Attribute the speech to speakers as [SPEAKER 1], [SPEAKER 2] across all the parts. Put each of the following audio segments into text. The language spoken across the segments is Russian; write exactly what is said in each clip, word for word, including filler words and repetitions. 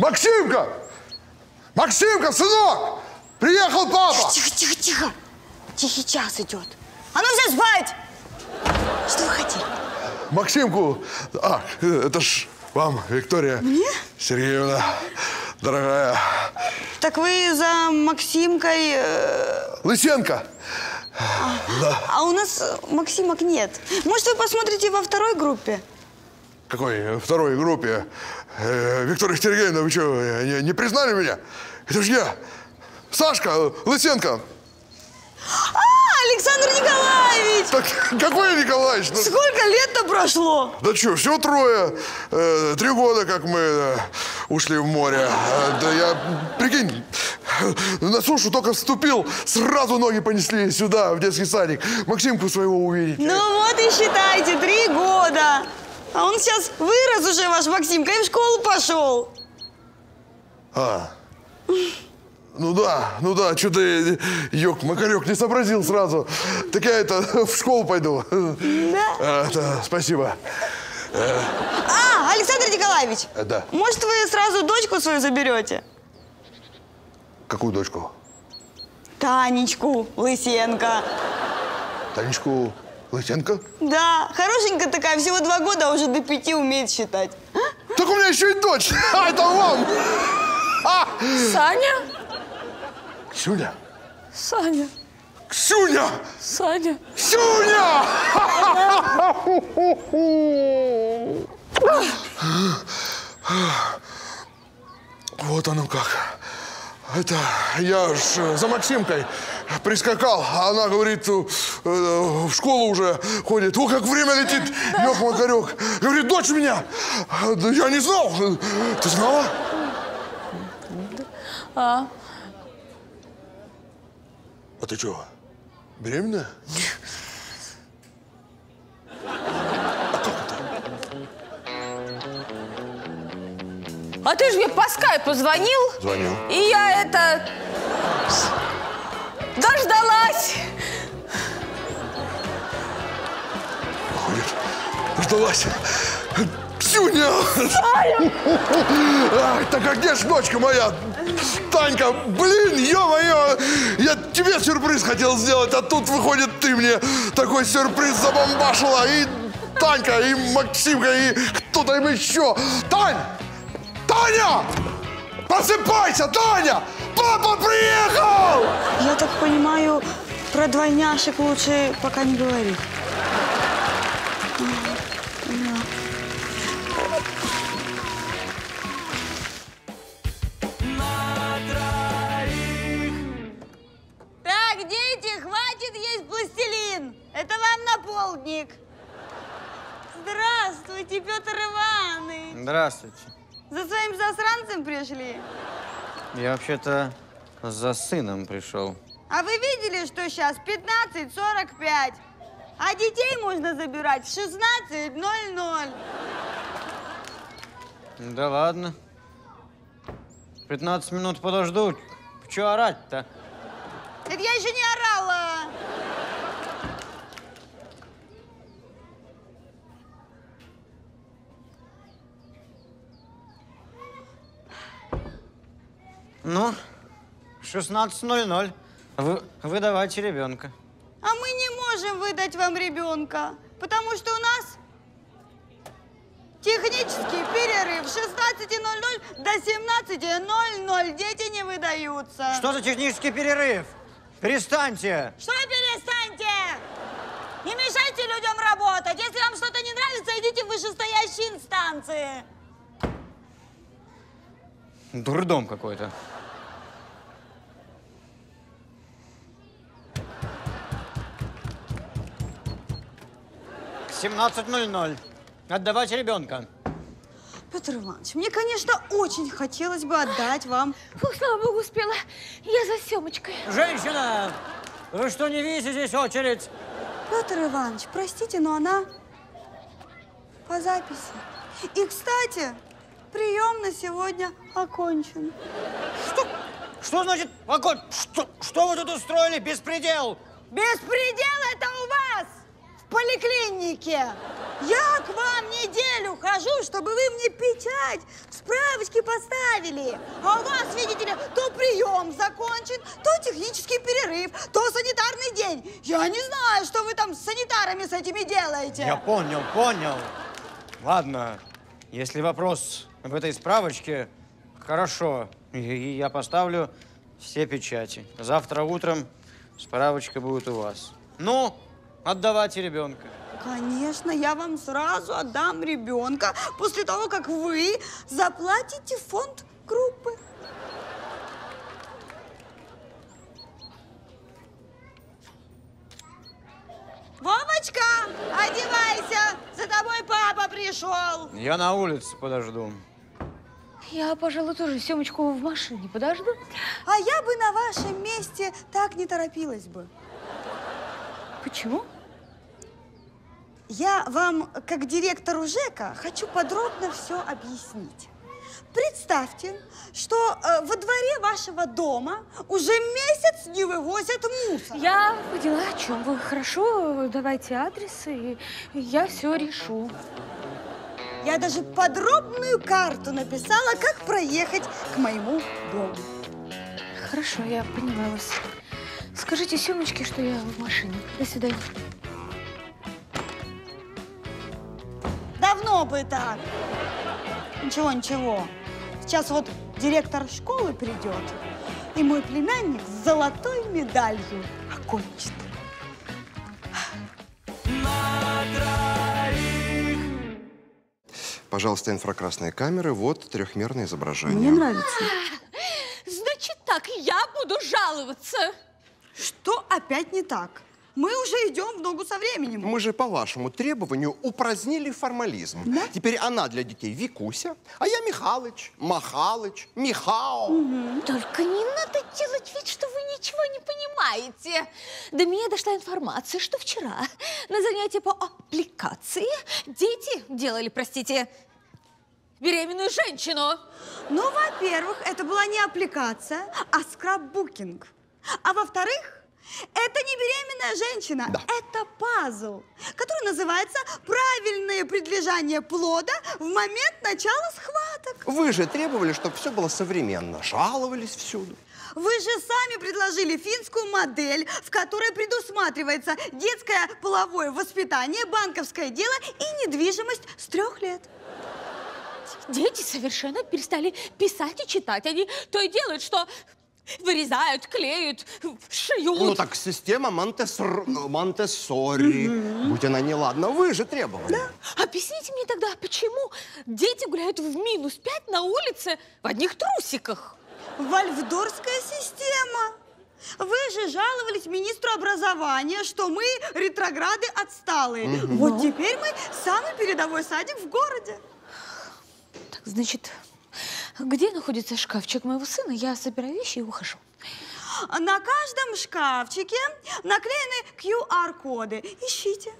[SPEAKER 1] Максимка! Максимка, сынок! Приехал папа!
[SPEAKER 2] Тихо, тихо, тихо! Тихий час идет. А ну все спать! Что вы хотели?
[SPEAKER 1] Максимку... А, это ж вам, Виктория.
[SPEAKER 2] Мне?
[SPEAKER 1] Сергеевна, дорогая.
[SPEAKER 2] Так вы за Максимкой... Э...
[SPEAKER 1] Лысенко.
[SPEAKER 2] А,
[SPEAKER 1] да.
[SPEAKER 2] А у нас Максимок нет. Может, вы посмотрите во второй группе?
[SPEAKER 1] Какой второй группе? Э, Виктория Сергеевна, вы что, не, не признали меня? Это же я, Сашка Лысенко.
[SPEAKER 2] А, Александр Николаевич!
[SPEAKER 1] Так какой Николаевич?
[SPEAKER 2] Сколько лет-то прошло?
[SPEAKER 1] Да что, всего трое. Э, три года, как мы э, ушли в море. Э, да я, прикинь, на сушу только вступил, сразу ноги понесли сюда, в детский садик. Максимку своего увидеть.
[SPEAKER 2] Ну вот и считайте, три года. А он сейчас вырос уже, ваш Максимка, и в школу пошел.
[SPEAKER 1] А, ну да, ну да, что ты, ёк-макарёк, не сообразил сразу. Так я это, в школу пойду.
[SPEAKER 2] Да?
[SPEAKER 1] А, это, спасибо.
[SPEAKER 2] А, Александр Николаевич.
[SPEAKER 1] А, да.
[SPEAKER 2] Может, вы сразу дочку свою заберете?
[SPEAKER 1] Какую дочку?
[SPEAKER 2] Танечку Лысенко.
[SPEAKER 1] Танечку Лысенко?
[SPEAKER 2] Да, хорошенькая такая, всего два года, а уже до пяти умеет считать.
[SPEAKER 1] Так у меня еще и дочь. А, это вам. А!
[SPEAKER 3] Саня?
[SPEAKER 1] Ксюня.
[SPEAKER 3] Саня.
[SPEAKER 1] Ксюня!
[SPEAKER 3] Саня.
[SPEAKER 1] Ксюня! Вот оно как. Это я ж за Максимкой прискакал, а она говорит, в школу уже ходит. О, как время летит, ёк-макарёк. Говорит, дочь у меня. Да я не знал. Ты знала?
[SPEAKER 3] А?
[SPEAKER 1] А ты что, беременная?
[SPEAKER 3] А ты же мне по скайпу звонил?
[SPEAKER 1] Звонил.
[SPEAKER 3] И я это... дождалась.
[SPEAKER 1] Ходит. Дождалась. Ксюня! Ай, так а где ж дочка моя? Танька, блин, ё-моё! Я тебе сюрприз хотел сделать, а тут, выходит, ты мне такой сюрприз забомбашила. И Танька, и Максимка, и кто-то им еще. Тань! Таня! Просыпайся, Таня! Папа приехал!
[SPEAKER 2] Я так понимаю, про двойняшек лучше пока не говорить. Так, дети, хватит есть пластилин. Это вам на полдник. Здравствуйте, Петр Иванович.
[SPEAKER 4] Здравствуйте.
[SPEAKER 2] За своим засранцем пришли?
[SPEAKER 4] Я вообще-то за сыном пришел.
[SPEAKER 2] А вы видели, что сейчас пятнадцать сорок пять? А детей можно забирать в шестнадцать ноль ноль.
[SPEAKER 4] Да ладно. пятнадцать минут подожду. Чего орать-то?
[SPEAKER 2] Это я еще не орала.
[SPEAKER 4] Ну, шестнадцать ноль ноль. Вы, вы давайте ребенка.
[SPEAKER 2] А мы не можем выдать вам ребенка, потому что у нас технический перерыв с шестнадцати ноль ноль до семнадцати ноль ноль. Дети не выдаются.
[SPEAKER 4] Что за технический перерыв? Перестаньте!
[SPEAKER 2] Что перестаньте? Не мешайте людям работать. Если вам что-то не нравится, идите в вышестоящие инстанции.
[SPEAKER 4] Дурдом какой-то. семнадцать ноль ноль. Отдавать ребенка.
[SPEAKER 2] Петр Иванович, мне, конечно, очень хотелось бы отдать вам.
[SPEAKER 3] Фух, слава богу, успела. Я за Семочкой.
[SPEAKER 4] Женщина! Вы что, не видите здесь очередь?
[SPEAKER 2] Петр Иванович, простите, но она по записи. И, кстати, прием на сегодня окончен.
[SPEAKER 4] Что? Что значит окончен? Что, что вы тут устроили? Беспредел!
[SPEAKER 2] Беспредел это у вас! поликлинике. Я к вам неделю хожу, чтобы вы мне печать, справочки поставили. А у вас, видите ли, то прием закончен, то технический перерыв, то санитарный день. Я не знаю, что вы там с санитарами с этими делаете.
[SPEAKER 4] Я понял, понял. Ладно, если вопрос в этой справочке, хорошо. И я поставлю все печати. Завтра утром справочка будет у вас. Ну, отдавайте ребенка.
[SPEAKER 2] Конечно, я вам сразу отдам ребенка после того, как вы заплатите фонд группы. Вовочка, одевайся, за тобой папа пришел.
[SPEAKER 4] Я на улице подожду.
[SPEAKER 3] Я, пожалуй, тоже Семочку в машине подожду.
[SPEAKER 2] А я бы на вашем месте так не торопилась бы.
[SPEAKER 3] Почему?
[SPEAKER 2] Я вам, как директору ЖЭКа, хочу подробно все объяснить. Представьте, что э, во дворе вашего дома уже месяц не вывозят мусор.
[SPEAKER 3] Я поняла, о чем вы. Хорошо, давайте адрес, и я все решу.
[SPEAKER 2] Я даже подробную карту написала, как проехать к моему дому.
[SPEAKER 3] Хорошо, я поняла вас. Скажите Семочке, что я в машине. До свидания.
[SPEAKER 2] Давно бы так. Ничего, ничего. Сейчас вот директор школы придет, и мой племянник с золотой медалью окончит.
[SPEAKER 5] Пожалуйста, инфракрасные камеры. Вот трехмерное изображение.
[SPEAKER 2] Мне нравится.
[SPEAKER 3] Значит так, я буду жаловаться.
[SPEAKER 2] Что опять не так? Мы уже идем в ногу со временем.
[SPEAKER 5] Мы же по вашему требованию упразднили формализм.
[SPEAKER 2] Да?
[SPEAKER 5] Теперь она для детей Викуся, а я Михалыч, Махалыч, Михао.
[SPEAKER 2] Угу.
[SPEAKER 3] Только не надо делать вид, что вы ничего не понимаете. До меня дошла информация, что вчера на занятии по аппликации дети делали, простите, беременную женщину.
[SPEAKER 2] Ну, во-первых, это была не аппликация, а скраббукинг. А во-вторых, это не беременная женщина,
[SPEAKER 5] да.
[SPEAKER 2] Это пазл, который называется «Правильное предлежание плода в момент начала схваток».
[SPEAKER 5] Вы же требовали, чтобы все было современно. Жаловались всюду.
[SPEAKER 2] Вы же сами предложили финскую модель, в которой предусматривается детское половое воспитание, банковское дело и недвижимость с трех лет.
[SPEAKER 3] Дети совершенно перестали писать и читать. Они то и делают, что вырезают, клеют, шьют.
[SPEAKER 5] Ну так система Монтессор... Монтессори. Mm-hmm. Будь она неладна, вы же требовали.
[SPEAKER 3] Да. Объясните мне тогда, почему дети гуляют в минус пять на улице в одних трусиках?
[SPEAKER 2] Вальфдорская система. Вы же жаловались министру образования, что мы ретрограды отсталые. Mm-hmm. Вот теперь мы самый передовой садик в городе.
[SPEAKER 3] Так, значит, где находится шкафчик моего сына? Я собираю вещи и ухожу.
[SPEAKER 2] На каждом шкафчике наклеены ку ар коды. Ищите.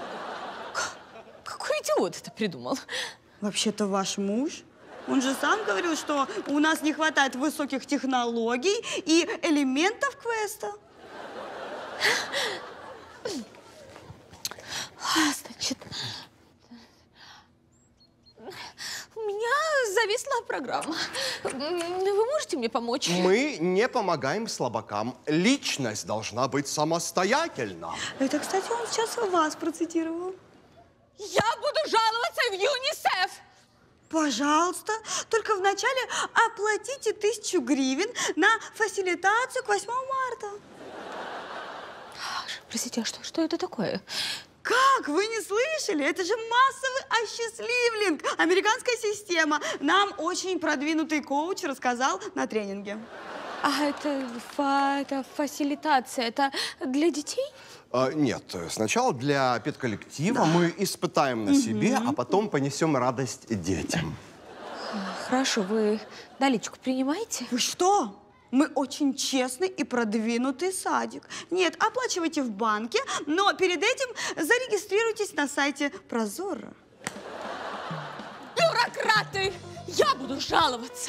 [SPEAKER 3] Какой идиот это придумал?
[SPEAKER 2] Вообще-то ваш муж. Он же сам говорил, что у нас не хватает высоких технологий и элементов квеста.
[SPEAKER 3] Значит, у меня зависла программа. Вы можете мне помочь?
[SPEAKER 5] Мы не помогаем слабакам. Личность должна быть самостоятельна.
[SPEAKER 2] Это, кстати, он сейчас вас процитировал.
[SPEAKER 3] Я буду жаловаться в ЮНИСЕФ.
[SPEAKER 2] Пожалуйста, только вначале оплатите тысячу гривен на фасилитацию к восьмому марта.
[SPEAKER 3] Простите, а что, что это такое?
[SPEAKER 2] Как? Вы не слышали? Это же массовый осчастливлинг. Американская система. Нам очень продвинутый коуч рассказал на тренинге.
[SPEAKER 3] А это, фа, это фасилитация, это для детей?
[SPEAKER 5] А, нет, сначала для педколлектива да. мы испытаем на угу. себе, а потом понесем радость детям.
[SPEAKER 3] Хорошо, вы наличку принимаете?
[SPEAKER 2] Вы что? Мы очень честный и продвинутый садик. Нет, оплачивайте в банке, но перед этим зарегистрируйтесь на сайте Прозоро.
[SPEAKER 3] Бюрократы! Я буду жаловаться!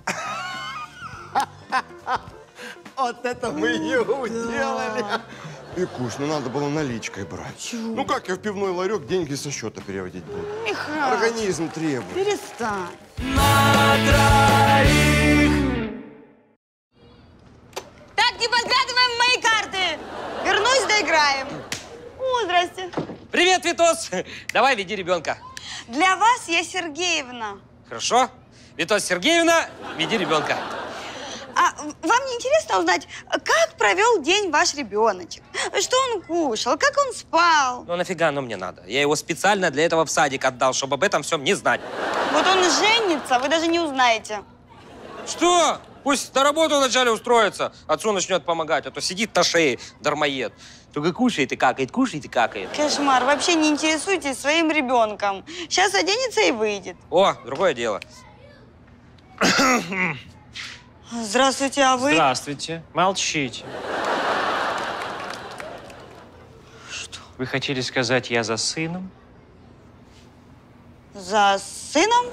[SPEAKER 5] Вот это мы ее уделали! Викусь, ну надо было наличкой брать.
[SPEAKER 2] Чего?
[SPEAKER 5] Ну как я в пивной ларек деньги со счета переводить буду?
[SPEAKER 2] Михаил,
[SPEAKER 5] Организм требует.
[SPEAKER 2] перестань. Так, не подглядываем в мои карты. Вернусь, доиграем. О, здрасте.
[SPEAKER 6] Привет, Витос! Давай, веди ребенка.
[SPEAKER 2] Для вас я Сергеевна.
[SPEAKER 6] Хорошо? Витос Сергеевна, веди ребенка.
[SPEAKER 2] А вам не интересно узнать, как провел день ваш ребеночек? Что он кушал, как он спал?
[SPEAKER 6] Ну нафига оно мне надо? Я его специально для этого в садик отдал, чтобы об этом всем не знать.
[SPEAKER 2] Вот он женится, вы даже не узнаете.
[SPEAKER 6] Что? Пусть на работу вначале устроится, отцу начнет помогать, а то сидит на шее, дармоед. Только кушает и какает, кушает и какает.
[SPEAKER 2] Кошмар, вообще не интересуйтесь своим ребенком. Сейчас оденется и выйдет.
[SPEAKER 6] О, другое дело.
[SPEAKER 2] Здравствуйте, а вы?
[SPEAKER 7] Здравствуйте. Молчите. Что? Вы хотели сказать, я за сыном?
[SPEAKER 2] За сыном?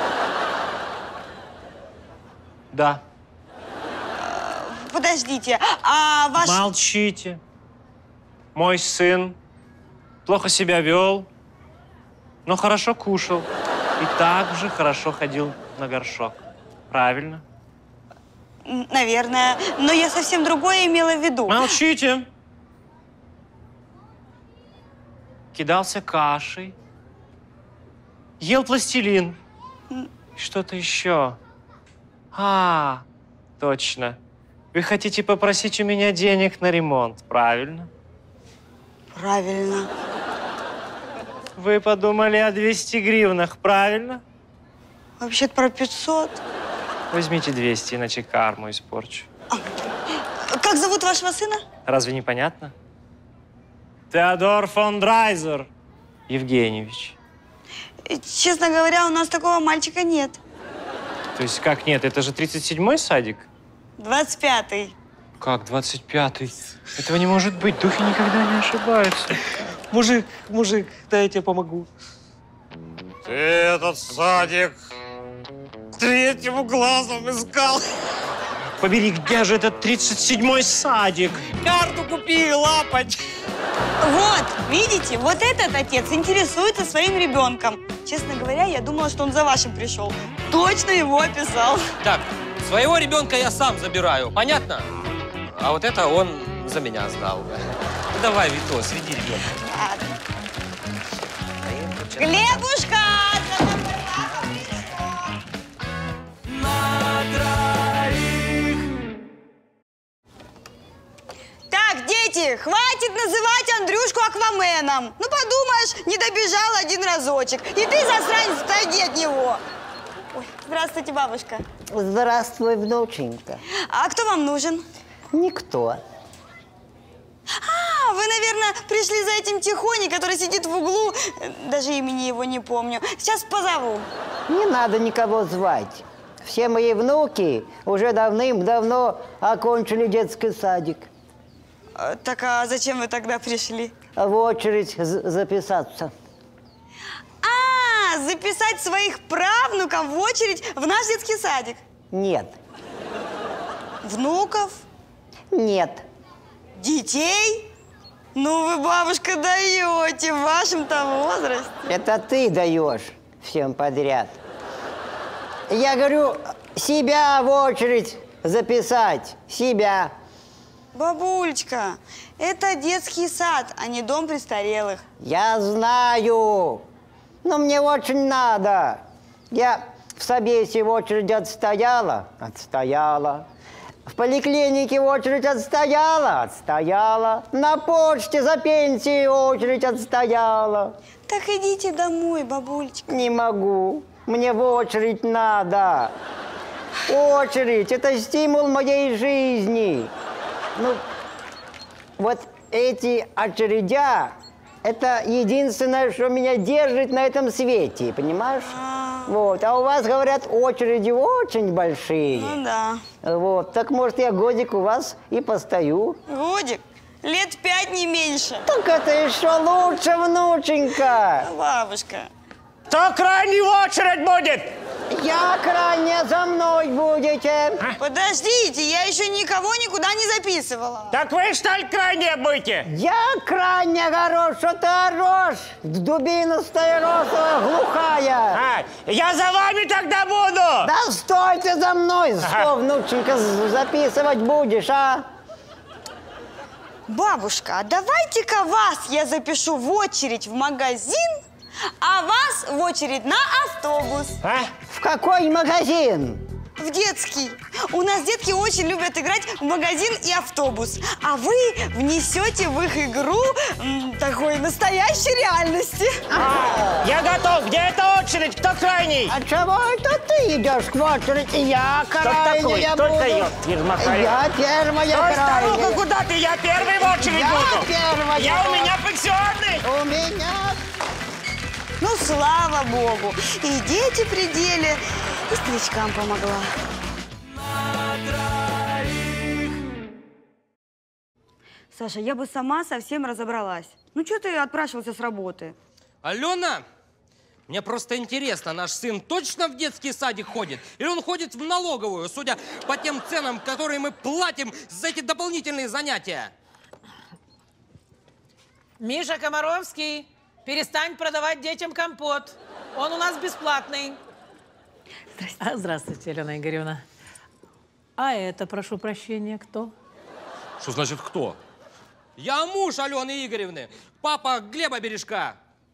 [SPEAKER 7] Да.
[SPEAKER 2] Подождите, а ваш...
[SPEAKER 7] Молчите. Мой сын плохо себя вел, но хорошо кушал. И также хорошо ходил на горшок. Правильно?
[SPEAKER 2] Наверное, но я совсем другое имела в виду.
[SPEAKER 7] Молчите. Кидался кашей. Ел пластилин. Что-то еще. А, точно. Вы хотите попросить у меня денег на ремонт, правильно?
[SPEAKER 2] Правильно.
[SPEAKER 7] Вы подумали о двухстах гривнах, правильно?
[SPEAKER 2] Вообще-то про пятьсот.
[SPEAKER 7] Возьмите двести, иначе карму испорчу.
[SPEAKER 2] Как зовут вашего сына?
[SPEAKER 7] Разве не понятно? Теодор фон Драйзер Евгеньевич.
[SPEAKER 2] Честно говоря, у нас такого мальчика нет.
[SPEAKER 7] То есть как нет? Это же тридцать седьмой садик?
[SPEAKER 2] двадцать пятый.
[SPEAKER 7] Как двадцать пятый? Этого не может быть. Духи никогда не ошибаются.
[SPEAKER 6] Мужик, мужик, дай я тебе помогу.
[SPEAKER 4] Ты этот садик третьим глазом искал.
[SPEAKER 7] Побери, где же этот тридцать седьмой садик?
[SPEAKER 6] Карту купи, лапать.
[SPEAKER 2] Вот, видите, вот этот отец интересуется своим ребенком. Честно говоря, я думала, что он за вашим пришел. Точно его описал.
[SPEAKER 6] Так, своего ребенка я сам забираю, понятно? А вот это он за меня сдал. Давай, Витос, веди ребенка.
[SPEAKER 2] Ладно. Глебушка! за тобой папа пришел. Так, дети, хватит называть Андрюшку Акваменом. Ну, подумаешь, не добежал один разочек. И ты, засранец, отойди от него. Ой, здравствуйте, бабушка.
[SPEAKER 8] Здравствуй, внученька.
[SPEAKER 2] А кто вам нужен?
[SPEAKER 8] Никто.
[SPEAKER 2] А, вы, наверное, пришли за этим Тихоней, который сидит в углу. Даже имени его не помню. Сейчас позову.
[SPEAKER 8] Не надо никого звать. Все мои внуки уже давным-давно окончили детский садик.
[SPEAKER 2] А, так, а зачем вы тогда пришли?
[SPEAKER 8] В очередь записаться.
[SPEAKER 2] А, записать своих правнуков в очередь в наш детский садик?
[SPEAKER 8] Нет.
[SPEAKER 2] Внуков?
[SPEAKER 8] Нет.
[SPEAKER 2] Детей? Ну, вы, бабушка, даете в вашем-то возрасте.
[SPEAKER 8] Это ты даешь всем подряд. Я говорю, себя в очередь записать. Себя.
[SPEAKER 2] Бабулечка, это детский сад, а не дом престарелых.
[SPEAKER 8] Я знаю. Но мне очень надо. Я в собесе в очереди отстояла. Отстояла. В поликлинике в очередь отстояла. Отстояла. На почте за пенсией очередь отстояла.
[SPEAKER 2] Так идите домой, бабулечка.
[SPEAKER 8] Не могу. Мне в очередь надо. Очередь – это стимул моей жизни. Ну, вот эти очередя – это единственное, что меня держит на этом свете, понимаешь?
[SPEAKER 2] А,
[SPEAKER 8] Вот. А у вас, говорят, очереди очень большие.
[SPEAKER 2] ну да.
[SPEAKER 8] Вот. Так, может, я годик у вас и постою.
[SPEAKER 2] Годик? Лет пять, не меньше.
[SPEAKER 8] Так это еще лучше, внученька.
[SPEAKER 2] Бабушка.
[SPEAKER 7] Кто крайний в очередь будет?
[SPEAKER 8] Я крайне за мной будете.
[SPEAKER 2] Подождите, я еще никого никуда не записывала.
[SPEAKER 9] Так вы, что ли, крайне будете?
[SPEAKER 8] Я крайне хорош, что ты орешь, дубинастая розовая глухая.
[SPEAKER 9] А, я за вами тогда буду.
[SPEAKER 8] Да стойте за мной, что, внученька, записывать будешь, а?
[SPEAKER 2] Бабушка, а давайте-ка вас я запишу в очередь в магазин, а вас в очередь на автобус.
[SPEAKER 9] А?
[SPEAKER 8] В какой магазин?
[SPEAKER 2] В детский. У нас детки очень любят играть в магазин и автобус. А вы внесете в их игру м, такой настоящей реальности.
[SPEAKER 9] А, я готов. Где эта очередь? Кто крайний?
[SPEAKER 8] А чего это ты идешь к очереди? Я
[SPEAKER 9] Кто такой?
[SPEAKER 8] крайняя
[SPEAKER 9] Кто
[SPEAKER 8] буду.
[SPEAKER 9] дает?
[SPEAKER 8] Я первая
[SPEAKER 9] Стой, старуха,
[SPEAKER 8] крайняя.
[SPEAKER 9] куда ты? Я первый в очередь
[SPEAKER 8] Я
[SPEAKER 9] буду.
[SPEAKER 8] первая.
[SPEAKER 9] Я у меня пенсионный.
[SPEAKER 8] У меня...
[SPEAKER 2] Ну, слава богу. И дети при деле, и старичкам помогла. Саша, я бы сама совсем разобралась. Ну, что ты отпрашивался с работы?
[SPEAKER 6] Алена, мне просто интересно, наш сын точно в детский садик ходит? Или он ходит в налоговую, судя по тем ценам, которые мы платим за эти дополнительные занятия?
[SPEAKER 10] Миша Комаровский, перестань продавать детям компот. Он у нас бесплатный.
[SPEAKER 11] Здравствуйте. А, здравствуйте, Елена Игоревна. А это, прошу прощения, кто?
[SPEAKER 6] Что значит кто? Я муж Алены Игоревны, папа Глеба Бережка.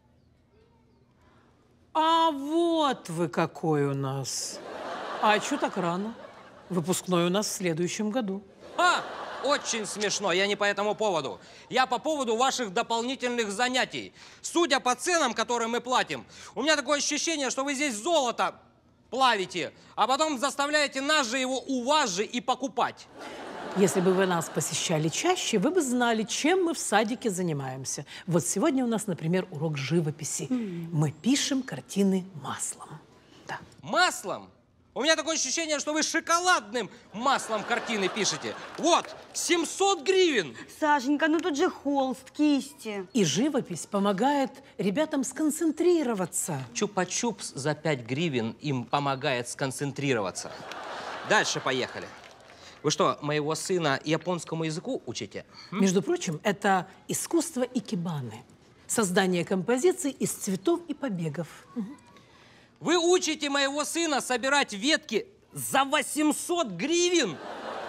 [SPEAKER 11] А вот вы какой у нас. А чё так рано? Выпускной у нас в следующем году.
[SPEAKER 6] А, очень смешно, я не по этому поводу. Я по поводу ваших дополнительных занятий. Судя по ценам, которые мы платим, у меня такое ощущение, что вы здесь золото плавите, а потом заставляете нас же его у вас же и покупать.
[SPEAKER 11] Если бы вы нас посещали чаще, вы бы знали, чем мы в садике занимаемся. Вот сегодня у нас, например, урок живописи. Mm. Мы пишем картины маслом. Да.
[SPEAKER 6] Маслом? У меня такое ощущение, что вы шоколадным маслом картины пишете. Вот, семьсот гривен.
[SPEAKER 2] Сашенька, ну тут же холст, кисти.
[SPEAKER 11] И живопись помогает ребятам сконцентрироваться.
[SPEAKER 6] Чупа-чупс за пять гривен им помогает сконцентрироваться. Дальше поехали. Вы что, моего сына японскому языку учите?
[SPEAKER 11] Между прочим, это искусство икебаны. Создание композиций из цветов и побегов.
[SPEAKER 6] Вы учите моего сына собирать ветки за восемьсот гривен?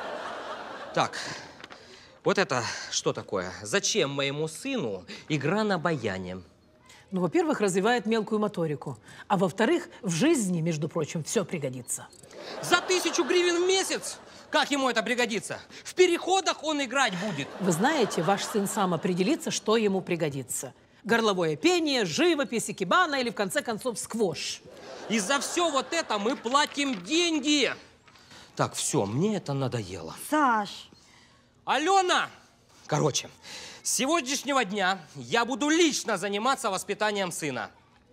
[SPEAKER 6] Так, вот это что такое? Зачем моему сыну игра на баяне?
[SPEAKER 11] Ну, во-первых, развивает мелкую моторику. А во-вторых, в жизни, между прочим, все пригодится.
[SPEAKER 6] За тысячу гривен в месяц? Как ему это пригодится? В переходах он играть будет.
[SPEAKER 11] Вы знаете, ваш сын сам определится, что ему пригодится. Горловое пение, живопись, икебана или, в конце концов, сквош.
[SPEAKER 6] И за все вот это мы платим деньги. Так, все, мне это надоело.
[SPEAKER 2] Саш.
[SPEAKER 6] Алена! Короче, с сегодняшнего дня я буду лично заниматься воспитанием сына.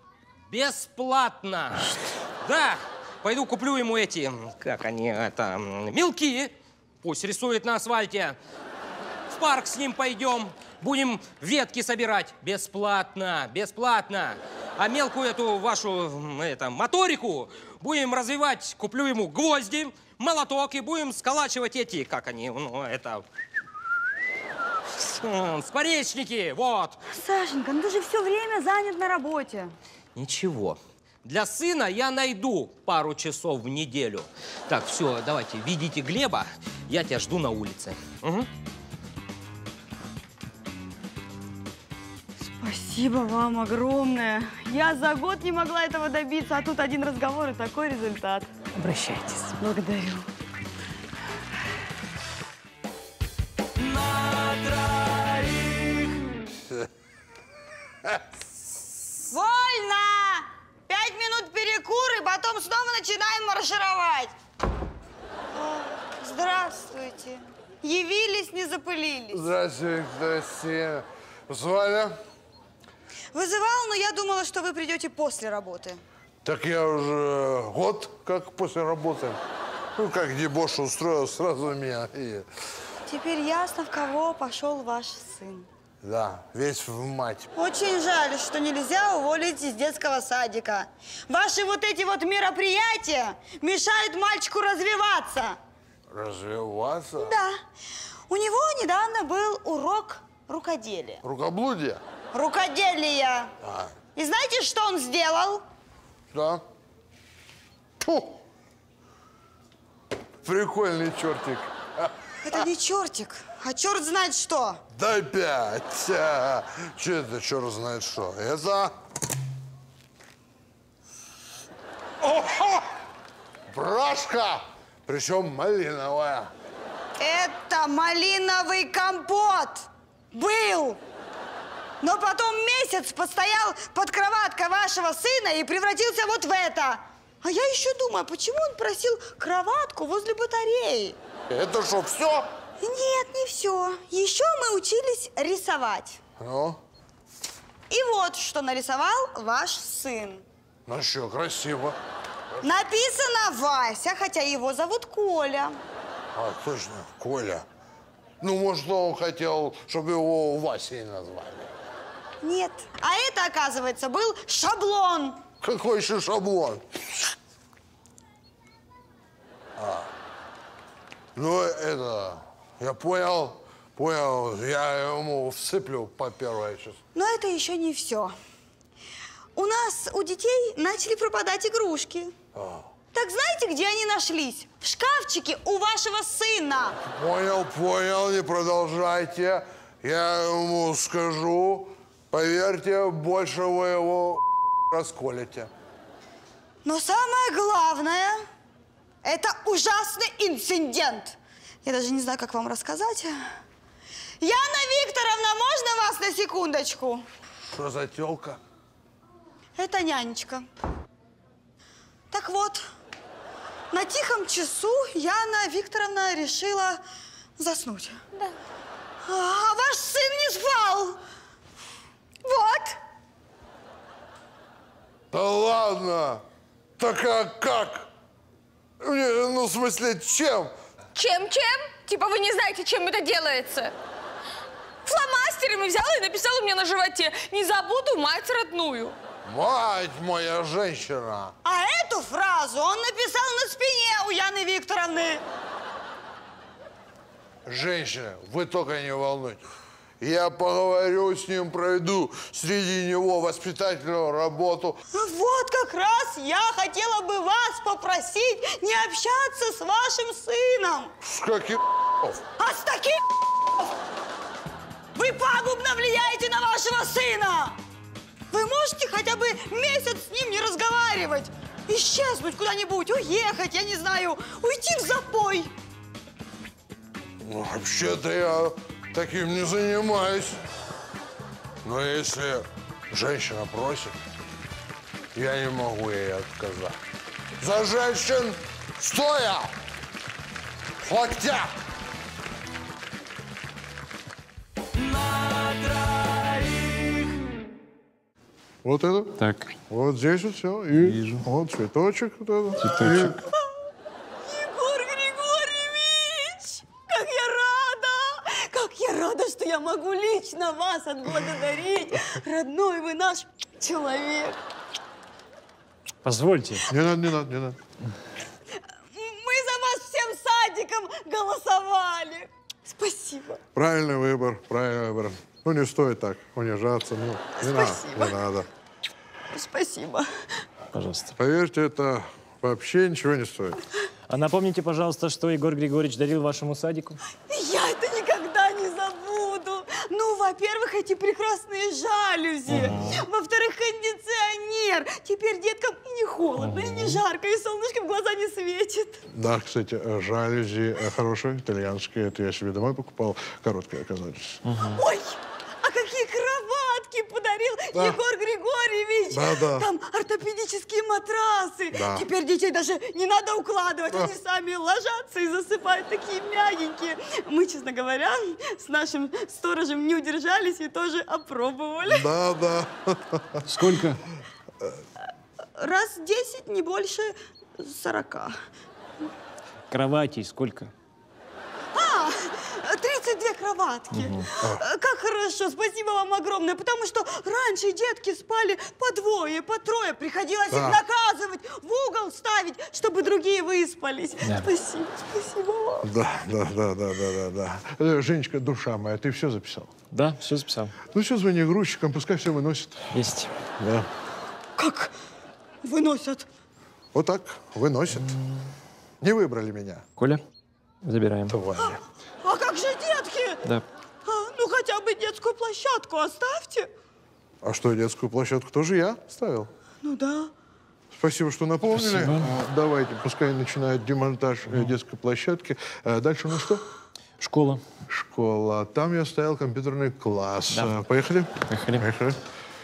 [SPEAKER 6] Бесплатно. Да. Пойду куплю ему эти, как они, это, мелки. Пусть рисует на асфальте. В парк с ним пойдем. Будем ветки собирать. Бесплатно, бесплатно. А мелкую эту вашу, это, моторику будем развивать. Куплю ему гвозди, молоток и будем сколачивать эти, как они, ну, это... скворечники, вот.
[SPEAKER 2] Сашенька, ну ты же все время занят на работе.
[SPEAKER 6] Ничего. Для сына я найду пару часов в неделю. Так, все, давайте, ведите Глеба. Я тебя жду на улице. Угу.
[SPEAKER 2] Спасибо вам огромное. Я за год не могла этого добиться, а тут один разговор и такой результат.
[SPEAKER 11] Обращайтесь.
[SPEAKER 2] Благодарю. Вольно! Пять минут перекур, и потом снова начинаем маршировать. О, здравствуйте. Явились, не запылились.
[SPEAKER 1] Здравствуйте, здрасте. Звали?
[SPEAKER 2] Вызывал, но я думала, что вы придете после работы.
[SPEAKER 1] Так я уже год как после работы. Ну, как дебош устроил, сразу меня. И...
[SPEAKER 2] Теперь ясно, в кого пошел ваш сын.
[SPEAKER 1] Да, весь в мать.
[SPEAKER 2] Очень жаль, что нельзя уволить из детского садика. Ваши вот эти вот мероприятия мешают мальчику развиваться.
[SPEAKER 1] Развиваться?
[SPEAKER 2] Да. У него недавно был урок рукоделия.
[SPEAKER 1] Рукоблудие?
[SPEAKER 2] Рукоделия.
[SPEAKER 1] А.
[SPEAKER 2] И знаете, что он сделал?
[SPEAKER 1] Да. Фу. Прикольный чертик.
[SPEAKER 2] Это не чертик, а черт знает что.
[SPEAKER 1] Да опять. А, что это черт знает что? Это... Ого! Брашка! Причем малиновая.
[SPEAKER 2] Это малиновый компот. Был. Но потом месяц постоял под кроваткой вашего сына и превратился вот в это. А я еще думаю, почему он просил кроватку возле батареи?
[SPEAKER 1] Это что, все?
[SPEAKER 2] Нет, не все. Еще мы учились рисовать.
[SPEAKER 1] Ну?
[SPEAKER 2] И вот что нарисовал ваш сын.
[SPEAKER 1] Ну что, красиво.
[SPEAKER 2] Написано Вася, хотя его зовут Коля.
[SPEAKER 1] А, точно, Коля. Ну, может, он хотел, чтобы его Васей назвали.
[SPEAKER 2] Нет. А это, оказывается, был шаблон.
[SPEAKER 1] Какой еще шаблон? А. Ну, это, я понял, понял, я ему всыплю по первое число.
[SPEAKER 2] Но это еще не все. У нас, у детей, начали пропадать игрушки.
[SPEAKER 1] А.
[SPEAKER 2] Так знаете, где они нашлись? В шкафчике у вашего сына.
[SPEAKER 1] Понял, понял, не продолжайте. Я ему скажу, поверьте, больше вы его расколете.
[SPEAKER 2] Но самое главное, это ужасный инцидент. Я даже не знаю, как вам рассказать. Яна Викторовна, можно вас на секундочку?
[SPEAKER 1] Что за тёлка?
[SPEAKER 2] Это нянечка. Так вот, на тихом часу Яна Викторовна решила заснуть.
[SPEAKER 3] Да.
[SPEAKER 2] А ваш сын не спал. Вот.
[SPEAKER 1] Да ладно. Так а как? Ну, в смысле, чем?
[SPEAKER 3] Чем-чем? Типа вы не знаете, чем это делается? Фломастерами взяла и написала мне на животе: «Не забуду мать родную».
[SPEAKER 1] Мать моя женщина.
[SPEAKER 2] А эту фразу он написал на спине у Яны Викторовны.
[SPEAKER 1] Женщина, вы только не волнуйтесь. Я поговорю с ним, пройду среди него воспитательную работу.
[SPEAKER 2] Вот как раз я хотела бы вас попросить не общаться с вашим сыном.
[SPEAKER 1] С каким?
[SPEAKER 2] А с таким? Вы пагубно влияете на вашего сына. Вы можете хотя бы месяц с ним не разговаривать, исчезнуть куда-нибудь, уехать, я не знаю, уйти в запой.
[SPEAKER 1] Ну, вообще-то я таким не занимаюсь. Но если женщина просит, я не могу ей отказать. За женщин стоя! В локтях! Вот это?
[SPEAKER 7] Так.
[SPEAKER 1] Вот здесь вот все. И
[SPEAKER 7] вижу.
[SPEAKER 1] Вот цветочек. Вот это.
[SPEAKER 7] Цветочек.
[SPEAKER 2] Егор Григорьевич, как я рада! Как я рада, что я могу лично вас отблагодарить. Родной вы наш человек.
[SPEAKER 7] Позвольте.
[SPEAKER 1] Не надо, не надо, не надо.
[SPEAKER 2] Мы за вас всем садиком голосовали. Спасибо.
[SPEAKER 1] Правильный выбор, правильный выбор. Ну, не стоит так унижаться. Ну, не
[SPEAKER 2] Спасибо.
[SPEAKER 1] надо, не надо.
[SPEAKER 2] Спасибо.
[SPEAKER 7] Пожалуйста.
[SPEAKER 1] Поверьте, это вообще ничего не стоит.
[SPEAKER 7] А напомните, пожалуйста, что Егор Григорьевич дарил вашему садику?
[SPEAKER 2] Я это никогда не забуду. Ну, во-первых, эти прекрасные жалюзи.
[SPEAKER 7] Ага.
[SPEAKER 2] Во-вторых, кондиционер. Теперь деткам и не холодно, и не жарко, и солнышко в глаза не светит.
[SPEAKER 1] Да, кстати, жалюзи хорошие, итальянские. Это я себе домой покупал. Короткие оказались.
[SPEAKER 2] Ой, а какие кроватки подарил
[SPEAKER 1] Да.
[SPEAKER 2] Егор Григорьевич.
[SPEAKER 1] Да, да.
[SPEAKER 2] Там ортопедические матрасы.
[SPEAKER 1] Да.
[SPEAKER 2] Теперь детей даже не надо укладывать.
[SPEAKER 1] Да.
[SPEAKER 2] Они сами ложатся и засыпают, такие мягенькие. Мы, честно говоря, с нашим сторожем не удержались и тоже опробовали.
[SPEAKER 1] Да, да.
[SPEAKER 7] Сколько?
[SPEAKER 2] Раз десять, не больше сорока.
[SPEAKER 7] Кроватей сколько?
[SPEAKER 2] А, тридцать две кроватке. Как хорошо, спасибо вам огромное, потому что раньше детки спали по двое, по трое. Приходилось их наказывать, в угол ставить, чтобы другие выспались. Да. Спасибо, спасибо вам.
[SPEAKER 1] Да, да, да, да, да, да, да. Женечка, душа моя, ты все записал?
[SPEAKER 7] Да, все записал.
[SPEAKER 1] Ну все, звони грузчикам, пускай все выносят.
[SPEAKER 7] Есть.
[SPEAKER 1] Да.
[SPEAKER 2] Как выносят?
[SPEAKER 1] Вот так, выносят. Не выбрали меня.
[SPEAKER 7] Коля, забираем.
[SPEAKER 1] Твари.
[SPEAKER 2] А как же детки?
[SPEAKER 7] Да.
[SPEAKER 2] А, ну хотя бы детскую площадку оставьте.
[SPEAKER 1] А что, детскую площадку тоже я ставил?
[SPEAKER 2] Ну да.
[SPEAKER 1] Спасибо, что напомнили.
[SPEAKER 7] Спасибо.
[SPEAKER 1] А, давайте, пускай начинают демонтаж э, детской площадки. А дальше ну что?
[SPEAKER 7] Школа.
[SPEAKER 1] Школа. Там я ставил компьютерный класс.
[SPEAKER 7] Да.
[SPEAKER 1] А, поехали?
[SPEAKER 7] Поехали.
[SPEAKER 1] Поехали.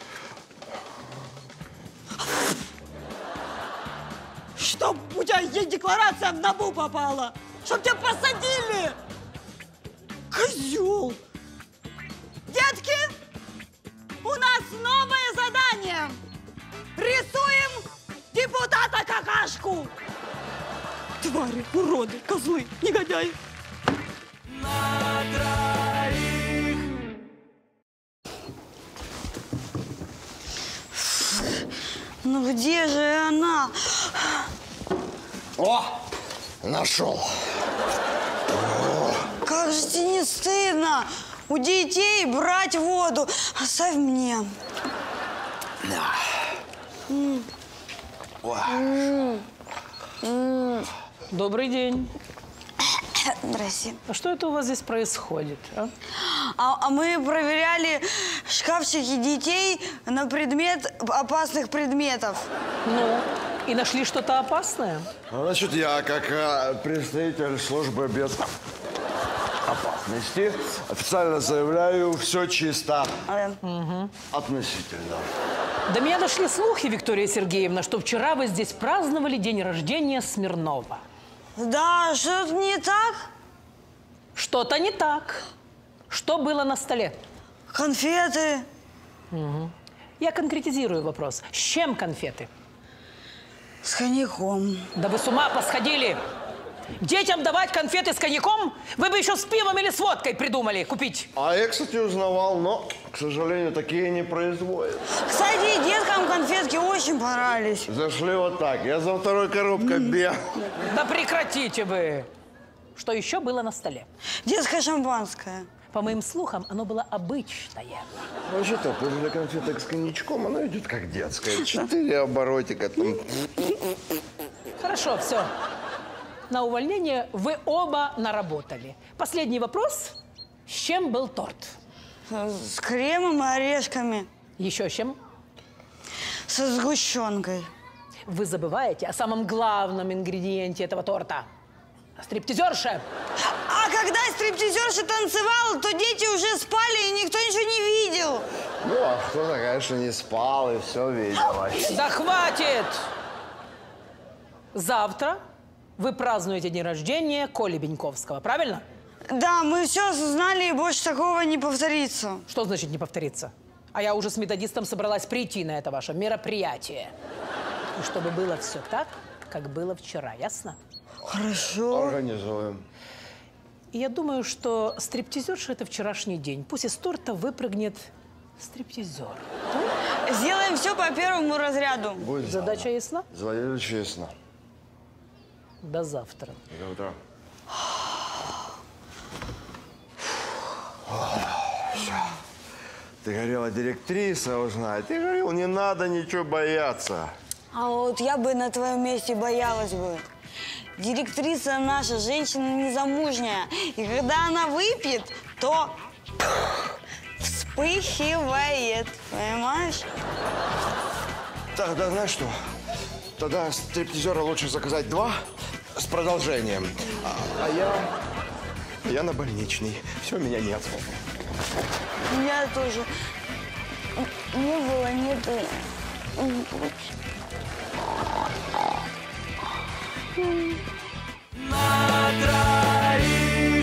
[SPEAKER 2] Чтоб у тебя е-декларация в НАБУ попала! Чтоб тебя посадили! Козел! Детки, у нас новое задание! Рисуем депутата какашку! Твари, уроды, козлы, негодяи! На троих! Ну где же она?
[SPEAKER 5] О, нашел.
[SPEAKER 2] Как же тебе не стыдно у детей брать воду? Оставь мне.
[SPEAKER 5] Да.
[SPEAKER 2] М.
[SPEAKER 5] М.
[SPEAKER 2] М.
[SPEAKER 11] Добрый день.
[SPEAKER 2] Здрасте.
[SPEAKER 11] А что это у вас здесь происходит, а?
[SPEAKER 2] А, а мы проверяли шкафчики детей на предмет опасных предметов.
[SPEAKER 11] Ну, и нашли что-то опасное?
[SPEAKER 5] Значит, я, как э, представитель службы безопасности, официально заявляю, все чисто.
[SPEAKER 11] Угу.
[SPEAKER 5] Относительно.
[SPEAKER 11] До меня дошли слухи, Виктория Сергеевна, что вчера вы здесь праздновали день рождения Смирнова.
[SPEAKER 2] Да, что-то не так?
[SPEAKER 11] Что-то не так. Что было на столе?
[SPEAKER 2] Конфеты.
[SPEAKER 11] Угу. Я конкретизирую вопрос. С чем конфеты?
[SPEAKER 2] С коньяком.
[SPEAKER 11] Да вы с ума посходили! Детям давать конфеты с коньяком? Вы бы еще с пивом или с водкой придумали купить.
[SPEAKER 5] А я, кстати, узнавал, но, к сожалению, такие не производят.
[SPEAKER 2] Кстати, деткам конфетки очень понравились.
[SPEAKER 5] Зашли вот так. Я за второй коробкой бегал.
[SPEAKER 11] Да прекратите вы! Что еще было на столе?
[SPEAKER 2] Детское шампанское.
[SPEAKER 11] По моим слухам, оно было обычное.
[SPEAKER 5] Вообще-то, после конфеток с коньячком, оно идет как детское. Четыре оборотика там.
[SPEAKER 11] Хорошо, все. На увольнение вы оба наработали. Последний вопрос. С чем был торт?
[SPEAKER 2] С кремом и орешками.
[SPEAKER 11] Еще с чем?
[SPEAKER 2] Со сгущенкой.
[SPEAKER 11] Вы забываете о самом главном ингредиенте этого торта. О стриптизерше.
[SPEAKER 2] А когда стриптизерша танцевала, то дети уже спали, и никто ничего не видел.
[SPEAKER 5] Ну, а кто-то, конечно, не спал и все видел.
[SPEAKER 11] Да хватит! Завтра вы празднуете день рождения Коли Беньковского, правильно?
[SPEAKER 2] Да, мы все осознали, и больше такого не повторится.
[SPEAKER 11] Что значит не повторится? А я уже с методистом собралась прийти на это ваше мероприятие. И чтобы было все так, как было вчера, ясно?
[SPEAKER 2] Хорошо.
[SPEAKER 5] Организуем.
[SPEAKER 11] И я думаю, что стриптизерша – это вчерашний день. Пусть из торта выпрыгнет стриптизер.
[SPEAKER 2] Сделаем все по первому разряду.
[SPEAKER 5] Будет
[SPEAKER 11] Задача ясна?
[SPEAKER 5] Задача честно.
[SPEAKER 11] До завтра.
[SPEAKER 5] До завтра. Ты говорила, директриса узнает. Ты говорил, не надо ничего бояться.
[SPEAKER 2] А вот я бы на твоем месте боялась бы. Директриса наша, женщина незамужняя. И когда она выпьет, то вспыхивает. Понимаешь?
[SPEAKER 5] Тогда знаешь что? Тогда стриптизера лучше заказать два с продолжением. А, а я... Я на больничный. Все, меня нет.
[SPEAKER 2] Я тоже. Не было, нету.
[SPEAKER 1] На троих.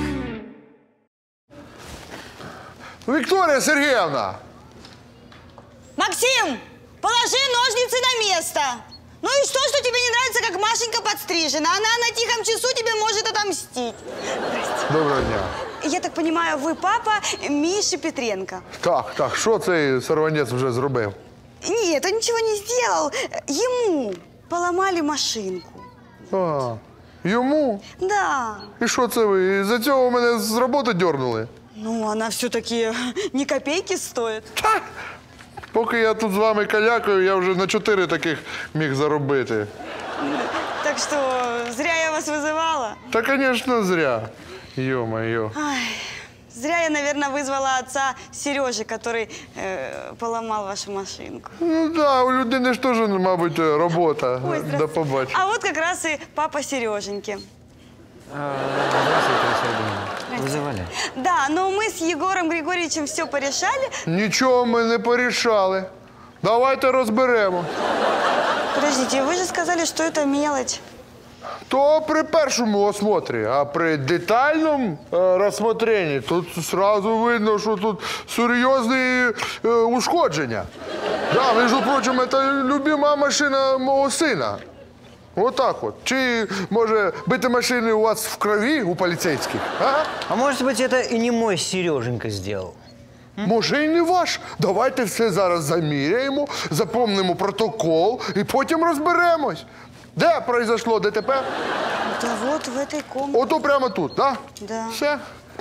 [SPEAKER 1] Виктория Сергеевна!
[SPEAKER 2] Максим, положи ножницы на место. Ну и что, что тебе не нравится, как Машенька подстрижена? Она на тихом часу тебе может отомстить.
[SPEAKER 1] Доброго дня.
[SPEAKER 2] Я так понимаю, ви папа Миши Петренко?
[SPEAKER 1] Так, так, що цей сорванець вже зробив?
[SPEAKER 2] Нет, он ничего не сделал. Ему поломали машинку.
[SPEAKER 1] А, йому?
[SPEAKER 2] Да.
[SPEAKER 1] І що це ви? Із-за цього мене з роботи дьорнули?
[SPEAKER 2] Ну, она все-таки ни копейки стоит.
[SPEAKER 1] Та! Поки я тут з вами калякаю, я вже на чотири таких міг заробити.
[SPEAKER 2] Так что зря я вас вызывала.
[SPEAKER 1] Та, звісно, зря. Ё-моё.
[SPEAKER 2] Ай, зря я, наверное, вызвала отца Сережи, который э, поломал вашу машинку.
[SPEAKER 1] Ну да, у людини ж теж, мабуть, робота.
[SPEAKER 2] Ой,
[SPEAKER 1] До побачення.
[SPEAKER 2] А вот как раз и папа Сереженьки.
[SPEAKER 4] Здравствуйте, Сергеевна. Вызывали?
[SPEAKER 2] Да, но мы с Егором Григорьевичем все порешали.
[SPEAKER 1] Нічого ми не порішали. Давайте розберемо.
[SPEAKER 2] Подождите, вы же сказали, что это мелочь.
[SPEAKER 1] То при першому осмотрі, а при детальному е, розсмотренні тут сразу видно, що тут серйозні е, ушкодження. Да, між прочим, це любима машина мого сина. Отак от. Чи, може, бити машини у вас в крові, у поліцейських? А?
[SPEAKER 4] А может быть, это и не мой Сереженька сделал?
[SPEAKER 1] Може, і не ваш. Давайте все зараз заміряємо, запомнимо протокол і потім розберемось. Де произошло ДТП?
[SPEAKER 2] Да вот в этой комнате.
[SPEAKER 1] Ото прямо тут, так? Да?
[SPEAKER 2] Да.
[SPEAKER 1] Все?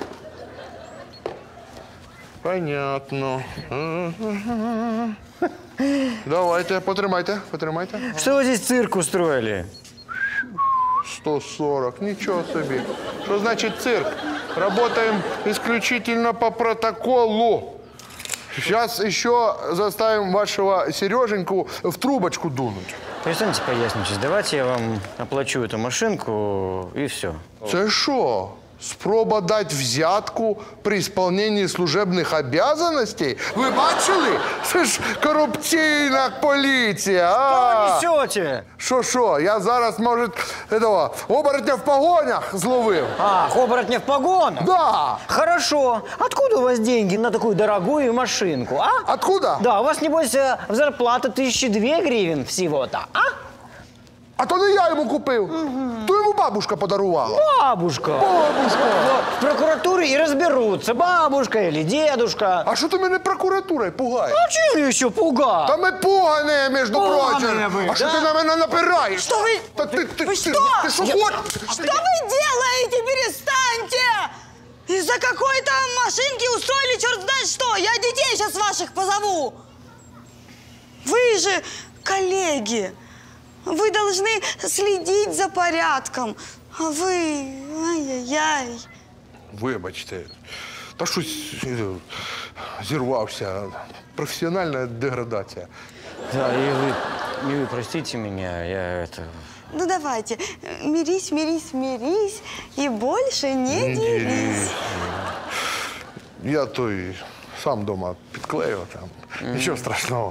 [SPEAKER 1] Понятно. Давайте, потримайте, потримайте.
[SPEAKER 4] Что вы здесь цирк устроили?
[SPEAKER 1] сто сорок, ничего себе. Что значит цирк? Работаем исключительно по протоколу. Сейчас еще заставим вашего Сереженьку в трубочку дунуть.
[SPEAKER 4] Перестаньте поясничать. Давайте я вам оплачу эту машинку и все.
[SPEAKER 1] Це що? Спроба дати взятку при виконанні служебних обов'язків? Ви бачили? Це ж корупційна поліція. А?
[SPEAKER 4] Что несете?
[SPEAKER 1] Що-що? Я зараз, може, этого, оборотня в погонях зловив.
[SPEAKER 4] А, оборотня в погонах?
[SPEAKER 1] Да.
[SPEAKER 4] Хорошо. Откуда у вас деньги на такую дорогую машинку, а?
[SPEAKER 1] Откуда?
[SPEAKER 4] Да, у вас, небось, э, зарплата тысячи две гривен всего-то, а?
[SPEAKER 1] А то не я йому купив. Угу. То йому бабушка подарувала.
[SPEAKER 4] Бабушка.
[SPEAKER 1] Бабушка.
[SPEAKER 4] Вот, в прокуратуре и разберутся, бабушка или дедушка.
[SPEAKER 1] А що ти мене прокуратурою пугаєш?
[SPEAKER 4] А чем еще пугать?
[SPEAKER 1] Та ми пугані, між прочим.
[SPEAKER 4] ви,
[SPEAKER 1] А що
[SPEAKER 4] да?
[SPEAKER 1] ти на мене напираєш?
[SPEAKER 2] Что вы...
[SPEAKER 1] Та ти, ти,
[SPEAKER 2] Вы
[SPEAKER 1] ти,
[SPEAKER 2] что?
[SPEAKER 1] Ти що хочеш?
[SPEAKER 2] Что вы делаете? Перестаньте! Из-за какой-то машинки устроили черт знает что. Я детей сейчас ваших позову. Вы же коллеги. Вы должны следить за порядком. А вы... Ай-яй-яй.
[SPEAKER 1] Вибачте. Та щось е, зірвався. Професіональна деградація.
[SPEAKER 4] Да, и вы, и вы простите меня, я это...
[SPEAKER 2] Ну давайте, мирись, мирись, мирись и больше не дерись.
[SPEAKER 1] Я той сам вдома підклею там. Нічого страшного.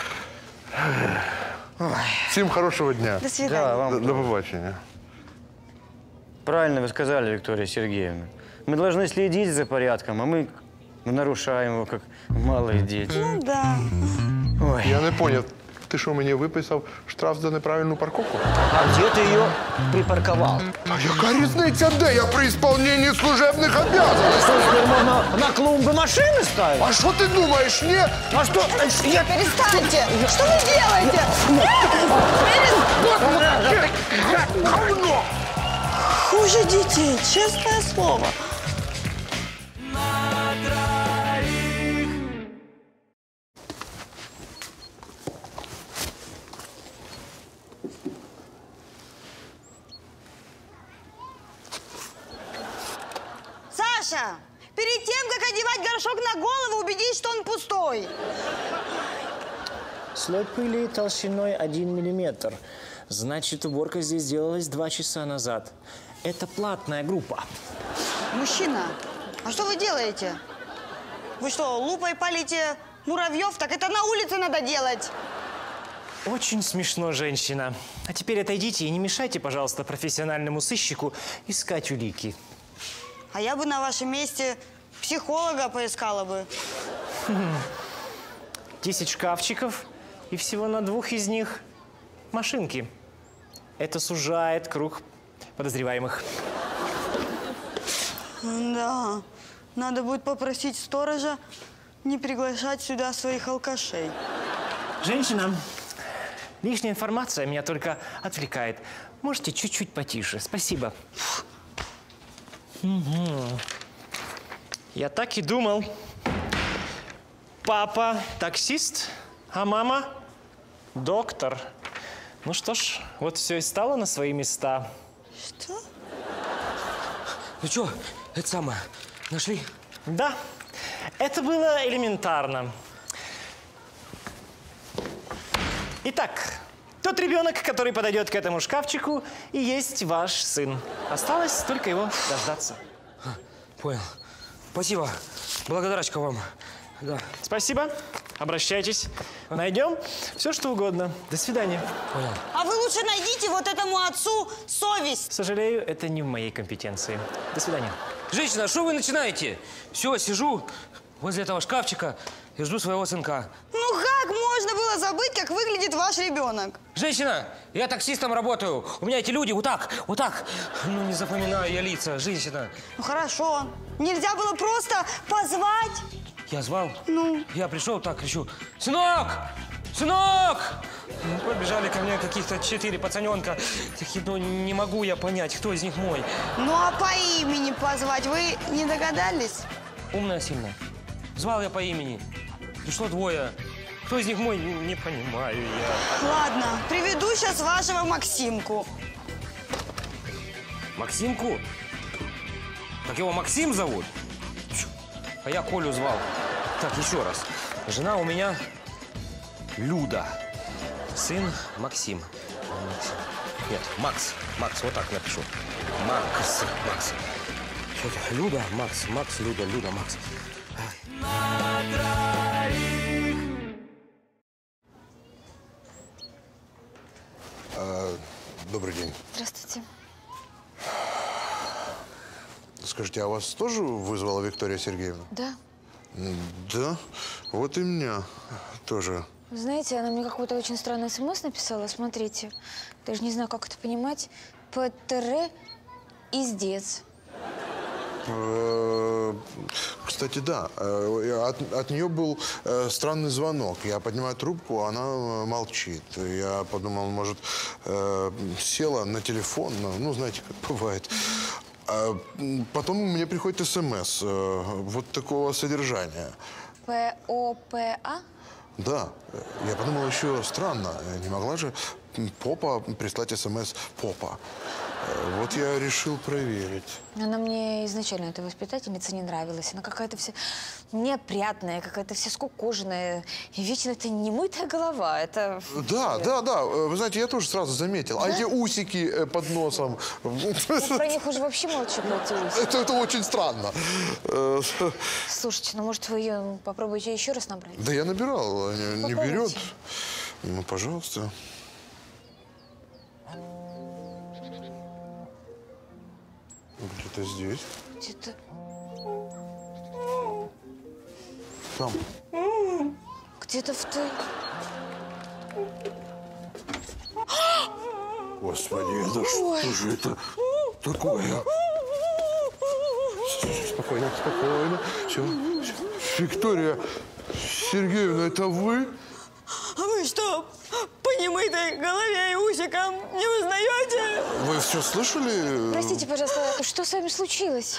[SPEAKER 1] Всім хорошого дня.
[SPEAKER 2] До свидания.
[SPEAKER 4] Да, вам...
[SPEAKER 1] До, до побачення.
[SPEAKER 4] Правильно вы сказали, Виктория Сергеевна. Мы должны следить за порядком, а мы нарушаем его, как малые дети.
[SPEAKER 2] Ну да.
[SPEAKER 4] Ой.
[SPEAKER 1] Я не поняв. Ти що, мені виписав штраф за неправильну парковку?
[SPEAKER 4] А где ты ее припарковал?
[SPEAKER 1] Та яка різниця, де я при виконанні служебних обов'язків?
[SPEAKER 4] Что, теперь можно на клумбы машины ставить?
[SPEAKER 1] А що ти думаєш, ні?
[SPEAKER 4] А что? Я...
[SPEAKER 2] Перестаньте! Что вы делаете?
[SPEAKER 1] Говно!
[SPEAKER 2] Хуже детей, честное слово. Саша, перед тем, как одевать горшок на голову, убедись, что он пустой.
[SPEAKER 12] Слой пыли толщиной один миллиметр. Значит, уборка здесь делалась два часа назад. Это платная группа.
[SPEAKER 2] Мужчина, а что вы делаете? Вы что, лупой палите муравьев? Так это на улице надо делать.
[SPEAKER 12] Очень смешно, женщина. А теперь отойдите и не мешайте, пожалуйста, профессиональному сыщику искать улики.
[SPEAKER 2] А я бы на вашем месте психолога поискала бы.
[SPEAKER 12] Десять шкафчиков, и всего на двух из них машинки. Это сужает круг подозреваемых.
[SPEAKER 2] Да, надо будет попросить сторожа не приглашать сюда своих алкашей.
[SPEAKER 12] Женщина, лишняя информация меня только отвлекает. Можете чуть-чуть потише. Спасибо. Угу. Я так и думал. Папа таксист, а мама доктор. Ну что ж, вот все и стало на свои места.
[SPEAKER 2] Что?
[SPEAKER 6] Ну что, это самое, нашли?
[SPEAKER 12] Да, это было элементарно. Итак, тот ребенок, который подойдет к этому шкафчику, и есть ваш сын. Осталось только его дождаться.
[SPEAKER 6] А, понял. Спасибо. Благодарочка вам. Да.
[SPEAKER 12] Спасибо. Обращайтесь. Найдем все, что угодно. До свидания.
[SPEAKER 6] Понял.
[SPEAKER 2] А вы лучше найдите вот этому отцу совесть.
[SPEAKER 12] Сожалею, это не в моей компетенции. До свидания.
[SPEAKER 6] Женщина, что вы начинаете? Все, сижу возле этого шкафчика и жду своего сынка.
[SPEAKER 2] Ну как можно было забыть, как выглядит ваш ребенок?
[SPEAKER 6] Женщина, я таксистом работаю. У меня эти люди вот так, вот так. Ну, не запоминаю я лица. Женщина.
[SPEAKER 2] Ну хорошо. Нельзя было просто позвать?
[SPEAKER 6] Я звал?
[SPEAKER 2] Ну?
[SPEAKER 6] Я пришел, так кричу. Сынок! Сынок! Ну, побежали ко мне каких-то четыре пацаненка. Такие, ну, не могу я понять, кто из них мой.
[SPEAKER 2] Ну, а по имени позвать вы не догадались?
[SPEAKER 6] Умная сильно. Звал я по имени. Пришло двое. Кто из них мой, не, не понимаю я.
[SPEAKER 2] Ладно, приведу сейчас вашего Максимку.
[SPEAKER 6] Максимку? Так его Максим зовут? А я Колю звал. Так, еще раз. Жена у меня Люда. Сын Максим. Максим. Нет, Макс. Макс, вот так напишу. Макс. Макс. Что-то Люда, Макс, Макс, Люда, Люда, Макс.
[SPEAKER 1] А, добрый день.
[SPEAKER 3] Здравствуйте.
[SPEAKER 1] Скажите, а вас тоже вызвала Виктория Сергеевна?
[SPEAKER 3] Да.
[SPEAKER 1] Да, вот и меня тоже.
[SPEAKER 3] Вы знаете, она мне какой-то очень странный смс написала. Смотрите, даже не знаю, как это понимать. ПТР издец.
[SPEAKER 1] Кстати, да, от, от нее был странный звонок. Я поднимаю трубку, она молчит. Я подумал, может, села на телефон, ну, знаете, как бывает. А потом мне приходит СМС вот такого содержания.
[SPEAKER 3] П О П А?
[SPEAKER 1] Да. Я подумал, еще странно. Не могла же попа прислать СМС попа. Вот я решил проверить.
[SPEAKER 3] Она мне изначально, эта воспитательница, не нравилась. Она какая-то вся неопрятная, какая-то вся скукоженная. И вечно это не мытая голова. Это...
[SPEAKER 1] Да, да, да. Вы знаете, я тоже сразу заметил. Да? А эти усики под носом.
[SPEAKER 3] Я про них уже вообще молчу, про эти усики.
[SPEAKER 1] Это, это очень странно.
[SPEAKER 3] Слушайте, ну может вы ее попробуйте еще раз набрать?
[SPEAKER 1] Да я набирал, не, не берет. Ну, пожалуйста. Где-то здесь.
[SPEAKER 3] Где-то...
[SPEAKER 1] Там.
[SPEAKER 3] Где-то в той...
[SPEAKER 1] Господи, это что же это такое? Спокойно, спокойно. Все, все. Виктория Сергеевна, это вы?
[SPEAKER 2] А вы что, по немытой голове и усикам не узнаете?
[SPEAKER 1] Вы все слышали?
[SPEAKER 3] Простите, пожалуйста, что с вами случилось?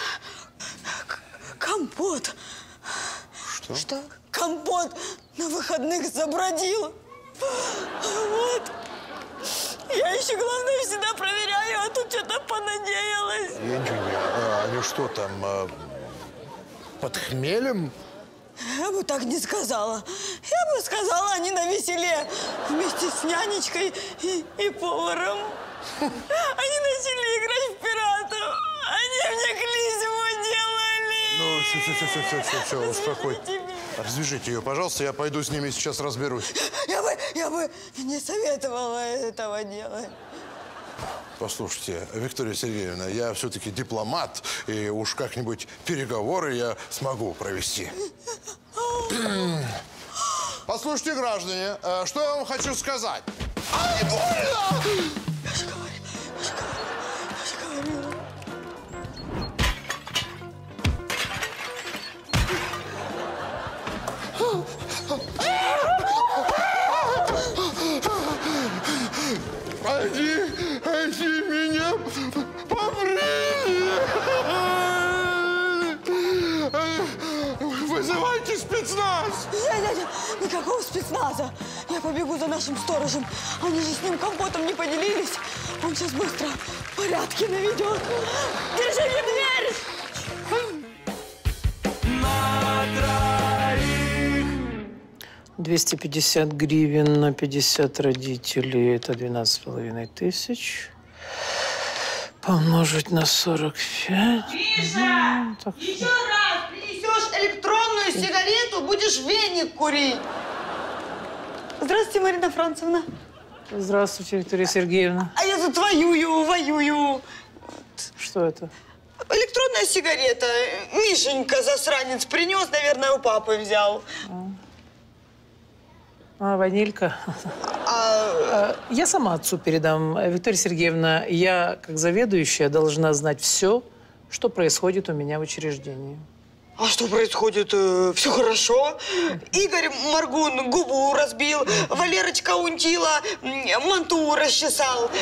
[SPEAKER 2] Компот.
[SPEAKER 1] Что?
[SPEAKER 3] Что?
[SPEAKER 2] Компот на выходных забродил. Вот. Я еще, главное, всегда проверяю, а тут что-то понадеялась.
[SPEAKER 1] Я ничего не понимаю. А, они что там, а, под хмелем?
[SPEAKER 2] Я бы так не сказала. Я бы сказала, они на веселе вместе с нянечкой и, и поваром. Они начали играть в пиратов. Они мне клизму делали.
[SPEAKER 1] Ну, все, все, все, все, все, все, успокойтесь. Развяжите ее, пожалуйста, я пойду с ними сейчас разберусь.
[SPEAKER 2] Я бы, я бы не советовала этого делать.
[SPEAKER 1] Послушайте, Виктория Сергеевна, я все-таки дипломат, и уж как-нибудь переговоры я смогу провести. Послушайте, граждане, что я вам хочу сказать. Ай, больно!
[SPEAKER 2] Я же говорю, я же говорю, я же говорю.
[SPEAKER 1] Они, они меня побрили! Вызывайте спецназ!
[SPEAKER 2] Дядя, никакого спецназа. Я побегу за нашим сторожем. Они же с ним компотом не поделились. Он сейчас быстро порядки наведет. Держи мне дверь!
[SPEAKER 11] двести пятьдесят гривен на пятьдесят родителей – это двенадцать с половиной тысяч. Помножить на сорок пять.
[SPEAKER 2] Миша,
[SPEAKER 11] так...
[SPEAKER 2] еще раз принесешь электронную сигарету, будешь веник курить. Здравствуйте, Марина Францевна.
[SPEAKER 11] Здравствуйте, Виктория Сергеевна.
[SPEAKER 2] А я тут воюю, воюю.
[SPEAKER 11] Что это?
[SPEAKER 2] Электронная сигарета. Мишенька, засранец, принес, наверное, у папы взял.
[SPEAKER 11] А, ванилька.
[SPEAKER 2] А...
[SPEAKER 11] Я сама отцу передам. Виктория Сергеевна, я, как заведующая, должна знать все, что происходит у меня в учреждении.
[SPEAKER 2] А что происходит? Все хорошо. Игорь Маргун губу разбил, Валерочка Унтила манту расчесал.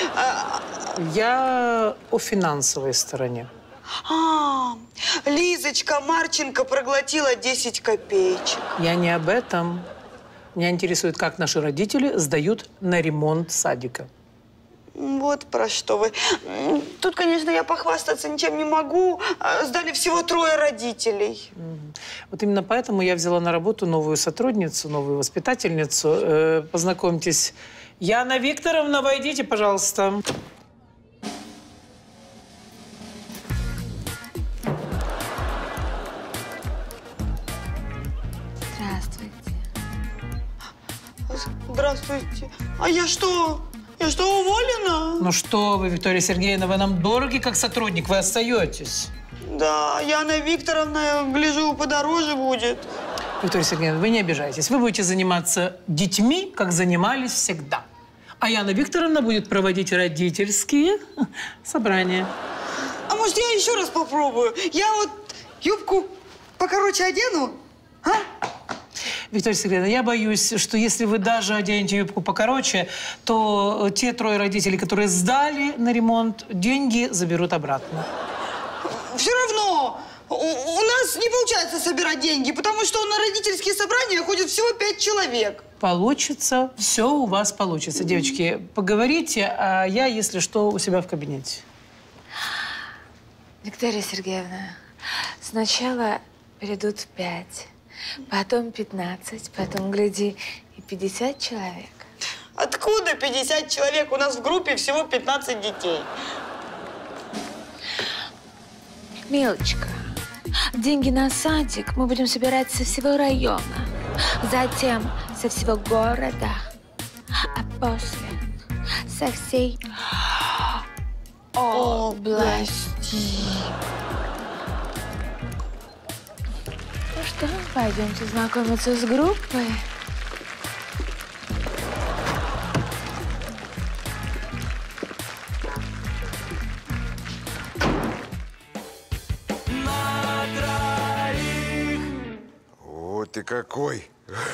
[SPEAKER 11] Я о финансовой стороне.
[SPEAKER 2] А, Лизочка Марченко проглотила десять копеечек.
[SPEAKER 11] Я не об этом. Меня интересует, как наши родители сдают на ремонт садика.
[SPEAKER 2] Вот про что вы. Тут, конечно, я похвастаться ничем не могу. Сдали всего трое родителей.
[SPEAKER 11] Вот именно поэтому я взяла на работу новую сотрудницу, новую воспитательницу. Э, познакомьтесь. Яна Викторовна, войдите, пожалуйста.
[SPEAKER 2] Здравствуйте. А я что? Я что, уволена?
[SPEAKER 11] Ну что вы, Виктория Сергеевна, вы нам дороги как сотрудник, вы остаетесь.
[SPEAKER 2] Да, Яна Викторовна, гляжу, подороже будет.
[SPEAKER 11] Виктория Сергеевна, вы не обижайтесь. Вы будете заниматься детьми, как занимались всегда. А Яна Викторовна будет проводить родительские собрания.
[SPEAKER 2] А может, я еще раз попробую? Я вот юбку покороче одену, а?
[SPEAKER 11] Виктория Сергеевна, я боюсь, что если вы даже оденете юбку покороче, то те трое родителей, которые сдали на ремонт, деньги заберут обратно.
[SPEAKER 2] Все равно у, у нас не получается собирать деньги, потому что на родительские собрания ходит всего пять человек.
[SPEAKER 11] Получится, все у вас получится. Девочки, поговорите, а я, если что, у себя в кабинете.
[SPEAKER 13] Виктория Сергеевна, сначала придут пять. Потом пятнадцать, потом, гляди, и пятьдесят человек.
[SPEAKER 2] Откуда пятьдесят человек? У нас в группе всего пятнадцать детей.
[SPEAKER 13] Милочка, деньги на садик мы будем собирать со всего района, затем со всего города, а после со всей области. Ну что, пойдемте знакомиться с группой.
[SPEAKER 1] Вот ты какой.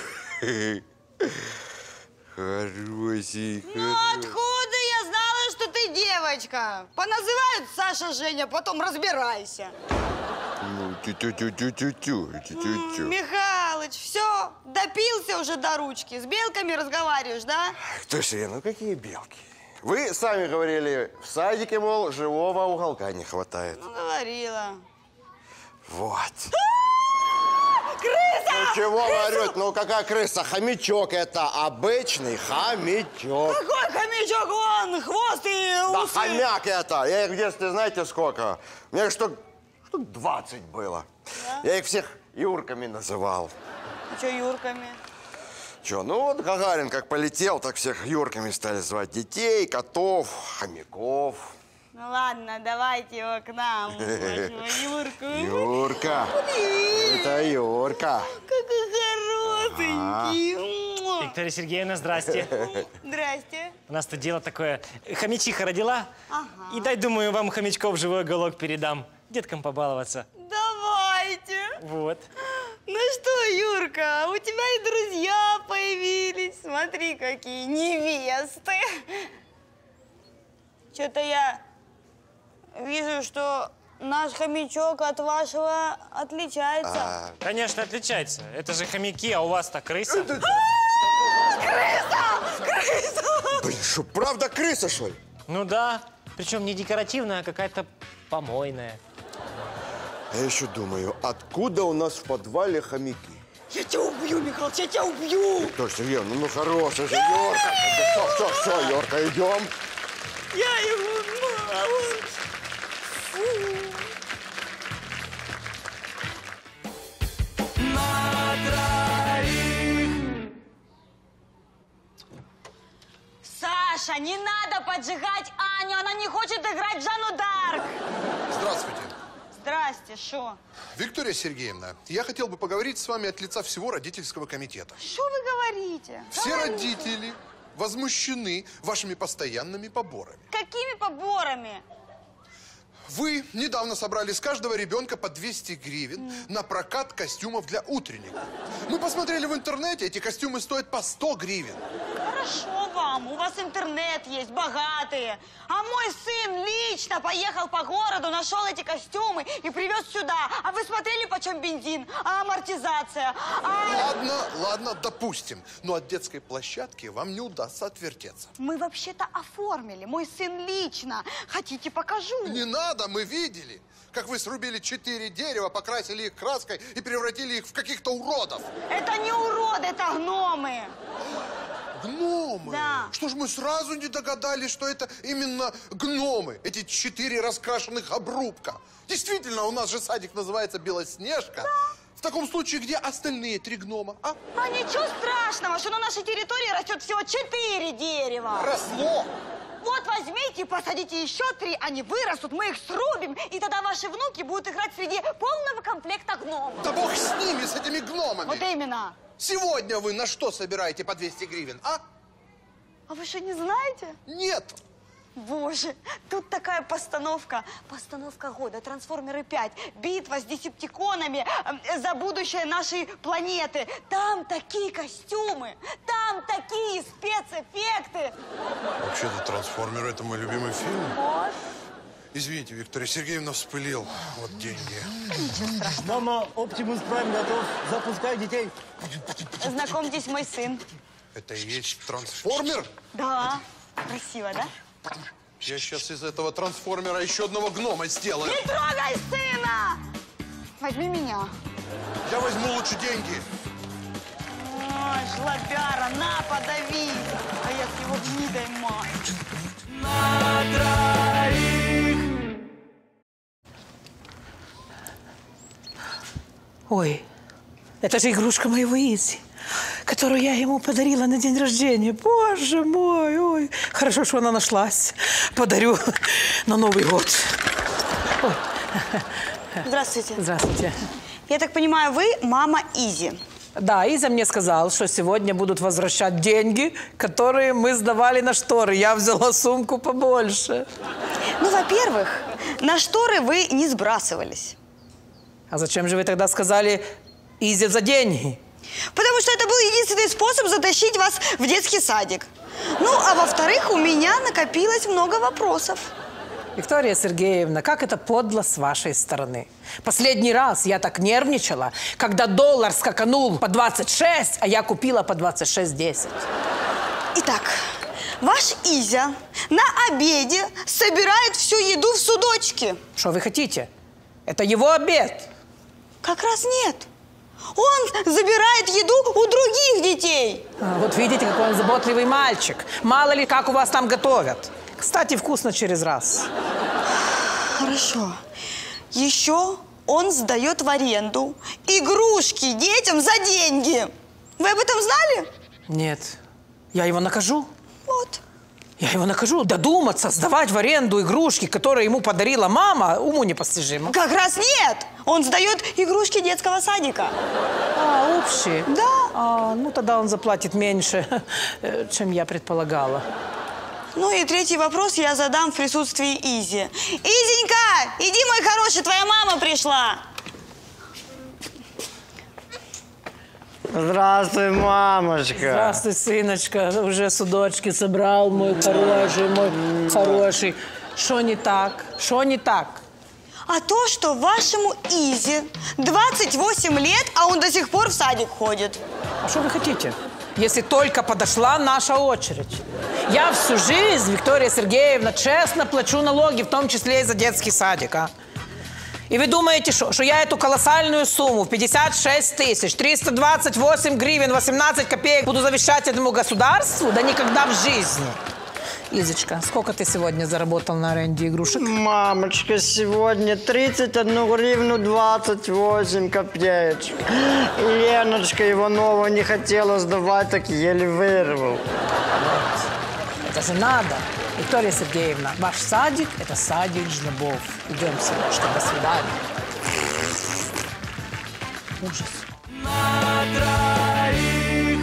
[SPEAKER 1] Хороший.
[SPEAKER 2] Ну откуда я знала, что ты девочка? Поназывают Саша, Женя, потом разбирайся.
[SPEAKER 1] Ну, тю-тю-тю-тю-тю-тю. тю-тю-тю.
[SPEAKER 2] Михалыч, все, допился уже до ручки. С белками разговариваешь, да?
[SPEAKER 5] Слушай, ну какие белки? Вы сами говорили, в садике, мол, живого уголка не хватает.
[SPEAKER 2] Ну, говорила.
[SPEAKER 5] Вот.
[SPEAKER 2] Крыса!
[SPEAKER 5] Ну чего
[SPEAKER 2] Крыса!
[SPEAKER 5] орёт? Ну какая крыса? Хомячок это, обычный хомячок.
[SPEAKER 2] Какой хомячок? Вон, хвост и
[SPEAKER 5] Да
[SPEAKER 2] усы.
[SPEAKER 5] хомяк это. Я их в детстве, знаете, сколько? У меня их штук, штук двадцать было.
[SPEAKER 2] Да?
[SPEAKER 5] Я их всех Юрками называл.
[SPEAKER 2] А что Юрками?
[SPEAKER 5] Че, ну вот Гагарин как полетел, так всех Юрками стали звать. Детей, котов, хомяков.
[SPEAKER 2] Ну ладно, давайте его к нам, вашего Юрку.
[SPEAKER 5] Юрка.
[SPEAKER 2] Привет.
[SPEAKER 5] Это Юрка.
[SPEAKER 2] Какой хорошенький.
[SPEAKER 12] Виктория Сергеевна, здрасте.
[SPEAKER 2] Здрасте.
[SPEAKER 12] У нас тут дело такое. Хомячиха родила.
[SPEAKER 2] Ага.
[SPEAKER 12] И дай, думаю, вам хомячков живой уголок передам. Деткам побаловаться.
[SPEAKER 2] Давайте.
[SPEAKER 12] Вот.
[SPEAKER 2] Ну что, Юрка, у тебя и друзья появились. Смотри, какие невесты. Что-то я вижу, что наш хомячок от вашего отличается.
[SPEAKER 12] А, конечно, отличается. Это же хомяки, а у вас-то крыса.
[SPEAKER 2] Крыса! Крыса!
[SPEAKER 5] Блин, что, правда крыса, что ли?
[SPEAKER 12] Ну да. Причем не декоративная, а какая-то помойная.
[SPEAKER 5] А я еще думаю, откуда у нас в подвале хомяки?
[SPEAKER 2] Я тебя убью, Михалыч, я тебя убью!
[SPEAKER 5] Точно, Сергеевна, ну хорошая же, Йорка. Все, все, все, Йорка, идем.
[SPEAKER 2] Я его мало. Саша, не надо поджигать Аню, она не хочет играть в Жанну Дарк.
[SPEAKER 1] Здравствуйте.
[SPEAKER 2] Здрасте, шо?
[SPEAKER 1] Виктория Сергеевна, я хотел бы поговорить с вами от лица всего родительского комитета.
[SPEAKER 2] Что вы говорите?
[SPEAKER 1] Все
[SPEAKER 2] Говорите.
[SPEAKER 1] родители возмущены вашими постоянными поборами.
[SPEAKER 2] Какими поборами?
[SPEAKER 1] Вы недавно собрали с каждого ребенка по двести гривен на прокат костюмов для утренника. Мы посмотрели в интернете, эти костюмы стоят по сто гривен.
[SPEAKER 2] Хорошо вам, у вас интернет есть, богатые. А мой сын лично поехал по городу, нашел эти костюмы и привез сюда. А вы смотрели, почем бензин, а амортизация? А...
[SPEAKER 1] Ладно, ладно, допустим. Но от детской площадки вам не удастся отвертеться.
[SPEAKER 2] Мы вообще-то оформили, мой сын лично. Хотите, покажу?
[SPEAKER 1] Не надо, мы видели, как вы срубили четыре дерева, покрасили их краской и превратили их в каких-то уродов.
[SPEAKER 2] Это не уроды, это гномы.
[SPEAKER 1] Гномы?
[SPEAKER 2] Да.
[SPEAKER 1] Что ж мы сразу не догадались, что это именно гномы, эти четыре раскрашенных обрубка. Действительно, у нас же садик называется Белоснежка. Да. В таком случае, где остальные три гнома, а?
[SPEAKER 2] А ничего страшного, что на нашей территории растет всего четыре дерева.
[SPEAKER 1] Росло.
[SPEAKER 2] Вот возьмите и посадите еще три, они вырастут, мы их срубим, и тогда ваши внуки будут играть среди полного комплекта гномов.
[SPEAKER 1] Да бог с ними, с этими гномами.
[SPEAKER 2] Вот именно.
[SPEAKER 1] Сегодня вы на что собираете по двести гривен, а?
[SPEAKER 2] А вы что, не знаете?
[SPEAKER 1] Нет.
[SPEAKER 2] Боже, тут такая постановка. Постановка года. Трансформеры пять. Битва с десептиконами э, за будущее нашей планеты. Там такие костюмы. Там такие спецэффекты.
[SPEAKER 1] Вообще-то «Трансформеры» — это мой любимый фильм.
[SPEAKER 2] Вот.
[SPEAKER 1] Извините, Виктория Сергеевна, вспылил. Вот деньги.
[SPEAKER 2] Ничего страшного.
[SPEAKER 14] Мама, Оптимус Прайм готов. Запускай детей.
[SPEAKER 2] Знакомьтесь, мой сын.
[SPEAKER 1] Это и есть «Трансформер»?
[SPEAKER 2] Да. Красиво, да?
[SPEAKER 1] Я сейчас из этого трансформера еще одного гнома сделаю.
[SPEAKER 2] Не трогай сына! Возьми меня.
[SPEAKER 1] Я возьму лучше деньги.
[SPEAKER 2] Ой, жлобяра, на, подави. А я с его гнидой мать.
[SPEAKER 14] На троих.
[SPEAKER 11] Ой, это же игрушка моего Изи, которую я ему подарила на день рождения. Боже мой, ой. Хорошо, что она нашлась. Подарю на Новый год. Ой.
[SPEAKER 2] Здравствуйте.
[SPEAKER 11] Здравствуйте.
[SPEAKER 2] Я так понимаю, вы мама Изи?
[SPEAKER 11] Да, Изя мне сказал, что сегодня будут возвращать деньги, которые мы сдавали на шторы. Я взяла сумку побольше.
[SPEAKER 2] Ну, во-первых, на шторы вы не сбрасывались.
[SPEAKER 11] А зачем же вы тогда сказали Изе за деньги?
[SPEAKER 2] Потому что это был единственный способ затащить вас в детский садик. Ну, а во-вторых, у меня накопилось много вопросов.
[SPEAKER 11] Виктория Сергеевна, как это подло с вашей стороны. Последний раз я так нервничала, когда доллар скаканул по двадцать шесть, а я купила по двадцать шесть десять.
[SPEAKER 2] Итак, ваш Изя на обеде собирает всю еду в судочки.
[SPEAKER 11] Что вы хотите? Это его обед.
[SPEAKER 2] Как раз нет. Он забирает еду у других детей.
[SPEAKER 11] А, вот видите, какой он заботливый мальчик. Мало ли, как у вас там готовят. Кстати, вкусно через раз.
[SPEAKER 2] Хорошо. Еще он сдает в аренду игрушки детям за деньги. Вы об этом знали?
[SPEAKER 11] Нет. Я его накажу.
[SPEAKER 2] Вот.
[SPEAKER 11] Я его накажу. Додуматься, сдавать в аренду игрушки, которые ему подарила мама, уму непостижимо.
[SPEAKER 2] Как раз нет. Он сдает игрушки детского садика.
[SPEAKER 11] А, Общие?
[SPEAKER 2] Да.
[SPEAKER 11] А, ну, тогда он заплатит меньше, чем я предполагала.
[SPEAKER 2] Ну и третий вопрос я задам в присутствии Изи. Изенька, иди, мой хороший, твоя мама пришла.
[SPEAKER 8] Здравствуй, мамочка.
[SPEAKER 11] Здравствуй, сыночка. Уже судочки собрал, мой хороший, мой хороший. Что не так? Что не так?
[SPEAKER 2] А то, что вашему Изи двадцать восемь лет, а он до сих пор в садик ходит.
[SPEAKER 11] А что вы хотите? Если только подошла наша очередь. Я всю жизнь, Виктория Сергеевна, честно плачу налоги, в том числе и за детский садик, а? И вы думаете, что, что я эту колоссальную сумму, пятьдесят шесть тысяч триста двадцать восемь гривен, восемнадцать копеек буду завещать этому государству? Да никогда в жизни. Изочка, сколько ты сегодня заработал на аренде игрушек?
[SPEAKER 8] Мамочка, сегодня тридцать одну гривну двадцать восемь копеечек. Леночка Иванова не хотела сдавать, так еле вырвал.
[SPEAKER 11] Это же надо. Виктория Сергеевна, ваш садик – это садик жлобов. Идем, сыночка, до свидания. Ужас.
[SPEAKER 14] На троих.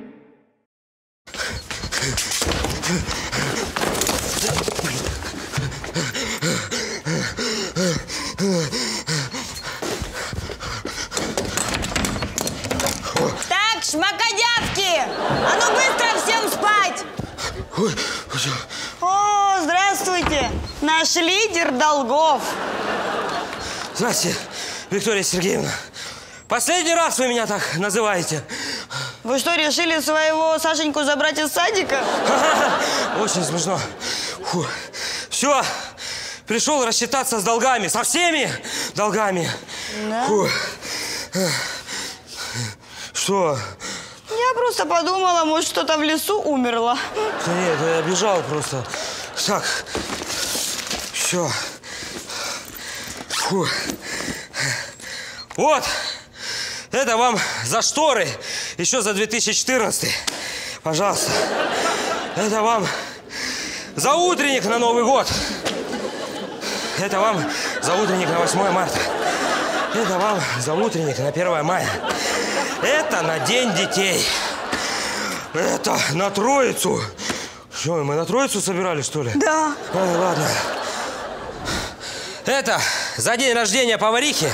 [SPEAKER 2] Так, шмакодявки, а ну быстро всем спать! О, здравствуйте, наш лидер долгов.
[SPEAKER 6] Здравствуйте, Виктория Сергеевна. Последний раз вы меня так называете.
[SPEAKER 2] Вы что, решили своего Сашеньку забрать из садика?
[SPEAKER 6] Очень смешно. Фу. Все, пришел рассчитаться с долгами, со всеми долгами.
[SPEAKER 2] Да?
[SPEAKER 6] Фу. Что?
[SPEAKER 2] Я просто подумала, может, что-то в лесу умерло.
[SPEAKER 6] Да нет, я бежал просто. Так, все. Фу. Вот, это вам за шторы, еще за две тысячи четырнадцатый. Пожалуйста. Это вам за утренник на Новый год. Это вам за утренник на восьмое марта. Это вам за утренник на первое мая. Это на День детей. Это на Троицу. Что, мы на Троицу собирали, что ли?
[SPEAKER 2] Да.
[SPEAKER 6] Ой, ладно. Это за день рождения поварихи.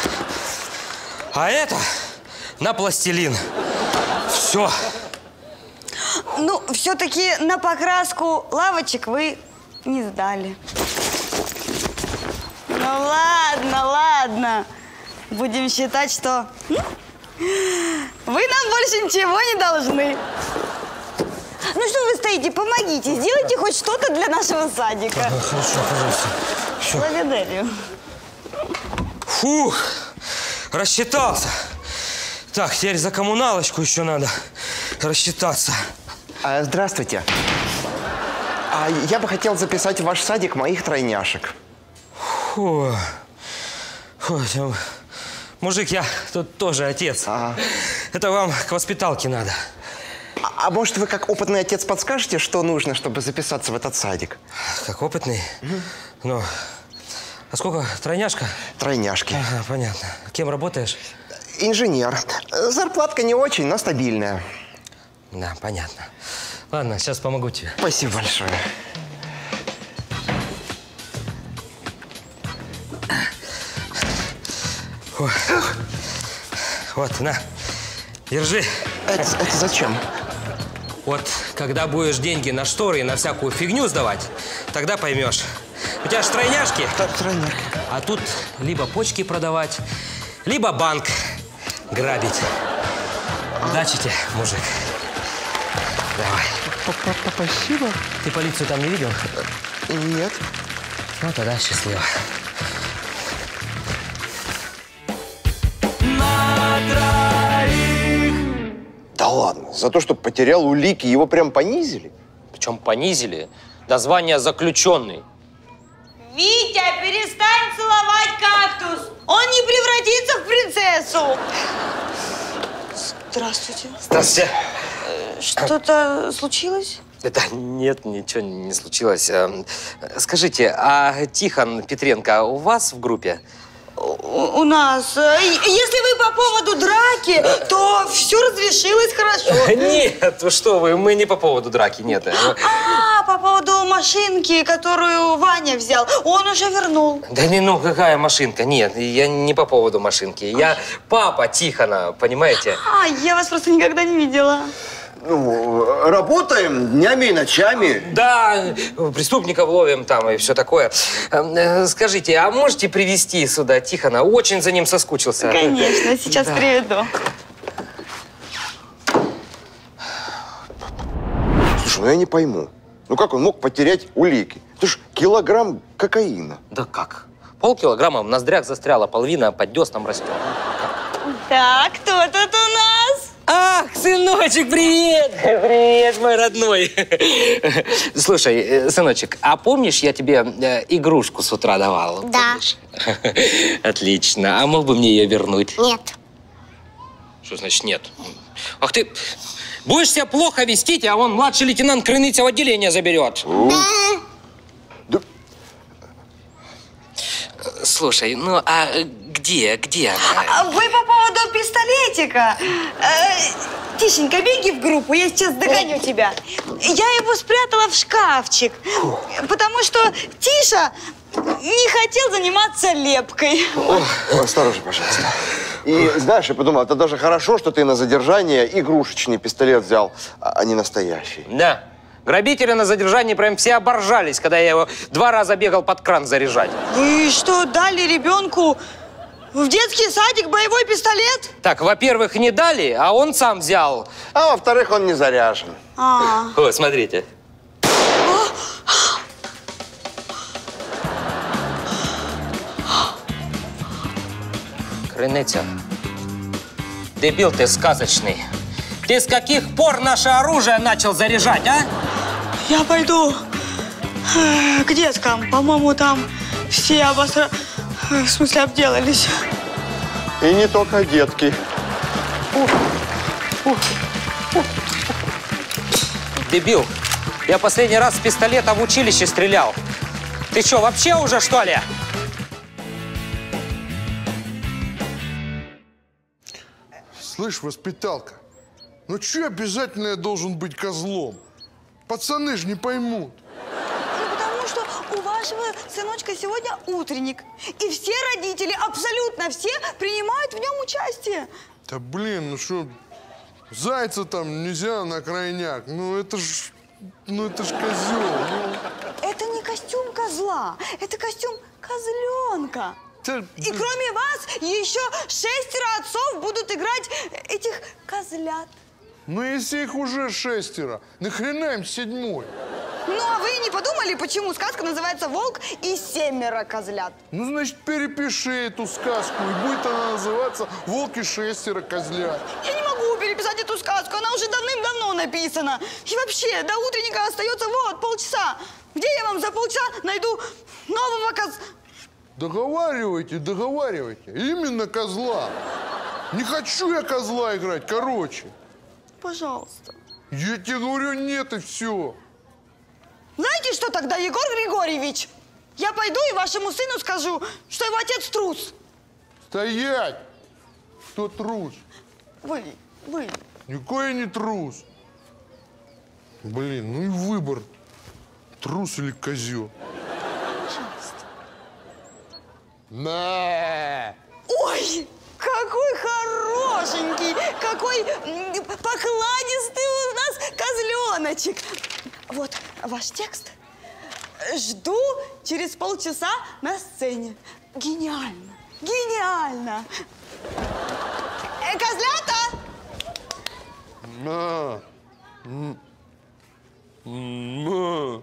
[SPEAKER 6] А это на пластилин. Все.
[SPEAKER 2] Ну, все-таки на покраску лавочек вы не сдали. Ну ладно, ладно. Будем считать, что вы нам больше ничего не должны. Ну что вы стоите, помогите, сделайте хоть что-то для нашего садика.
[SPEAKER 6] Ага, хорошо, пожалуйста. Все.
[SPEAKER 2] Благодарю.
[SPEAKER 6] Фух, рассчитался. Так, теперь за коммуналочку еще надо рассчитаться.
[SPEAKER 5] А, здравствуйте. А я бы хотел записать в ваш садик моих тройняшек.
[SPEAKER 6] Фу. Фу, мужик, я тут тоже отец.
[SPEAKER 5] Ага.
[SPEAKER 6] Это вам к воспиталке надо.
[SPEAKER 5] А, а может, вы как опытный отец подскажете, что нужно, чтобы записаться в этот садик?
[SPEAKER 6] Как опытный? Mm. Ну, а сколько? Тройняшка?
[SPEAKER 5] Тройняшки.
[SPEAKER 6] Ага, понятно. Кем работаешь?
[SPEAKER 5] Инженер. Зарплатка не очень, но стабильная.
[SPEAKER 6] Да, понятно. Ладно, сейчас помогу тебе.
[SPEAKER 5] Спасибо большое.
[SPEAKER 6] Ой. Вот, на, держи.
[SPEAKER 5] Это, это зачем?
[SPEAKER 6] Вот, когда будешь деньги на шторы и на всякую фигню сдавать, тогда поймешь. У тебя же тройняшки.
[SPEAKER 5] Так, тройняшки.
[SPEAKER 6] А тут либо почки продавать, либо банк грабить. Удачи тебе, мужик. Давай.
[SPEAKER 5] Спасибо.
[SPEAKER 6] Ты полицию там не видел?
[SPEAKER 5] Нет.
[SPEAKER 6] Ну, тогда счастливо.
[SPEAKER 14] На троих.
[SPEAKER 5] Да ладно, за то, что потерял улики, его прям понизили?
[SPEAKER 6] Причем понизили до звания заключенный.
[SPEAKER 2] Витя, перестань целовать кактус! Он не превратится в принцессу! Здравствуйте.
[SPEAKER 6] Здравствуйте.
[SPEAKER 2] Что-то случилось?
[SPEAKER 6] Да нет, ничего не случилось. Скажите, а Тихон Петренко у вас в группе?
[SPEAKER 2] у, у нас. Если вы по поводу драки, то все разрешилось хорошо.
[SPEAKER 6] Нет, что вы, мы не по поводу драки, нет.
[SPEAKER 2] А, по поводу машинки, которую Ваня взял, он уже вернул.
[SPEAKER 6] Да не, ну какая машинка? Нет, я не по поводу машинки. Я папа Тихона, понимаете?
[SPEAKER 2] А, я вас просто никогда не видела.
[SPEAKER 5] Ну, работаем днями и ночами.
[SPEAKER 6] Да, преступников ловим там и все такое. Скажите, а можете привезти сюда Тихона? Очень за ним соскучился.
[SPEAKER 2] Конечно, сейчас
[SPEAKER 6] да.
[SPEAKER 2] приведу.
[SPEAKER 5] Слушай, ну я не пойму. Ну как он мог потерять улики? Это ж килограмм кокаина.
[SPEAKER 6] Да как? Полкилограмма в ноздрях застряла, половина под деснам растет.
[SPEAKER 2] Так, кто тут у нас?
[SPEAKER 6] Ах, сыночек, привет! Привет, мой родной. Слушай, сыночек, а помнишь, я тебе э, игрушку с утра давал?
[SPEAKER 15] Да.
[SPEAKER 6] Отлично. А мог бы мне ее вернуть?
[SPEAKER 15] Нет.
[SPEAKER 6] Что значит нет? Ах ты, будешь себя плохо вести, а он младший лейтенант Крыницев отделение заберет.
[SPEAKER 15] Да.
[SPEAKER 6] Слушай, ну а где, где она?
[SPEAKER 2] Вы по поводу пистолетика. Э, Тишенька, беги в группу, я сейчас догоню тебя. Я его спрятала в шкафчик, потому что Тиша не хотел заниматься лепкой.
[SPEAKER 5] Ой, осторожно, пожалуйста. И знаешь, я подумал, это даже хорошо, что ты на задержание игрушечный пистолет взял, а не настоящий.
[SPEAKER 6] Да. Грабители на задержании прям все оборжались, когда я его два раза бегал под кран заряжать.
[SPEAKER 2] Вы что, дали ребенку в детский садик боевой пистолет?
[SPEAKER 6] Так, во-первых, не дали, а он сам взял.
[SPEAKER 5] А во-вторых, он не заряжен.
[SPEAKER 2] А.
[SPEAKER 6] О, смотрите. Крыниця, дебил ты сказочный. Ты с каких пор наше оружие начал заряжать, а?
[SPEAKER 2] Я пойду э, к деткам. По-моему, там все обосра... В смысле, обделались.
[SPEAKER 5] И не только детки.
[SPEAKER 6] Дебил, я последний раз с пистолета в училище стрелял. Ты что, вообще уже, что ли?
[SPEAKER 1] Слышь, воспиталка, ну че обязательно я должен быть козлом? Пацаны же не поймут.
[SPEAKER 2] Ну, потому что у вашего сыночка сегодня утренник. И все родители, абсолютно все, принимают в нем участие.
[SPEAKER 1] Да блин, ну что, зайца там нельзя на крайняк. Ну это ж, ну это ж козел. Ну.
[SPEAKER 2] Это не костюм козла, это костюм козленка.
[SPEAKER 1] Да,
[SPEAKER 2] И
[SPEAKER 1] да.
[SPEAKER 2] кроме вас еще шестеро отцов будут играть этих козлят.
[SPEAKER 1] Ну если их уже шестеро, нахрена им седьмой?
[SPEAKER 2] Ну, а вы не подумали, почему сказка называется «Волк и семеро козлят»?
[SPEAKER 1] Ну, значит, перепиши эту сказку, и будет она называться «Волк и шестеро козлят».
[SPEAKER 2] Я не могу переписать эту сказку, она уже давным-давно написана. И вообще, до утренника остается вот полчаса. Где я вам за полчаса найду нового коз...
[SPEAKER 1] Договаривайте, договаривайте. Именно козла. Не хочу я козла играть, короче.
[SPEAKER 2] Пожалуйста.
[SPEAKER 1] Я тебе говорю, нет, и все.
[SPEAKER 2] Знаете что тогда, Егор Григорьевич? Я пойду и вашему сыну скажу, что его отец трус.
[SPEAKER 1] Стоять! Кто трус?
[SPEAKER 2] Вы, вы.
[SPEAKER 1] Никакой я не трус. Блин, ну и выбор. Трус или козел.
[SPEAKER 2] Пожалуйста.
[SPEAKER 1] На!
[SPEAKER 2] Ой, какой хорошенький, какой м, покладистый у нас козленочек. Вот ваш текст. Жду через полчаса на сцене. Гениально, гениально. Э, козлята!
[SPEAKER 1] На! М. На!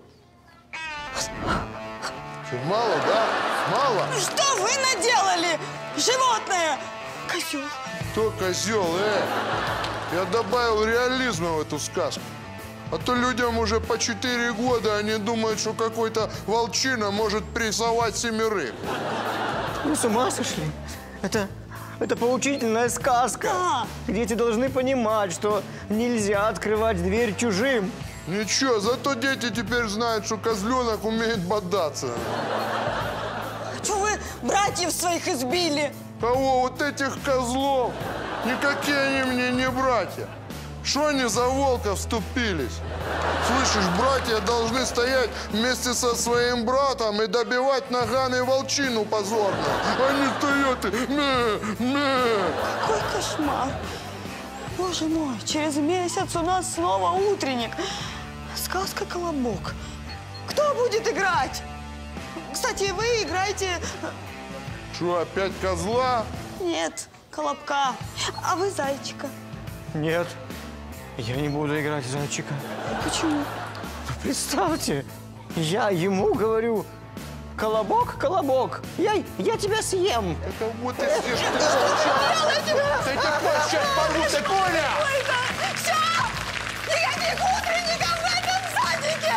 [SPEAKER 1] Что, мало, да? Мало?
[SPEAKER 2] Что вы наделали, животное? Козел.
[SPEAKER 1] Кто козел, э? Я добавил реализма в эту сказку. А то людям уже по четыре года они думают, что какой-то волчина может прессовать семерых.
[SPEAKER 12] Вы с ума сошли? Это, это поучительная сказка.
[SPEAKER 2] Да.
[SPEAKER 12] Дети должны понимать, что нельзя открывать дверь чужим.
[SPEAKER 1] Ничего, зато дети теперь знают, что козленок умеет бодаться.
[SPEAKER 2] Что вы братьев своих избили.
[SPEAKER 1] Кого? Вот этих козлов? Никакие они мне не братья. Что они за волка вступились? Слышишь, братья должны стоять вместе со своим братом и добивать ногами волчину позорно. Они стоят и мэ, мэ.
[SPEAKER 2] Какой кошмар. Боже мой, через месяц у нас снова утренник. Сказка «Колобок». Кто будет играть? Кстати, вы играете...
[SPEAKER 1] Что, опять козла?
[SPEAKER 2] Нет, Колобка. А вы зайчика.
[SPEAKER 4] Нет, я не буду играть зайчика.
[SPEAKER 2] Почему?
[SPEAKER 4] Представьте, я ему говорю: колобок, колобок, я, я тебя съем.
[SPEAKER 1] Это вот ты съешь. Ты такой сейчас порву, ты понял?
[SPEAKER 2] Все! Никаких утренников в этом садике!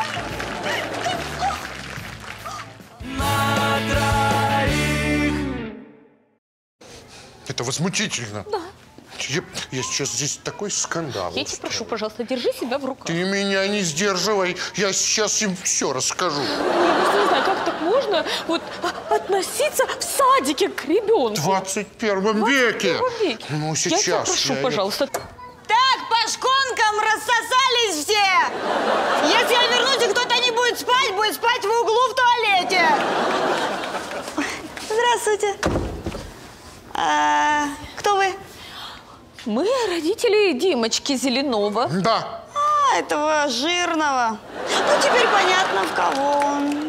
[SPEAKER 14] На троих.
[SPEAKER 1] Это возмутительно.
[SPEAKER 3] Да.
[SPEAKER 1] Я, я сейчас здесь такой скандал.
[SPEAKER 3] Я тебя прошу, пожалуйста, держи себя в руках.
[SPEAKER 1] Ты меня не сдерживай. Я сейчас им все расскажу.
[SPEAKER 3] Я просто не знаю, как так можно вот относиться в садике к ребенку.
[SPEAKER 1] В двадцать первом веке.
[SPEAKER 3] веке.
[SPEAKER 1] Ну, сейчас.
[SPEAKER 3] Я тебя прошу,
[SPEAKER 1] я...
[SPEAKER 3] пожалуйста.
[SPEAKER 2] Так, по шконкам рассосались все! Если я вернусь, и кто-то не будет спать, будет спать в углу в туалете! Здравствуйте. А, кто вы?
[SPEAKER 3] Мы родители Димочки Зеленова.
[SPEAKER 1] Да.
[SPEAKER 2] А, этого жирного. Ну, теперь понятно, в кого он.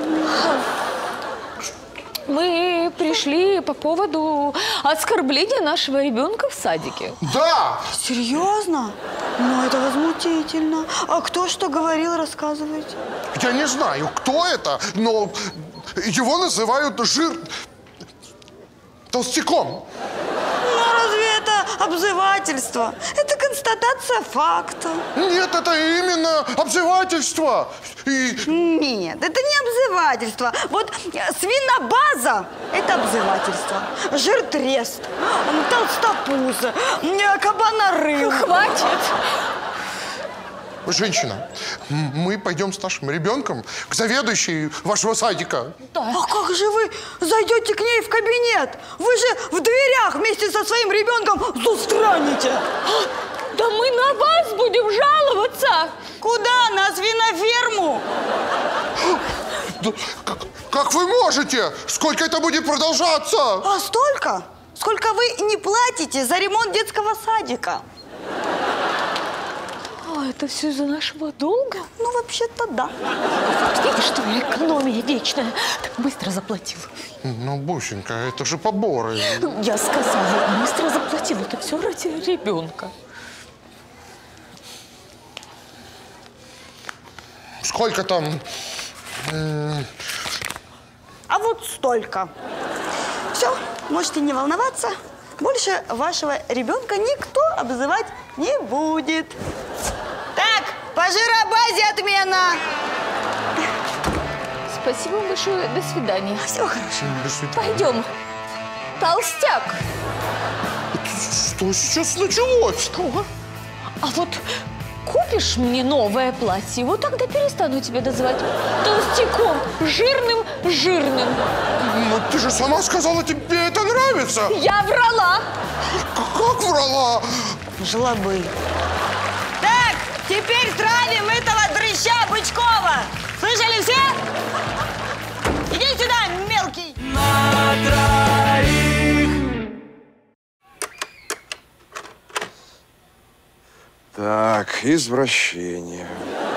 [SPEAKER 3] Мы пришли по поводу оскорбления нашего ребенка в садике.
[SPEAKER 1] Да!
[SPEAKER 2] Серьезно? Ну, это возмутительно. А кто что говорил, рассказывайте.
[SPEAKER 1] Я не знаю, кто это, но его называют жир... толстяком.
[SPEAKER 2] Ну, разве это обзывательство? Это констатация факта.
[SPEAKER 1] Нет, это именно обзывательство. И...
[SPEAKER 2] Нет, это не обзывательство. Вот свинобаза – это обзывательство. Жиртрест, толстопузы, кабанорыл.
[SPEAKER 3] Хватит.
[SPEAKER 1] Женщина, мы пойдем с нашим ребенком к заведующей вашего садика.
[SPEAKER 2] Да. А как же вы зайдете к ней в кабинет? Вы же в дверях вместе со своим ребенком застранете.
[SPEAKER 3] А, да мы на вас будем жаловаться.
[SPEAKER 2] Куда? На свиноферму?
[SPEAKER 1] Да, как, как вы можете? Сколько это будет продолжаться?
[SPEAKER 2] А столько, сколько вы не платите за ремонт детского садика.
[SPEAKER 3] А это все из-за нашего долга?
[SPEAKER 2] Ну, вообще-то да.
[SPEAKER 3] Вот видишь, твоя экономия вечная. Так быстро заплатил.
[SPEAKER 1] Ну, Бусенька, это же поборы.
[SPEAKER 3] Я сказала, быстро заплатил. Это все ради ребенка.
[SPEAKER 1] Сколько там?
[SPEAKER 2] А вот столько. Все, можете не волноваться. Больше вашего ребенка никто обзывать не будет. Так, по жиробазе отмена.
[SPEAKER 3] Спасибо большое. До свидания.
[SPEAKER 2] Всего хорошего.
[SPEAKER 1] До свидания.
[SPEAKER 3] Пойдем. Толстяк.
[SPEAKER 1] Что сейчас началось?
[SPEAKER 3] Что? А вот купишь мне новое платье, вот тогда перестану тебя называть толстяком, жирным, жирным.
[SPEAKER 1] Ну, ты же сама сказала, тебе это нравится.
[SPEAKER 3] Я врала.
[SPEAKER 1] Как врала?
[SPEAKER 2] Жлобы. Так, теперь травим этого дрыща Бычкова. Слышали все? Иди сюда, мелкий.
[SPEAKER 14] На троих.
[SPEAKER 5] Так, извращение.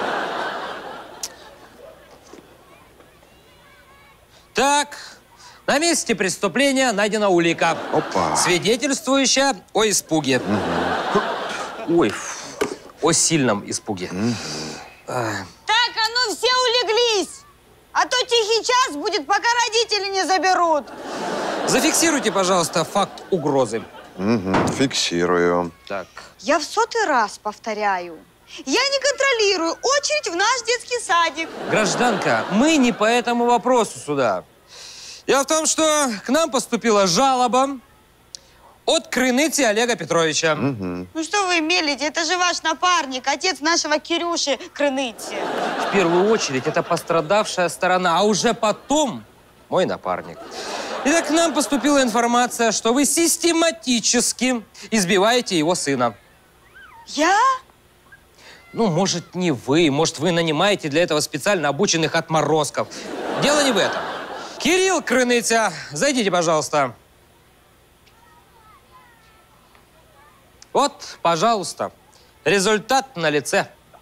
[SPEAKER 6] Так, на месте преступления найдена улика.
[SPEAKER 5] Опа.
[SPEAKER 6] Свидетельствующая о испуге.
[SPEAKER 5] Угу.
[SPEAKER 6] Ой, о сильном испуге.
[SPEAKER 5] Угу.
[SPEAKER 6] А.
[SPEAKER 2] Так, а ну все улеглись. А то тихий час будет, пока родители не заберут.
[SPEAKER 6] Зафиксируйте, пожалуйста, факт угрозы.
[SPEAKER 5] Угу, фиксирую.
[SPEAKER 6] Так.
[SPEAKER 2] Я в сотый раз повторяю. Я не контролирую очередь в наш детский садик.
[SPEAKER 6] Гражданка, мы не по этому вопросу сюда. Дело в том, что к нам поступила жалоба от Крыныти Олега Петровича.
[SPEAKER 5] Угу.
[SPEAKER 2] Ну что вы мелите? Это же ваш напарник, отец нашего Кирюши Крыныти.
[SPEAKER 6] В первую очередь это пострадавшая сторона, а уже потом мой напарник. Итак, к нам поступила информация, что вы систематически избиваете его сына.
[SPEAKER 2] Я?
[SPEAKER 6] Ну, может, не вы, может, вы нанимаете для этого специально обученных отморозков. Дело не в этом. Кирилл Крыныця, зайдите, пожалуйста. Вот, пожалуйста, результат на лице.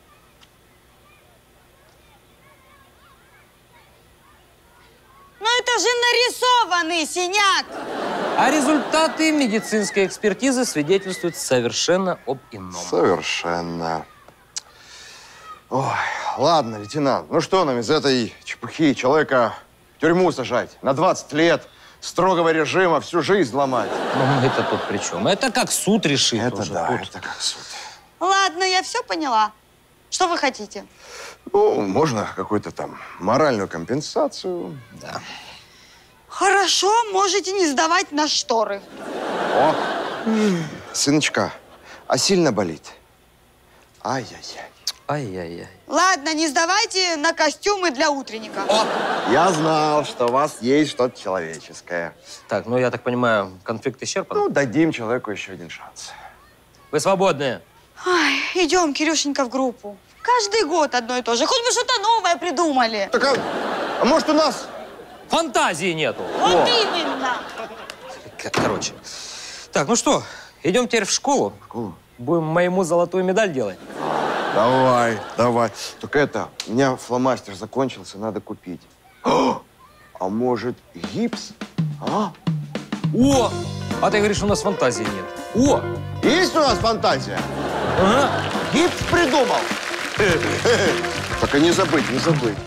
[SPEAKER 2] Ну это же нарисованный синяк.
[SPEAKER 6] А результаты медицинской экспертизы свидетельствуют совершенно об ином.
[SPEAKER 5] Совершенно. Ой, ладно, лейтенант, ну что нам из этой чепухи человека в тюрьму сажать? На двадцать лет строгого режима всю жизнь ломать.
[SPEAKER 6] Ну, это тут при чем? Это как суд решит.
[SPEAKER 5] Это
[SPEAKER 6] уже.
[SPEAKER 5] да,
[SPEAKER 6] Тут.
[SPEAKER 5] это как суд.
[SPEAKER 2] Ладно, я все поняла. Что вы хотите?
[SPEAKER 5] Ну, можно какую-то там моральную компенсацию.
[SPEAKER 6] Да.
[SPEAKER 2] Хорошо, можете не сдавать на шторы.
[SPEAKER 5] О, сыночка, а сильно болит? Ай-яй-яй.
[SPEAKER 6] Ай-яй-яй.
[SPEAKER 2] Ладно, не сдавайте на костюмы для утренника.
[SPEAKER 5] О, я знал, что у вас есть что-то человеческое.
[SPEAKER 6] Так, ну я так понимаю, конфликт исчерпан?
[SPEAKER 5] Ну, дадим человеку еще один шанс.
[SPEAKER 6] Вы свободны.
[SPEAKER 2] Ой, идем, Кирюшенька, в группу. Каждый год одно и то же. Хоть бы что-то новое придумали.
[SPEAKER 5] Так, а, а может, у нас
[SPEAKER 6] фантазии нету.
[SPEAKER 2] Вот именно.
[SPEAKER 6] Короче. Так, ну что, идем теперь в школу.
[SPEAKER 5] В школу?
[SPEAKER 6] Будем моему золотую медаль делать.
[SPEAKER 5] Давай, давай. Только это, у меня фломастер закончился, надо купить. О, а может, гипс? А?
[SPEAKER 6] О! А ты говоришь, у нас фантазии нет. О!
[SPEAKER 5] Есть у нас фантазия?
[SPEAKER 6] Ага.
[SPEAKER 5] Гипс придумал. Только не забыть, не забыть.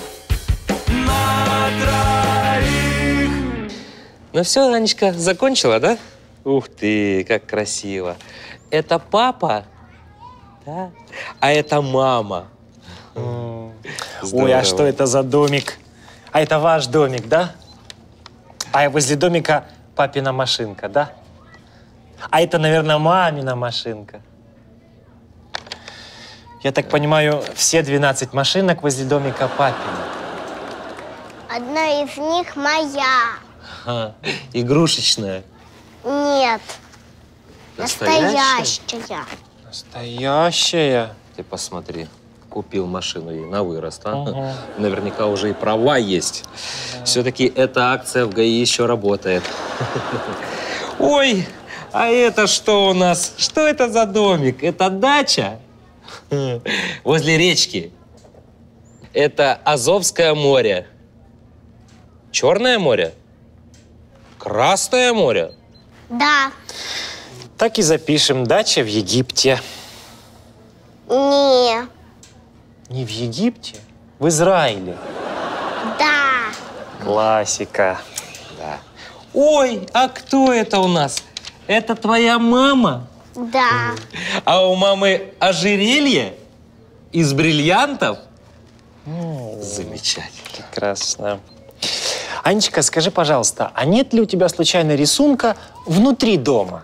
[SPEAKER 14] На троих.
[SPEAKER 6] Ну все, Анечка, закончила, да? Ух ты, как красиво. Это папа, да? А это мама.
[SPEAKER 12] Ой, а что это за домик? А это ваш домик, да? А возле домика папина машинка, да? А это, наверное, мамина машинка. Я так понимаю, все двенадцать машинок возле домика папина.
[SPEAKER 15] Одна из них моя.
[SPEAKER 6] Ага. Игрушечная.
[SPEAKER 15] Нет.
[SPEAKER 6] Настоящая?
[SPEAKER 15] Настоящая.
[SPEAKER 12] Настоящая?
[SPEAKER 6] Ты посмотри, купил машину ей на вырост, а?
[SPEAKER 12] Угу.
[SPEAKER 6] Наверняка уже и права есть. Да. Все-таки эта акция в ГАИ еще работает. Ой, а это что у нас? Что это за домик? Это дача? Возле речки. Это Азовское море. Черное море? Красное море?
[SPEAKER 15] Да.
[SPEAKER 12] Так и запишем. Дача в Египте.
[SPEAKER 15] Не.
[SPEAKER 12] Не в Египте? В Израиле.
[SPEAKER 15] Да.
[SPEAKER 12] Классика.
[SPEAKER 6] Да. Ой, а кто это у нас? Это твоя мама?
[SPEAKER 15] Да.
[SPEAKER 6] А у мамы ожерелье из бриллиантов?
[SPEAKER 12] О,
[SPEAKER 6] замечательно.
[SPEAKER 12] Прекрасно. Анечка, скажи, пожалуйста, а нет ли у тебя случайно рисунка внутри дома?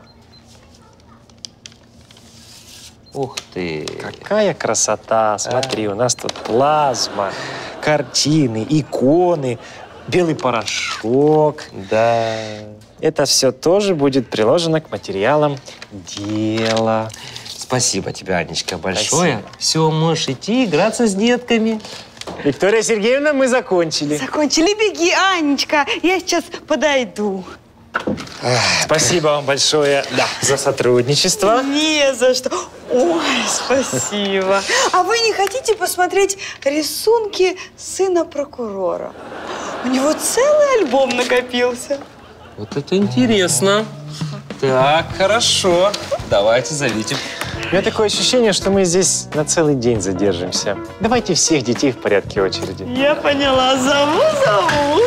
[SPEAKER 6] Ух ты!
[SPEAKER 12] Какая красота! Смотри, у нас тут плазма, картины, иконы, белый порошок.
[SPEAKER 6] Да.
[SPEAKER 12] Это все тоже будет приложено к материалам дела.
[SPEAKER 6] Спасибо тебе, Анечка, большое. Спасибо. Все, можешь идти играться с детками.
[SPEAKER 12] Виктория Сергеевна, мы закончили.
[SPEAKER 2] Закончили, беги, Анечка. Я сейчас подойду.
[SPEAKER 12] Спасибо вам большое да. за сотрудничество.
[SPEAKER 2] Не за что. Ой, спасибо. А вы не хотите посмотреть рисунки сына прокурора? У него целый альбом накопился.
[SPEAKER 6] Вот это интересно. Так, хорошо. Давайте зовите.
[SPEAKER 12] У меня такое ощущение, что мы здесь на целый день задержимся. Давайте всех детей в порядке очереди.
[SPEAKER 2] Я поняла. Зову, зову.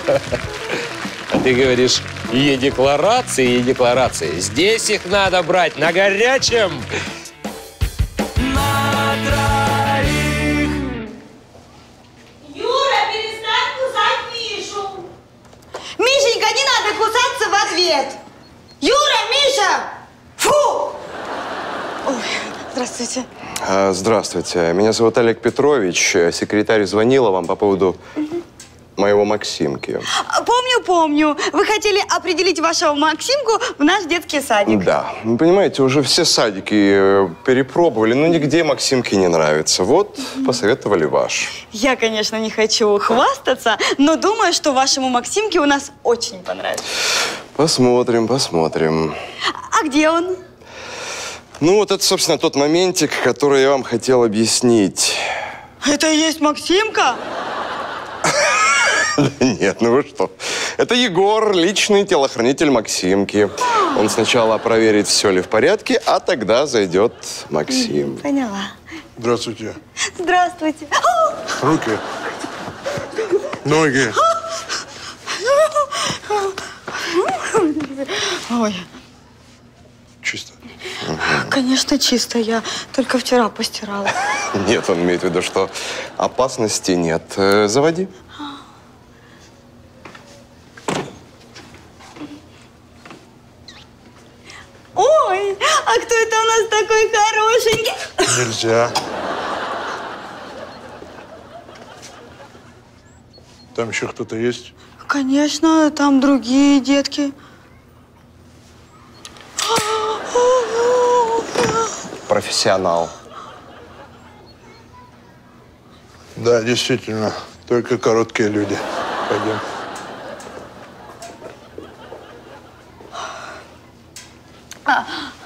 [SPEAKER 6] А ты говоришь, е-декларации, е-декларации. Здесь их надо брать на горячем.
[SPEAKER 14] На троих.
[SPEAKER 2] Юра, перестань кусать Мишу. Мишенька, не надо кусаться в ответ. Юра, Миша! Фу! Ой, здравствуйте.
[SPEAKER 5] Здравствуйте. Меня зовут Олег Петрович. Секретарь звонила вам по поводу...
[SPEAKER 2] Угу.
[SPEAKER 5] моего Максимки.
[SPEAKER 2] Помню, помню. Вы хотели определить вашего Максимку в наш детский садик.
[SPEAKER 5] Да. Вы понимаете, уже все садики перепробовали, но нигде Максимке не нравится. Вот, посоветовали ваш.
[SPEAKER 2] Я, конечно, не хочу хвастаться, но думаю, что вашему Максимке у нас очень понравится.
[SPEAKER 5] Посмотрим, посмотрим.
[SPEAKER 2] А где он?
[SPEAKER 5] Ну, вот это, собственно, тот моментик, который я вам хотел объяснить.
[SPEAKER 2] Это и есть Максимка?
[SPEAKER 5] Нет, ну вы что. Это Егор, личный телохранитель Максимки. Он сначала проверит, все ли в порядке, а тогда зайдет Максим.
[SPEAKER 2] Поняла.
[SPEAKER 1] Здравствуйте.
[SPEAKER 2] Здравствуйте.
[SPEAKER 1] Руки. Ноги.
[SPEAKER 2] Ой.
[SPEAKER 1] Чисто.
[SPEAKER 2] Конечно, чисто. Я только вчера постирала.
[SPEAKER 5] Нет, он имеет в виду, что опасности нет. Э, заводи.
[SPEAKER 2] Ой, а кто это у нас такой хорошенький?
[SPEAKER 1] Нельзя. Там еще кто-то есть?
[SPEAKER 2] Конечно, там другие детки.
[SPEAKER 5] Профессионал.
[SPEAKER 1] Да, действительно. Только короткие люди. Пойдем.
[SPEAKER 2] А,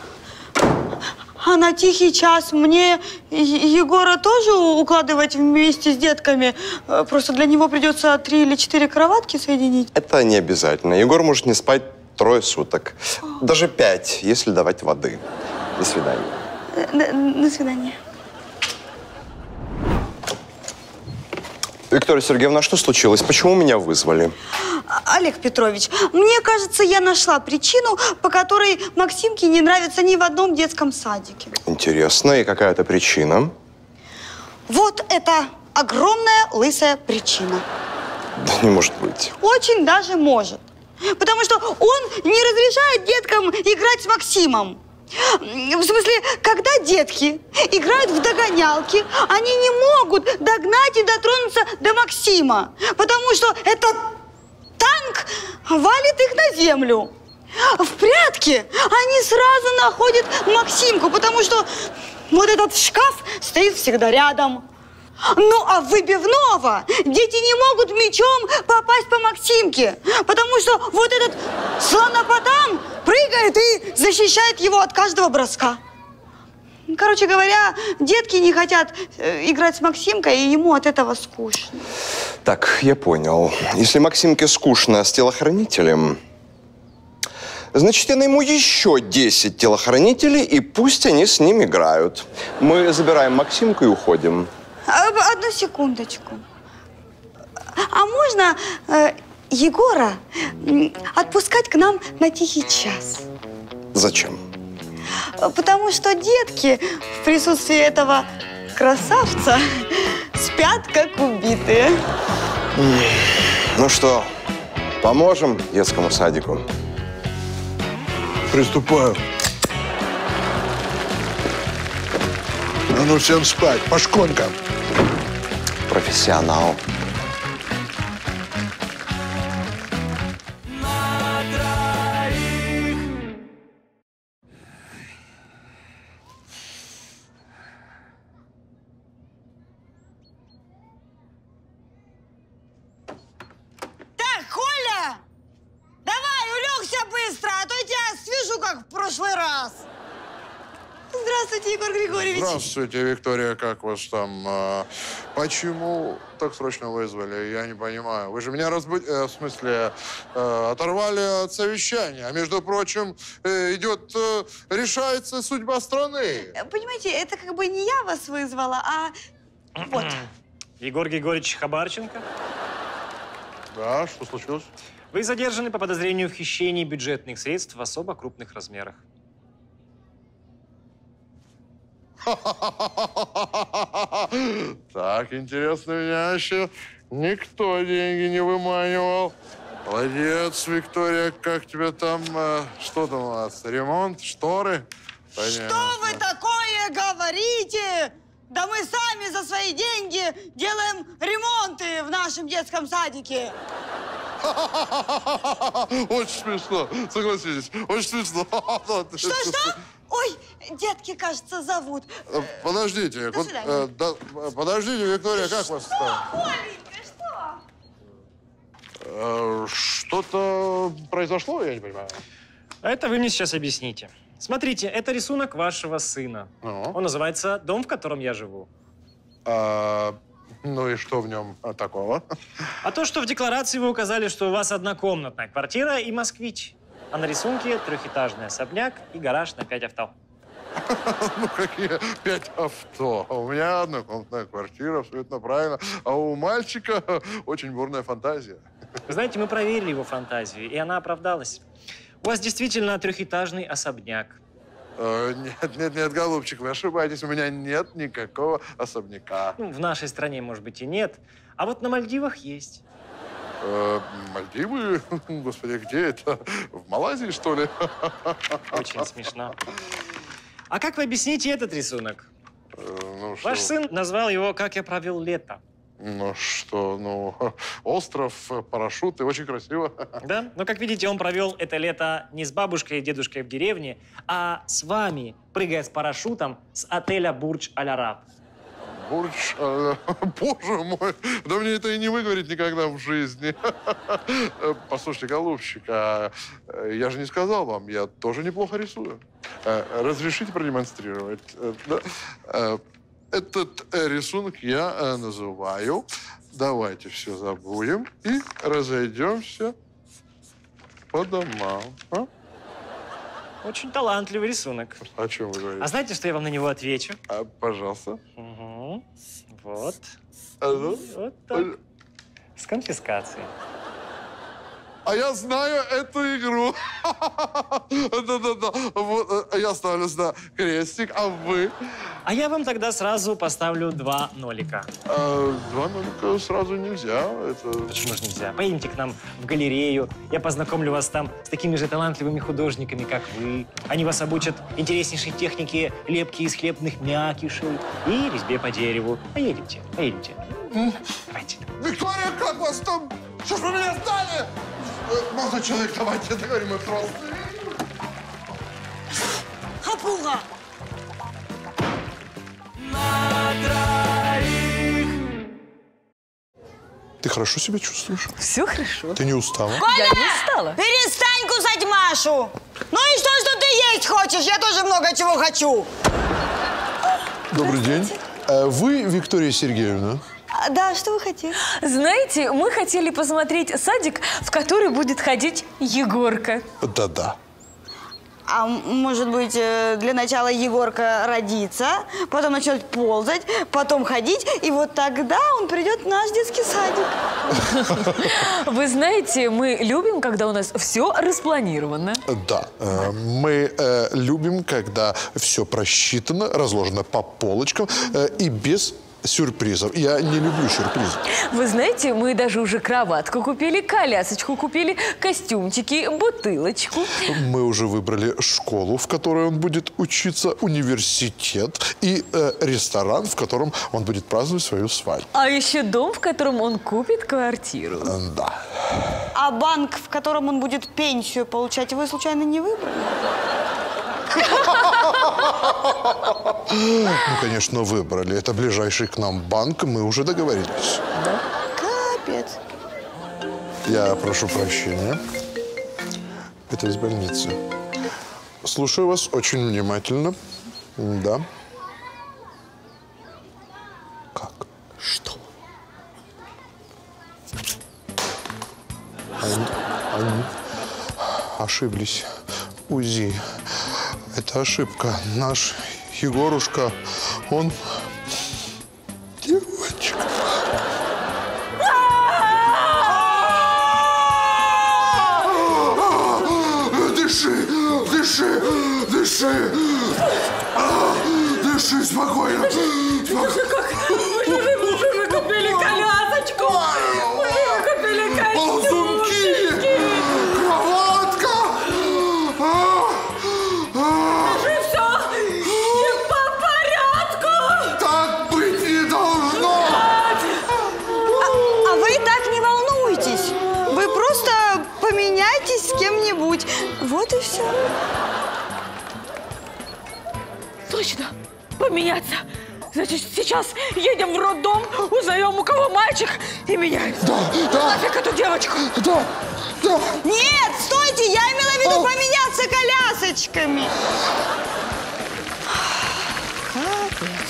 [SPEAKER 2] а на тихий час мне Егора тоже укладывать вместе с детками? Просто для него придется три или четыре кроватки соединить.
[SPEAKER 5] Это не обязательно. Егор может не спать трое суток. Даже пять, если давать воды. До свидания.
[SPEAKER 2] До, до свидания.
[SPEAKER 5] Виктория Сергеевна, что случилось? Почему меня вызвали?
[SPEAKER 2] Олег Петрович, мне кажется, я нашла причину, по которой Максимке не нравится ни в одном детском садике.
[SPEAKER 5] Интересно. И какая это причина?
[SPEAKER 2] Вот это огромная лысая причина.
[SPEAKER 5] Да не может быть.
[SPEAKER 2] Очень даже может. Потому что он не разрешает деткам играть с Максимом. В смысле, когда детки играют в догонялки, они не могут догнать и дотронуться до Максима, потому что этот танк валит их на землю. В прятки они сразу находят Максимку, потому что вот этот шкаф стоит всегда рядом. Ну, а в выбивного дети не могут мячом попасть по Максимке, потому что вот этот слонопотам прыгает и защищает его от каждого броска. Короче говоря, детки не хотят э, играть с Максимкой, и ему от этого скучно.
[SPEAKER 5] Так, я понял. Если Максимке скучно с телохранителем, значит, я найму еще десять телохранителей, и пусть они с ним играют. Мы забираем Максимку и уходим.
[SPEAKER 2] Одну секундочку. А можно э, Егора отпускать к нам на тихий час?
[SPEAKER 5] Зачем?
[SPEAKER 2] Потому что детки в присутствии этого красавца спят, как убитые.
[SPEAKER 5] Ну что, поможем детскому садику?
[SPEAKER 1] Приступаю. А ну всем спать, по шконкам.
[SPEAKER 5] Профессионал.
[SPEAKER 2] Так, Коля! Давай, улегся быстро, а то я тебя свяжу, как в прошлый раз. Здравствуйте, Егор Григорьевич.
[SPEAKER 1] Здравствуйте, Виктория, как вас там? А, почему так срочно вызвали? Я не понимаю. Вы же меня разбудили, э, в смысле, э, оторвали от совещания. А между прочим, э, идет, э, решается судьба страны.
[SPEAKER 2] Понимаете, это как бы не я вас вызвала, а вот.
[SPEAKER 12] Егор Григорьевич Хабарченко.
[SPEAKER 1] Да, что случилось?
[SPEAKER 12] Вы задержаны по подозрению в хищении бюджетных средств в особо крупных размерах.
[SPEAKER 1] Так, интересно, меня еще никто деньги не выманивал. Молодец, Виктория, как тебе там, э, что там у нас, ремонт, шторы? Понятно.
[SPEAKER 2] Что вы такое говорите? Да мы сами за свои деньги делаем ремонты в нашем детском садике.
[SPEAKER 1] Очень смешно, согласитесь. Очень смешно.
[SPEAKER 2] Что-что? Ой, детки, кажется, зовут.
[SPEAKER 1] Подождите.
[SPEAKER 2] До
[SPEAKER 1] вот,
[SPEAKER 2] свидания.
[SPEAKER 1] э, да, подождите, Виктория, как вас
[SPEAKER 2] Что,
[SPEAKER 1] там?
[SPEAKER 2] Коленька, что?
[SPEAKER 1] Э, Что-то произошло, я не понимаю.
[SPEAKER 12] А это вы мне сейчас объясните. Смотрите, это рисунок вашего сына.
[SPEAKER 1] Ну?
[SPEAKER 12] Он называется «Дом, в котором я живу».
[SPEAKER 1] А, ну и что в нем такого?
[SPEAKER 12] А то, что в декларации вы указали, что у вас однокомнатная квартира и москвич. А на рисунке трехэтажный особняк и гараж на пять авто.
[SPEAKER 1] Ну, какие пять авто? У меня однокомнатная квартира, абсолютно правильно. А у мальчика очень бурная фантазия.
[SPEAKER 12] Вы знаете, мы проверили его фантазию, и она оправдалась. У вас действительно трехэтажный особняк.
[SPEAKER 1] Э, нет, нет, нет, голубчик, вы ошибаетесь. У меня нет никакого особняка.
[SPEAKER 12] Ну, в нашей стране, может быть, и нет. А вот на Мальдивах есть.
[SPEAKER 1] Э, Мальдивы? Господи, где это? В Малайзии, что ли?
[SPEAKER 12] Очень смешно. А как вы объясните этот рисунок?
[SPEAKER 1] Э, ну, что?
[SPEAKER 12] Ваш сын назвал его «Как я провел лето».
[SPEAKER 1] Ну что, ну, остров, парашюты, очень красиво.
[SPEAKER 12] Да? Но, как видите, он провел это лето не с бабушкой и дедушкой в деревне, а с вами, прыгая с парашютом с отеля «Бурдж Аль-Араб».
[SPEAKER 1] Бурдж, э, боже мой, да мне это и не выговорить никогда в жизни. Послушайте, голубчик, а я же не сказал вам, я тоже неплохо рисую. Разрешите продемонстрировать? Да? Этот рисунок я называю «Давайте все забудем и разойдемся по домам». А?
[SPEAKER 12] Очень талантливый рисунок.
[SPEAKER 1] О чем вы говорите?
[SPEAKER 12] А знаете, что я вам на него отвечу?
[SPEAKER 1] А, пожалуйста.
[SPEAKER 12] Угу. Вот.
[SPEAKER 1] А, ну?
[SPEAKER 12] Вот так. С конфискацией.
[SPEAKER 1] А я знаю эту игру. Да-да-да. Вот, я ставлю сюда крестик, а вы?
[SPEAKER 12] А я вам тогда сразу поставлю два нолика.
[SPEAKER 1] А, два нолика сразу нельзя. Это...
[SPEAKER 12] Почему же нельзя? Поедемте к нам в галерею. Я познакомлю вас там с такими же талантливыми художниками, как вы. Они вас обучат интереснейшей технике лепки из хлебных мякишей и резьбе по дереву. Поедемте, поедемте. Давайте.
[SPEAKER 1] Виктория, как вас там? Что ж вы меня сдали? Молодой человек, давайте договорим мы просто.
[SPEAKER 2] Хапуга!
[SPEAKER 1] Ты хорошо себя чувствуешь?
[SPEAKER 16] Все хорошо.
[SPEAKER 1] Ты не устала?
[SPEAKER 2] Коля!
[SPEAKER 16] Я не устала.
[SPEAKER 2] Перестань кусать Машу! Ну и что, что ты есть хочешь? Я тоже много чего хочу.
[SPEAKER 1] Добрый день. А вы Виктория Сергеевна?
[SPEAKER 2] А, да, что вы хотели?
[SPEAKER 16] Знаете, мы хотели посмотреть садик, в который будет ходить Егорка.
[SPEAKER 1] Да-да.
[SPEAKER 2] А может быть, для начала Егорка родится, потом начнет ползать, потом ходить, и вот тогда он придет в наш детский садик.
[SPEAKER 16] Вы знаете, мы любим, когда у нас все распланировано.
[SPEAKER 1] Да. Э, мы э, любим, когда все просчитано, разложено по полочкам э, и без сюрпризов. Я не люблю сюрпризы.
[SPEAKER 16] Вы знаете, мы даже уже кроватку купили, колясочку купили, костюмчики, бутылочку.
[SPEAKER 1] Мы уже выбрали школу, в которой он будет учиться, университет и э, ресторан, в котором он будет праздновать свою свадьбу.
[SPEAKER 16] А еще дом, в котором он купит квартиру.
[SPEAKER 1] Э, да.
[SPEAKER 2] А банк, в котором он будет пенсию получать, вы случайно не выбрали?
[SPEAKER 1] Ну, конечно, выбрали. Это ближайший к нам банк, мы уже договорились.
[SPEAKER 2] Да? Капец.
[SPEAKER 1] Я прошу прощения. Это из больницы. Слушаю вас очень внимательно. Да. Как?
[SPEAKER 16] Что?
[SPEAKER 1] Они, они ошиблись. УЗИ. Это ошибка. Наш Егорушка, он девочка. Дыши, дыши, дыши. Дыши спокойно.
[SPEAKER 14] Мы же купили колясочку! Мы же купили
[SPEAKER 1] Ползунки! Кроватка!
[SPEAKER 14] Скажи все! И по порядку!
[SPEAKER 1] Так
[SPEAKER 2] Вот и все.
[SPEAKER 14] Точно! Поменяться! Значит, сейчас едем в роддом, узнаем, у кого мальчик, и меняемся.
[SPEAKER 1] Да, да.
[SPEAKER 14] Нафиг эту девочку.
[SPEAKER 1] Да, да.
[SPEAKER 2] Нет, стойте, я имела в виду
[SPEAKER 1] О.
[SPEAKER 2] поменяться колясочками. Капец.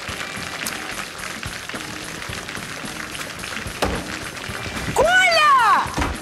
[SPEAKER 2] Коля!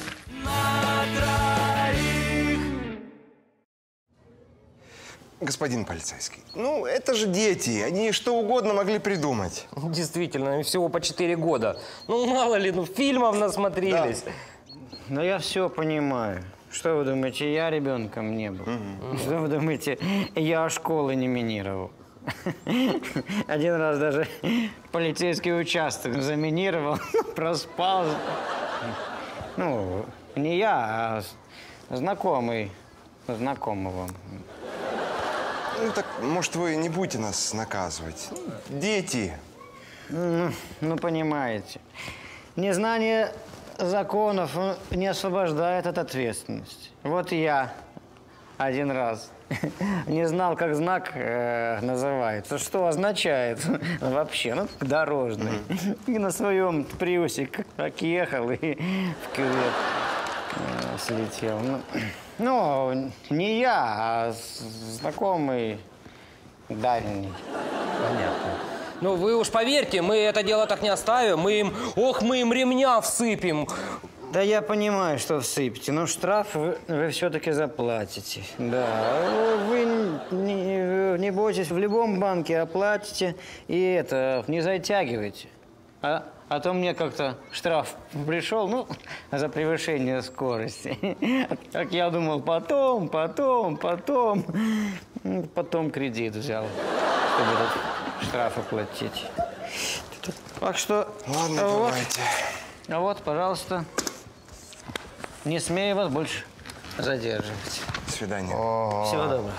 [SPEAKER 17] Господин полицейский, ну это же дети, они что угодно могли придумать.
[SPEAKER 6] Действительно, им всего по четыре года. Ну, мало ли, ну, фильмов насмотрелись.
[SPEAKER 4] Да. Но я все понимаю. Что вы думаете, я ребенком не был? Угу. Что вы думаете, я школы не минировал? Один раз даже полицейский участок заминировал, проспал. Ну, не я, а знакомый знакомого.
[SPEAKER 17] Ну так, может, вы не будете нас наказывать? Дети.
[SPEAKER 4] Ну, ну понимаете, незнание законов не освобождает от ответственности. Вот я один раз не знал, как знак э, называется, что означает вообще, ну, дорожный. И на своем приусе как ехал и в кювет э, слетел. Ну, ну, не я, а знакомый дальний.
[SPEAKER 6] Понятно. Ну, вы уж поверьте, мы это дело так не оставим. Мы им, ох, мы им ремня всыпем.
[SPEAKER 4] Да я понимаю, что всыпьте, но штраф вы, вы все-таки заплатите. Да, вы не, не бойтесь, в любом банке оплатите и это, не затягивайте. А, а то мне как-то штраф пришел, ну, за превышение скорости. Как я думал, потом, потом, потом. Потом кредит взял, чтобы этот штраф оплатить. Так что...
[SPEAKER 17] Ладно,
[SPEAKER 4] вот,
[SPEAKER 17] давайте.
[SPEAKER 4] А вот, пожалуйста, не смею вас больше задерживать.
[SPEAKER 17] До свидания.
[SPEAKER 4] О-о-о. Всего доброго.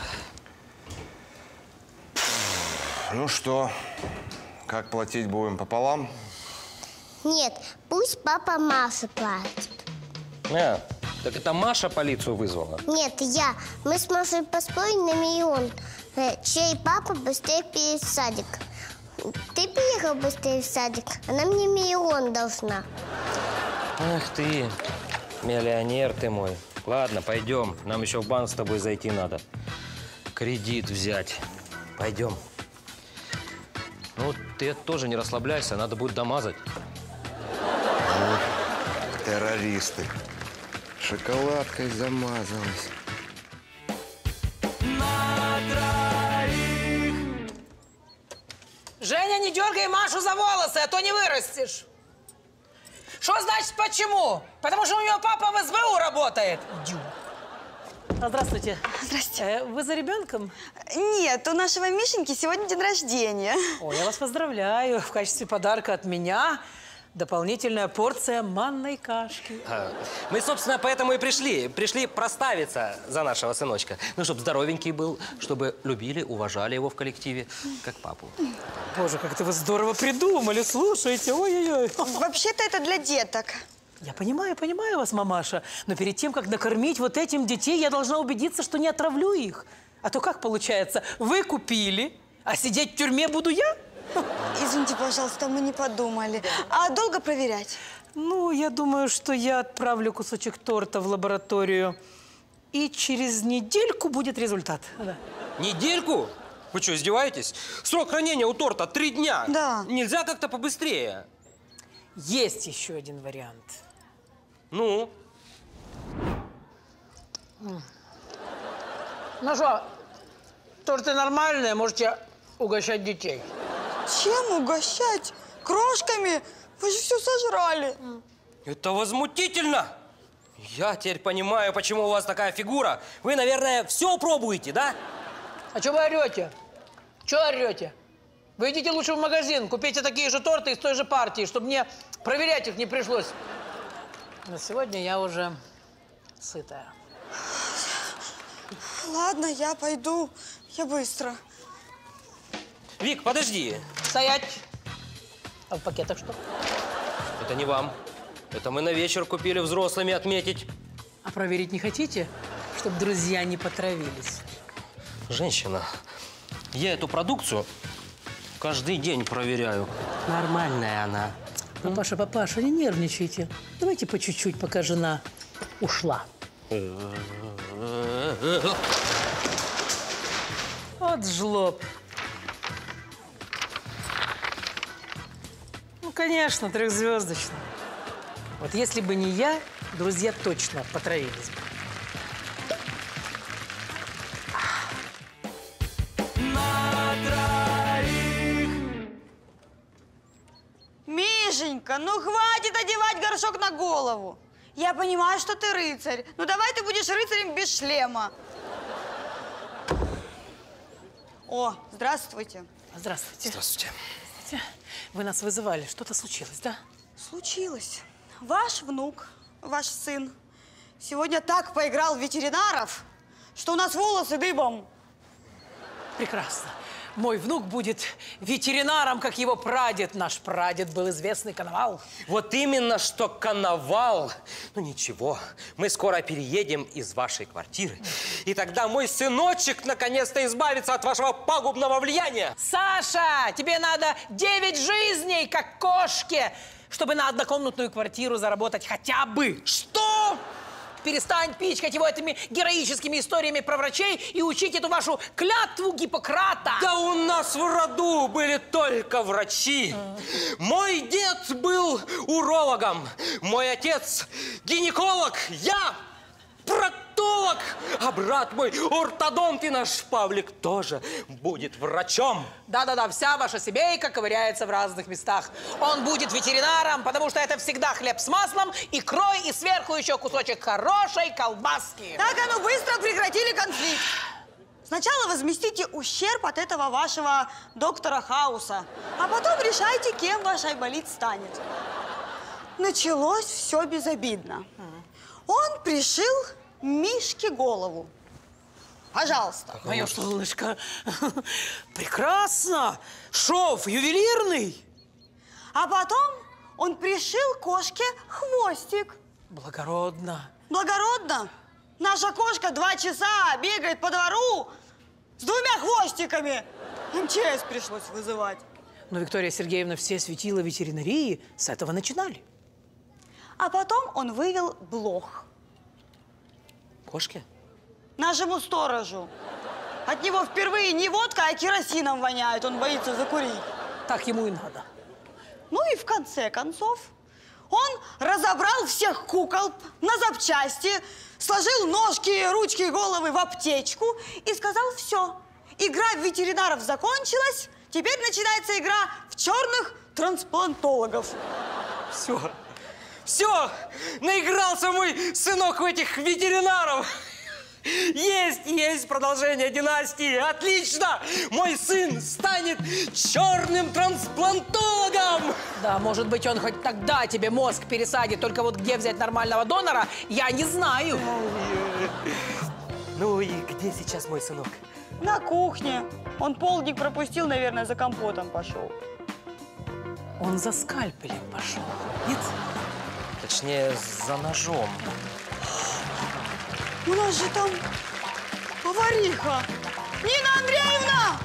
[SPEAKER 17] Ну что, как платить будем пополам?
[SPEAKER 15] Нет, пусть папа Маша платит.
[SPEAKER 6] А, так это Маша полицию вызвала?
[SPEAKER 15] Нет, я. Мы с Машей поспорили на миллион, чей папа быстрее перейдет в садик. Ты приехал быстрее в садик, она мне миллион должна.
[SPEAKER 6] Ах ты, миллионер ты мой. Ладно, пойдем. Нам еще в банк с тобой зайти надо. Кредит взять. Пойдем. Ну, ты тоже не расслабляйся, надо будет домазать.
[SPEAKER 17] Террористы. Шоколадкой замазалась.
[SPEAKER 10] Женя, не дергай Машу за волосы, а то не вырастешь. Что значит почему? Потому что у нее папа в эс бэ у работает. А, здравствуйте.
[SPEAKER 2] Здрасте.
[SPEAKER 10] Э, вы за ребенком?
[SPEAKER 2] Нет, у нашего Мишеньки сегодня день рождения.
[SPEAKER 10] О, я вас поздравляю. В качестве подарка от меня дополнительная порция манной кашки.
[SPEAKER 6] А, мы, собственно, поэтому и пришли. Пришли проставиться за нашего сыночка. Ну, чтобы здоровенький был, чтобы любили, уважали его в коллективе, как папу.
[SPEAKER 10] Боже, как это вы здорово придумали. Слушайте, ой-ой-ой.
[SPEAKER 2] Вообще-то это для деток.
[SPEAKER 10] Я понимаю, понимаю вас, мамаша. Но перед тем, как накормить вот этим детей, я должна убедиться, что не отравлю их. А то как получается? Вы купили, а сидеть в тюрьме буду я?
[SPEAKER 2] Извините, пожалуйста, мы не подумали. А долго проверять?
[SPEAKER 10] Ну, я думаю, что я отправлю кусочек торта в лабораторию. И через недельку будет результат. Да.
[SPEAKER 6] Недельку? Вы что, издеваетесь? Срок хранения у торта три дня.
[SPEAKER 2] Да.
[SPEAKER 6] Нельзя как-то побыстрее?
[SPEAKER 10] Есть еще один вариант.
[SPEAKER 6] Ну?
[SPEAKER 10] Ну что, торты нормальные, можете угощать детей.
[SPEAKER 2] Чем угощать? Крошками? Вы же все сожрали.
[SPEAKER 6] Это возмутительно! Я теперь понимаю, почему у вас такая фигура. Вы, наверное, все пробуете, да?
[SPEAKER 10] А что вы орете? Что орете? Вы идите лучше в магазин, купите такие же торты из той же партии, чтобы мне проверять их не пришлось. На сегодня я уже сытая.
[SPEAKER 2] Ладно, я пойду. Я быстро.
[SPEAKER 6] Вик, подожди.
[SPEAKER 10] Стоять. А в пакетах что?
[SPEAKER 6] Это не вам. Это мы на вечер купили взрослыми отметить.
[SPEAKER 10] А проверить не хотите? чтобы друзья не потравились.
[SPEAKER 6] Женщина, я эту продукцию каждый день проверяю. Нормальная она.
[SPEAKER 10] Папаша, папаша, не нервничайте. Давайте по чуть-чуть, пока жена ушла. Вот жлоб. Ну, конечно, трехзвездочный. Вот если бы не я, друзья точно потравились бы.
[SPEAKER 2] Мишенька, ну хватит одевать горшок на голову. Я понимаю, что ты рыцарь. Ну давай ты будешь рыцарем без шлема. О, здравствуйте.
[SPEAKER 10] Здравствуйте.
[SPEAKER 6] Здравствуйте.
[SPEAKER 10] Здравствуйте. Вы нас вызывали. Что-то случилось, да?
[SPEAKER 2] Случилось. Ваш внук, ваш сын, сегодня так поиграл в ветеринаров, что у нас волосы дыбом.
[SPEAKER 10] Прекрасно. Мой внук будет ветеринаром, как его прадед. Наш прадед был известный коновал.
[SPEAKER 6] Вот именно, что коновал. Ну ничего, мы скоро переедем из вашей квартиры. И тогда мой сыночек наконец-то избавится от вашего пагубного влияния.
[SPEAKER 10] Саша, тебе надо девять жизней, как кошке, чтобы на однокомнатную квартиру заработать хотя бы.
[SPEAKER 6] Что?
[SPEAKER 10] Перестань пичкать его этими героическими историями про врачей и учить эту вашу клятву Гиппократа.
[SPEAKER 6] Да у нас в роду были только врачи. А. Мой дед был урологом, мой отец гинеколог, я проктолог, а брат мой ортодонт, и наш Павлик тоже будет врачом.
[SPEAKER 10] Да-да-да, вся ваша семейка ковыряется в разных местах. Он будет ветеринаром, потому что это всегда хлеб с маслом, икрой и сверху еще кусочек хорошей колбаски.
[SPEAKER 2] Так, а ну быстро прекратили конфликт. Сначала возместите ущерб от этого вашего доктора Хауса, а потом решайте, кем ваш айболит станет. Началось все безобидно. Он пришил Мишке голову. Пожалуйста.
[SPEAKER 10] Мое солнышко. Прекрасно. Шов ювелирный.
[SPEAKER 2] А потом он пришил кошке хвостик.
[SPEAKER 10] Благородно.
[SPEAKER 2] Благородно? Наша кошка два часа бегает по двору с двумя хвостиками. эм че эс пришлось вызывать.
[SPEAKER 10] Но, Виктория Сергеевна, все светила ветеринарии с этого начинали.
[SPEAKER 2] А потом он вывел блох.
[SPEAKER 6] Кошки?
[SPEAKER 2] Нашему сторожу. От него впервые не водка, а керосином воняет. Он боится закурить.
[SPEAKER 10] Так ему и надо.
[SPEAKER 2] Ну и в конце концов он разобрал всех кукол на запчасти, сложил ножки, ручки, головы в аптечку и сказал: все, игра в ветеринаров закончилась, теперь начинается игра в черных трансплантологов.
[SPEAKER 6] Все. Все, наигрался мой сынок в этих ветеринаров. Есть, есть продолжение династии. Отлично! Мой сын станет черным трансплантологом.
[SPEAKER 10] Да, может быть, он хоть тогда тебе мозг пересадит. Только вот где взять нормального донора, я не знаю.
[SPEAKER 6] Ну и где сейчас мой сынок?
[SPEAKER 2] На кухне. Он полдник пропустил, наверное, за компотом пошел.
[SPEAKER 10] Он за скальпелем пошел. Нет?
[SPEAKER 6] Точнее, за ножом.
[SPEAKER 2] У нас же там повариха. Нина Андреевна!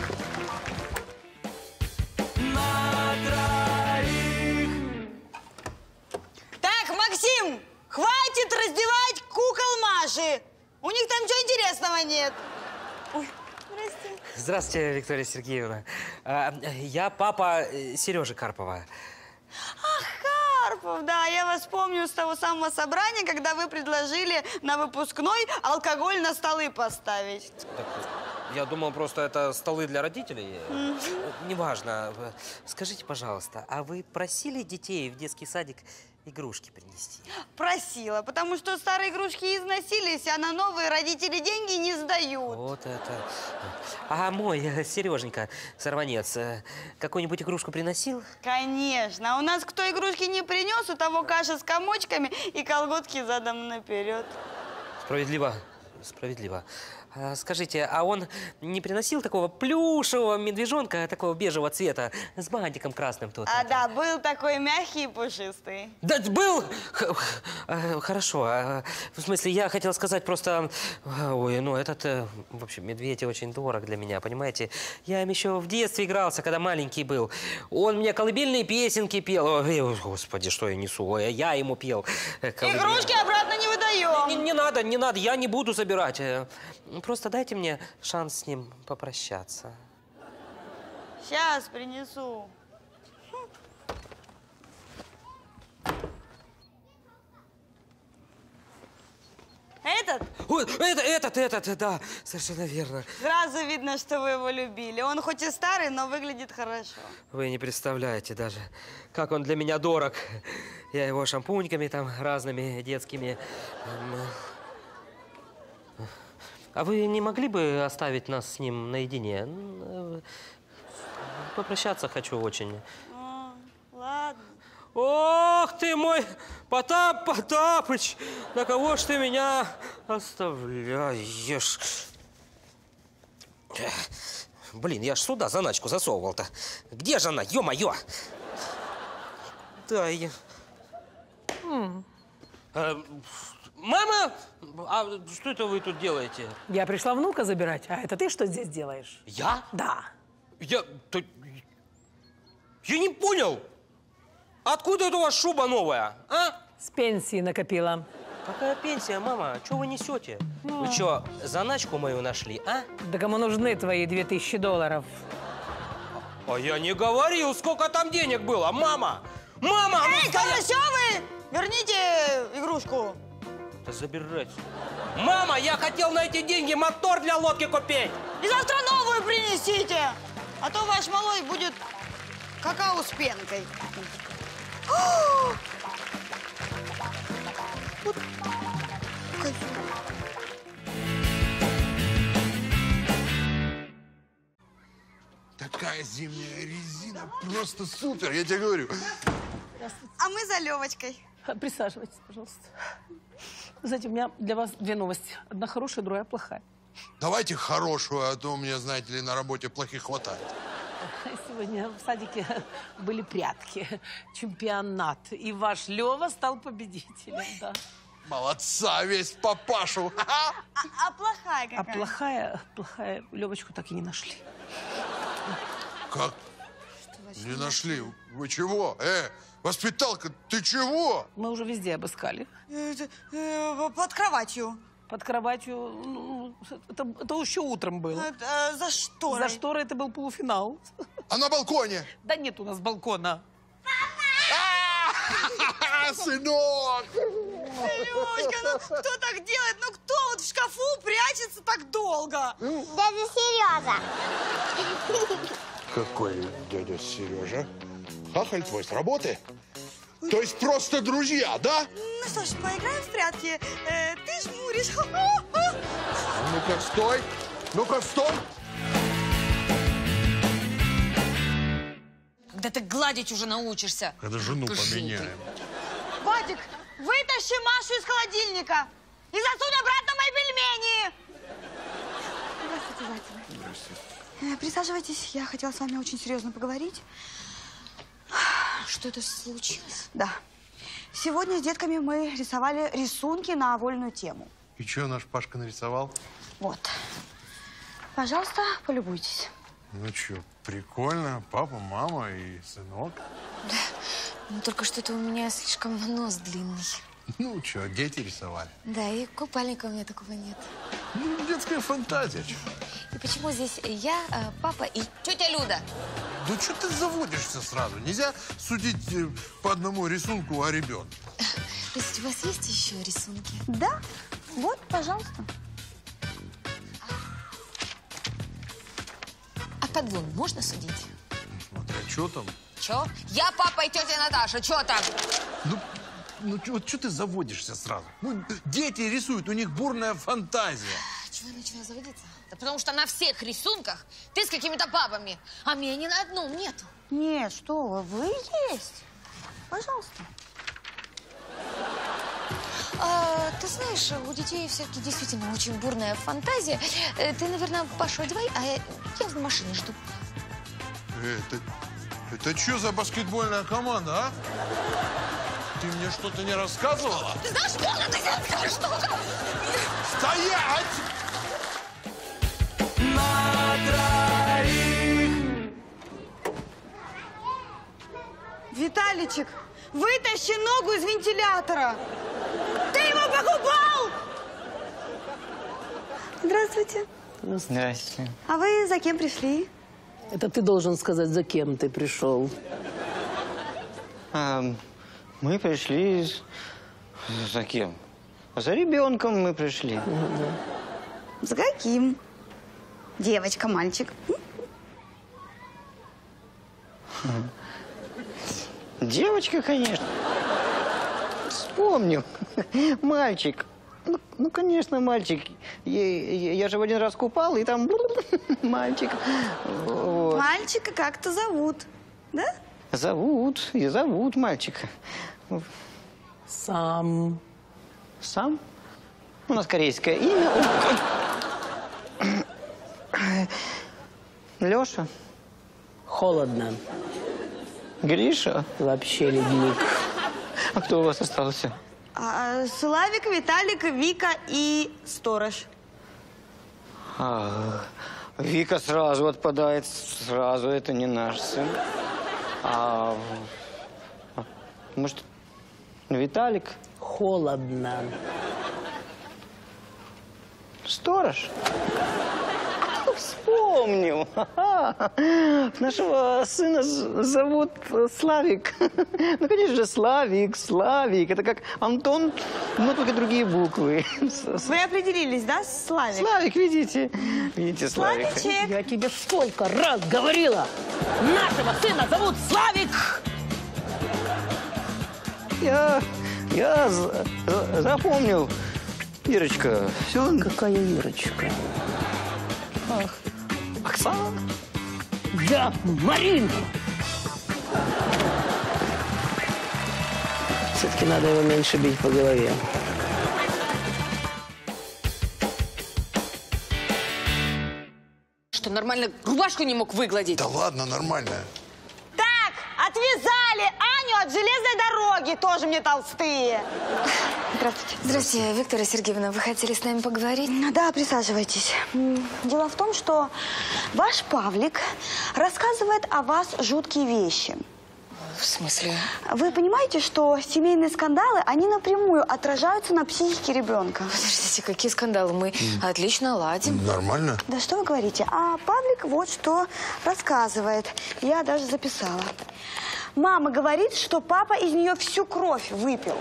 [SPEAKER 2] Так, Максим, хватит раздевать кукол Маши. У них там ничего интересного нет. Ой, здрасте.
[SPEAKER 6] Здравствуйте, Виктория Сергеевна. Я папа Сережи Карпова.
[SPEAKER 2] Ах, Карпов, да, я вас помню с того самого собрания, когда вы предложили на выпускной алкоголь на столы поставить.
[SPEAKER 6] Так, я думал, просто это столы для родителей. Mm-hmm. Неважно. Скажите, пожалуйста, а вы просили детей в детский садик игрушки принести?
[SPEAKER 2] Просила, потому что старые игрушки износились, а на новые родители деньги не сдают.
[SPEAKER 6] Вот это. А мой Сереженька, сорванец, какую-нибудь игрушку приносил?
[SPEAKER 2] Конечно. У нас кто игрушки не принес, у того каша с комочками и колготки задом наперед.
[SPEAKER 6] Справедливо. Справедливо. А, скажите, а он не приносил такого плюшевого медвежонка, такого бежевого цвета, с бантиком красным тут?
[SPEAKER 2] А, да, был такой мягкий и пушистый.
[SPEAKER 6] Да, был? Х а, хорошо. А, в смысле, я хотел сказать просто... Ой, ну этот, в общем, медведь очень дорог для меня, понимаете? Я им еще в детстве игрался, когда маленький был. Он мне колыбельные песенки пел. Ой, господи, что я несу? Ой, я ему пел.
[SPEAKER 2] Игрушки обратно не выдаем.
[SPEAKER 6] Не, не надо, не надо, я не буду забирать. Просто дайте мне шанс с ним попрощаться.
[SPEAKER 2] Сейчас принесу. Этот?
[SPEAKER 6] Ой, это, этот, этот, да, совершенно верно.
[SPEAKER 2] Сразу видно, что вы его любили. Он хоть и старый, но выглядит хорошо.
[SPEAKER 6] Вы не представляете даже, как он для меня дорог. Я его шампуньками там разными детскими... А вы не могли бы оставить нас с ним наедине? Попрощаться хочу очень.
[SPEAKER 2] О, ладно.
[SPEAKER 6] Ох ты мой Потап Потапыч! На кого ж ты меня оставляешь? Блин, я ж сюда заначку засовывал-то. Где же она? Ё-моё! Дай. А, мама! А что это вы тут делаете?
[SPEAKER 11] Я пришла внука забирать, а это ты что здесь делаешь?
[SPEAKER 6] Я?
[SPEAKER 11] Да.
[SPEAKER 6] Я... То... Я не понял! Откуда это у вас шуба новая, а?
[SPEAKER 11] С пенсии накопила.
[SPEAKER 6] Какая пенсия, мама? Что вы несете? Ну. Вы что, заначку мою нашли, а?
[SPEAKER 11] Да кому нужны твои две тысячи долларов?
[SPEAKER 6] А я не говорил, сколько там денег было, мама! Мама!
[SPEAKER 2] Эй, Колосёвы! Верните игрушку.
[SPEAKER 6] Да забирайте. Мама, я хотел на эти деньги мотор для лодки купить!
[SPEAKER 2] И завтра новую принесите, а то ваш малой будет какао с пенкой.
[SPEAKER 1] Такая зимняя резина, просто супер, я тебе говорю.
[SPEAKER 2] А мы за Левочкой.
[SPEAKER 11] Присаживайтесь, пожалуйста. Знаете, у меня для вас две новости. Одна хорошая, другая плохая.
[SPEAKER 1] Давайте хорошую, а то у меня, знаете ли, на работе плохих хватает.
[SPEAKER 11] Сегодня в садике были прятки, чемпионат, и ваш Лева стал победителем, да.
[SPEAKER 1] Молодца, весь папашу.
[SPEAKER 2] А, а плохая какая?
[SPEAKER 11] А плохая, плохая, Левочку так и не нашли.
[SPEAKER 1] Как? Не нашли? Вы чего? Э, воспиталка, ты чего?
[SPEAKER 11] Мы уже везде обыскали.
[SPEAKER 2] Это, э, под кроватью.
[SPEAKER 11] Под кроватью, ну, это, это еще утром было.
[SPEAKER 2] Это, э, за шторой.
[SPEAKER 11] За шторой это был полуфинал.
[SPEAKER 1] А на балконе?
[SPEAKER 11] Да нет у нас балкона.
[SPEAKER 1] Сынок!
[SPEAKER 2] Сережка, ну кто так делает? Ну кто вот в шкафу прячется так долго?
[SPEAKER 15] Дядя Сережа.
[SPEAKER 1] Какой дядя Сережа? Хахаль твой с работы? То есть просто друзья, да?
[SPEAKER 2] Ну что ж, поиграем в прятки. Э, ты жмуришь.
[SPEAKER 1] А ну-ка, стой! Ну-ка, стой!
[SPEAKER 3] Да ты гладить уже научишься.
[SPEAKER 1] Когда жену поменяем.
[SPEAKER 2] Вадик, вытащи Машу из холодильника и засунь обратно мои пельмени. Здравствуйте, зайцы.
[SPEAKER 1] Здравствуйте.
[SPEAKER 2] Э, присаживайтесь, я хотела с вами очень серьезно поговорить.
[SPEAKER 3] Что-то случилось?
[SPEAKER 2] Да. Сегодня с детками мы рисовали рисунки на вольную тему.
[SPEAKER 1] И что наш Пашка нарисовал?
[SPEAKER 2] Вот. Пожалуйста, полюбуйтесь.
[SPEAKER 1] Ну что, прикольно. Папа, мама и сынок.
[SPEAKER 3] Да. Ну, только что-то у меня слишком нос длинный.
[SPEAKER 1] Ну что, дети рисовали.
[SPEAKER 3] Да, и купальника у меня такого нет.
[SPEAKER 1] Ну, детская фантазия. Чё?
[SPEAKER 3] И почему здесь я, папа и тетя Люда?
[SPEAKER 1] Да что ты заводишься сразу? Нельзя судить по одному рисунку о ребенке.
[SPEAKER 3] Простите, у вас есть еще рисунки?
[SPEAKER 2] Да. Вот, пожалуйста.
[SPEAKER 3] А по двум можно судить?
[SPEAKER 1] Смотря, что там?
[SPEAKER 3] Че? Я, папа и тетя Наташа. Че там?
[SPEAKER 1] Ну, ну вот что ты заводишься сразу? Ну, дети рисуют, у них бурная фантазия.
[SPEAKER 3] Чего я начала заводиться? Да потому что на всех рисунках ты с какими-то бабами, а меня ни на одном нету.
[SPEAKER 2] Нет, что вы, вы есть. Пожалуйста.
[SPEAKER 13] А, ты знаешь, у детей все-таки действительно очень бурная фантазия. Э, Ты, наверное, Пашу одевай, а я, я в машине жду.
[SPEAKER 1] Это, это что за баскетбольная команда, а? Ты мне что-то не рассказывала?
[SPEAKER 13] Ты знаешь, что она? Ты знаешь, что она?
[SPEAKER 1] Стоять!
[SPEAKER 2] Виталичек, вытащи ногу из вентилятора. Ты его покупал? Здравствуйте.
[SPEAKER 4] Здрасте.
[SPEAKER 2] А вы за кем пришли?
[SPEAKER 10] Это ты должен сказать, за кем ты пришел.
[SPEAKER 4] А, мы пришли... с- За кем? За ребенком мы пришли.
[SPEAKER 2] За каким? Девочка, мальчик.
[SPEAKER 4] Девочка, конечно. Вспомнил. Мальчик. Ну, ну, конечно, мальчик. Я, я- я же в один раз купал, и там мальчик. Вот.
[SPEAKER 2] Мальчика как-то зовут, да?
[SPEAKER 4] Зовут, и зовут мальчика.
[SPEAKER 10] Сам.
[SPEAKER 4] Сам? У нас корейское имя. Леша.
[SPEAKER 10] Холодно.
[SPEAKER 4] Гриша.
[SPEAKER 10] Вообще ледник.
[SPEAKER 4] А кто у вас остался?
[SPEAKER 2] А, Славик, Виталик, Вика и Сторож.
[SPEAKER 4] А, Вика сразу отпадает, сразу, это не наш сын. А, может, Виталик?
[SPEAKER 10] Холодно.
[SPEAKER 4] Сторож? Вспомнил. Ха-ха. Нашего сына з- зовут Славик. Ну, конечно же, Славик, Славик. Это как Антон, но только другие буквы.
[SPEAKER 2] Вы определились, да, с Славик?
[SPEAKER 4] Славик, видите? Видите, Славик.
[SPEAKER 2] Славичек.
[SPEAKER 10] Я тебе сколько раз говорила! Нашего сына зовут Славик!
[SPEAKER 4] Я, я за- за- запомнил. Ирочка, все.
[SPEAKER 10] Какая Ирочка?
[SPEAKER 4] Ах, Оксана.
[SPEAKER 10] Я Марина! Все-таки надо его меньше бить по голове.
[SPEAKER 16] Что, нормально рубашку не мог выгладить?
[SPEAKER 1] Да ладно, нормально.
[SPEAKER 2] Так, отвязали Аню от железной дороги, тоже мне толстые.
[SPEAKER 13] Здравствуйте. Здравствуйте, Виктория Сергеевна. Вы хотели с нами поговорить?
[SPEAKER 2] Да, присаживайтесь. М, Дело в том, что ваш Павлик рассказывает о вас жуткие вещи.
[SPEAKER 13] В смысле?
[SPEAKER 2] Вы понимаете, что семейные скандалы, они напрямую отражаются на психике ребенка?
[SPEAKER 13] Подождите, какие скандалы? Мы отлично ладим.
[SPEAKER 1] Нормально.
[SPEAKER 2] Да что вы говорите? А Павлик вот что рассказывает. Я даже записала. Мама говорит, что папа из нее всю кровь выпил.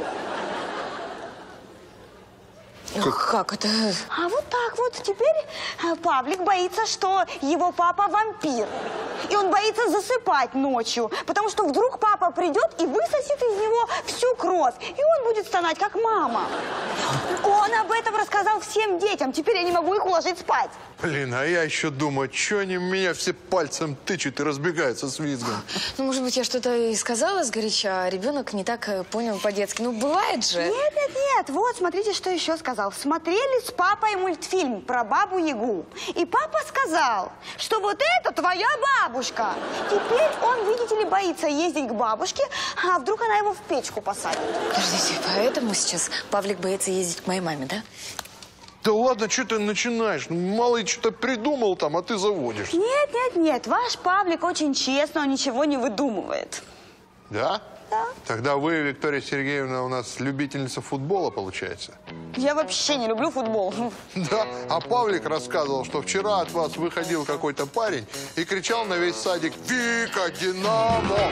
[SPEAKER 13] Как? Как это?
[SPEAKER 2] А вот так вот теперь э, Павлик боится, что его папа вампир. И он боится засыпать ночью, потому что вдруг папа придет и высосет из него всю кровь. И он будет стонать, как мама. Он об этом рассказал всем детям. Теперь я не могу их уложить спать.
[SPEAKER 1] Блин, а я еще думаю, что они меня все пальцем тычут и разбегаются с визгом.
[SPEAKER 13] Ну, может быть, я что-то и сказала сгоряча, а ребенок не так э, понял по-детски. Ну, бывает же.
[SPEAKER 2] Нет, нет, нет. Вот, смотрите, что еще сказал. Смотрели с папой мультфильм про Бабу-Ягу. И папа сказал, что вот это твоя бабушка. Теперь он, видите ли, боится ездить к бабушке, а вдруг она его в печку посадит.
[SPEAKER 13] Подождите, поэтому сейчас Павлик боится ездить к моей маме, да?
[SPEAKER 1] Да ладно, что ты начинаешь? Ну, малый что-то придумал там, а ты заводишь.
[SPEAKER 2] Нет, нет, нет. Ваш Павлик очень честно, он ничего не выдумывает.
[SPEAKER 1] Да?
[SPEAKER 2] Да.
[SPEAKER 1] Тогда вы, Виктория Сергеевна, у нас любительница футбола, получается?
[SPEAKER 2] Я вообще не люблю футбол.
[SPEAKER 1] Да, а Павлик рассказывал, что вчера от вас выходил какой-то парень и кричал на весь садик: «Вика, Динамо!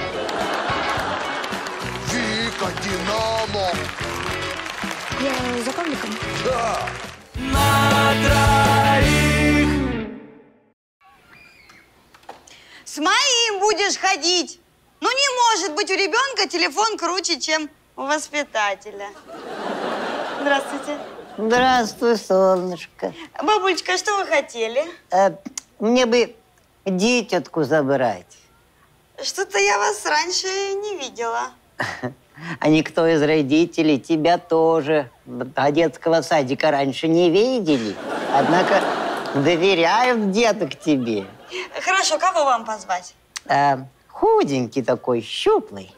[SPEAKER 1] Вика, Динамо!»
[SPEAKER 2] Я за Павликом?
[SPEAKER 1] Да.
[SPEAKER 2] С моим будешь ходить. Ну, не может быть у ребенка телефон круче, чем у воспитателя. Здравствуйте.
[SPEAKER 8] Здравствуй, солнышко.
[SPEAKER 2] Бабулечка, что вы хотели?
[SPEAKER 8] Э, мне бы дитятку забрать.
[SPEAKER 2] Что-то я вас раньше не видела.
[SPEAKER 8] А никто из родителей тебя тоже до детского садика раньше не видели. Однако доверяют деток тебе.
[SPEAKER 2] Хорошо, кого вам позвать?
[SPEAKER 8] А, худенький такой, щуплый.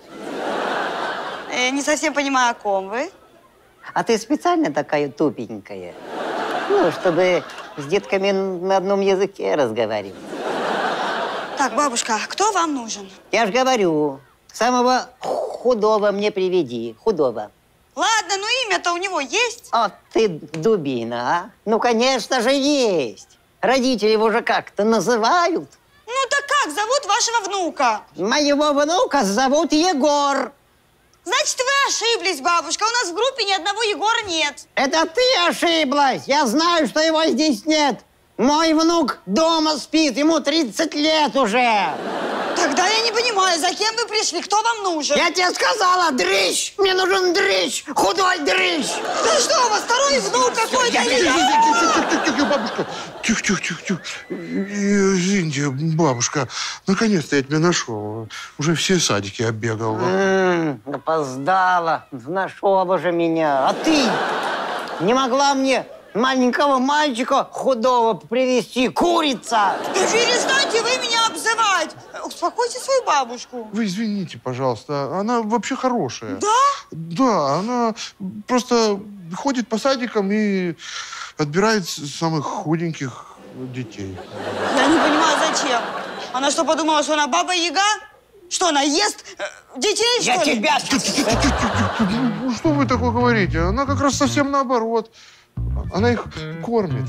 [SPEAKER 2] Э, не совсем понимаю, о ком вы.
[SPEAKER 8] А ты специально такая тупенькая? Ну, чтобы с детками на одном языке разговаривать.
[SPEAKER 2] Так, бабушка, кто вам нужен?
[SPEAKER 8] Я ж говорю, самого худого мне приведи, худого.
[SPEAKER 2] Ладно, ну имя-то у него есть?
[SPEAKER 8] А ты дубина, а? Ну, конечно же, есть. Родители его же как-то называют.
[SPEAKER 2] Ну так как зовут вашего внука?
[SPEAKER 8] Моего внука зовут Егор.
[SPEAKER 2] Значит, вы ошиблись, бабушка. У нас в группе ни одного Егора нет.
[SPEAKER 8] Это ты ошиблась. Я знаю, что его здесь нет. Мой внук дома спит, ему тридцать лет уже.
[SPEAKER 2] Тогда я не понимаю, за кем вы пришли, кто вам нужен?
[SPEAKER 8] Я тебе сказала, дрыщ! Мне нужен дрыщ! Худой дрыщ!
[SPEAKER 2] Да что у вас, второй внук какой-то?
[SPEAKER 1] Тихо, бабушка. Тихо, тихо, тихо, тихо. Извините, бабушка, наконец-то я тебя нашел. Уже все садики оббегал.
[SPEAKER 8] М-м, опоздала. Нашел уже меня. А ты не могла мне маленького мальчика худого привезти? Курица!
[SPEAKER 2] Да перестаньте вы меня обзывать! Успокойте свою бабушку.
[SPEAKER 1] Вы извините, пожалуйста, она вообще хорошая.
[SPEAKER 2] Да?
[SPEAKER 1] Да, она просто ходит по садикам и отбирает самых худеньких детей.
[SPEAKER 2] Я не понимаю, зачем. Она что, подумала, что она баба-яга? Что, она ест э, детей,
[SPEAKER 8] Я
[SPEAKER 2] что ли?
[SPEAKER 8] тебя...
[SPEAKER 1] Ну, что вы такое говорите? Она как раз совсем наоборот. Она их кормит.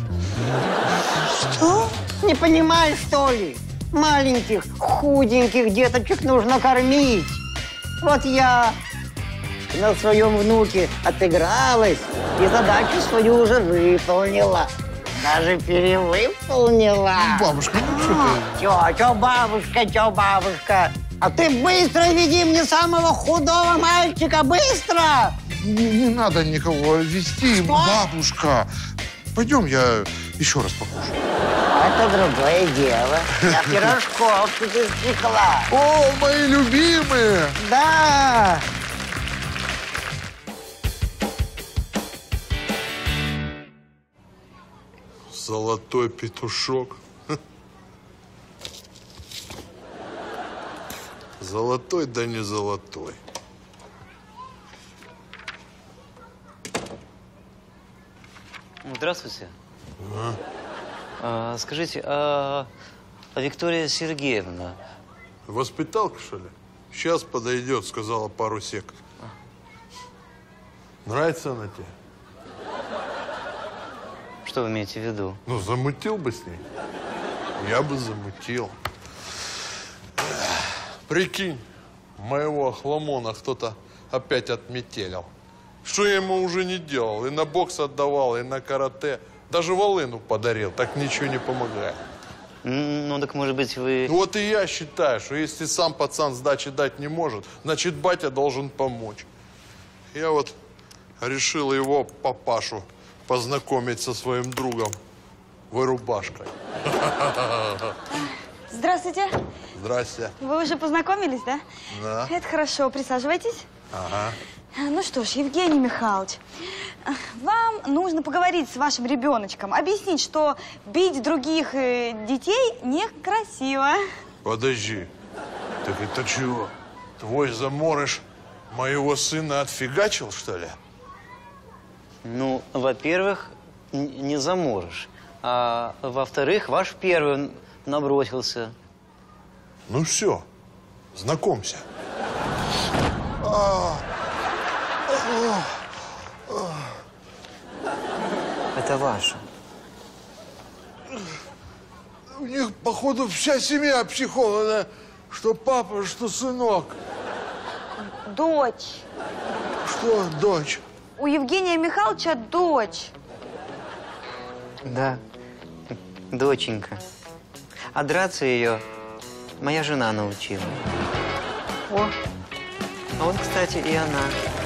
[SPEAKER 8] Что? Не понимаешь, что ли? Маленьких, худеньких деточек нужно кормить. Вот я на своем внуке отыгралась и задачу свою уже выполнила. Даже перевыполнила.
[SPEAKER 1] Бабушка, ну что ты?
[SPEAKER 8] Чё, чё, бабушка, чё, бабушка? А ты быстро веди мне самого худого мальчика, быстро!
[SPEAKER 1] Не, не надо никого вести,
[SPEAKER 8] Что?
[SPEAKER 1] бабушка. Пойдем, я еще раз покушаю.
[SPEAKER 8] Это другое дело. Я пирожков тут испекла.
[SPEAKER 1] О, мои любимые!
[SPEAKER 8] Да!
[SPEAKER 1] Золотой петушок. Золотой, да не золотой.
[SPEAKER 18] Здравствуйте.
[SPEAKER 1] А?
[SPEAKER 18] А, скажите, а, а Виктория Сергеевна?
[SPEAKER 1] Воспиталка, что ли? Сейчас подойдет, сказала пару сек. Нравится она тебе?
[SPEAKER 18] Что вы имеете в виду?
[SPEAKER 1] Ну, замутил бы с ней. Я бы замутил. Прикинь, моего охламона кто-то опять отметелил. Что я ему уже не делал? И на бокс отдавал, и на карате. Даже волыну подарил. Так ничего не помогает.
[SPEAKER 18] Ну, так, может быть, вы...
[SPEAKER 1] Вот и я считаю, что если сам пацан сдачи дать не может, значит, батя должен помочь. Я вот решил его, папашу, познакомить со своим другом Вырубашкой.
[SPEAKER 2] Здравствуйте.
[SPEAKER 1] Здрасте.
[SPEAKER 2] Вы уже познакомились, да?
[SPEAKER 1] Да.
[SPEAKER 2] Это хорошо. Присаживайтесь.
[SPEAKER 1] Ага.
[SPEAKER 2] Ну что ж, Евгений Михайлович, вам нужно поговорить с вашим ребеночком, объяснить, что бить других э, детей некрасиво.
[SPEAKER 1] Подожди. Так это чего? Твой заморыш моего сына отфигачил, что ли?
[SPEAKER 18] Ну, во-первых, не заморыш. А во-вторых, ваш первый набросился.
[SPEAKER 1] Ну все, знакомься. А, а, а.
[SPEAKER 18] Это ваше.
[SPEAKER 1] У них, походу, вся семья психована. Что папа, что сынок.
[SPEAKER 2] Дочь.
[SPEAKER 1] Что дочь?
[SPEAKER 2] У Евгения Михайловича дочь.
[SPEAKER 18] Да, доченька. А драться ее моя жена научила. О, а вот, кстати, и она.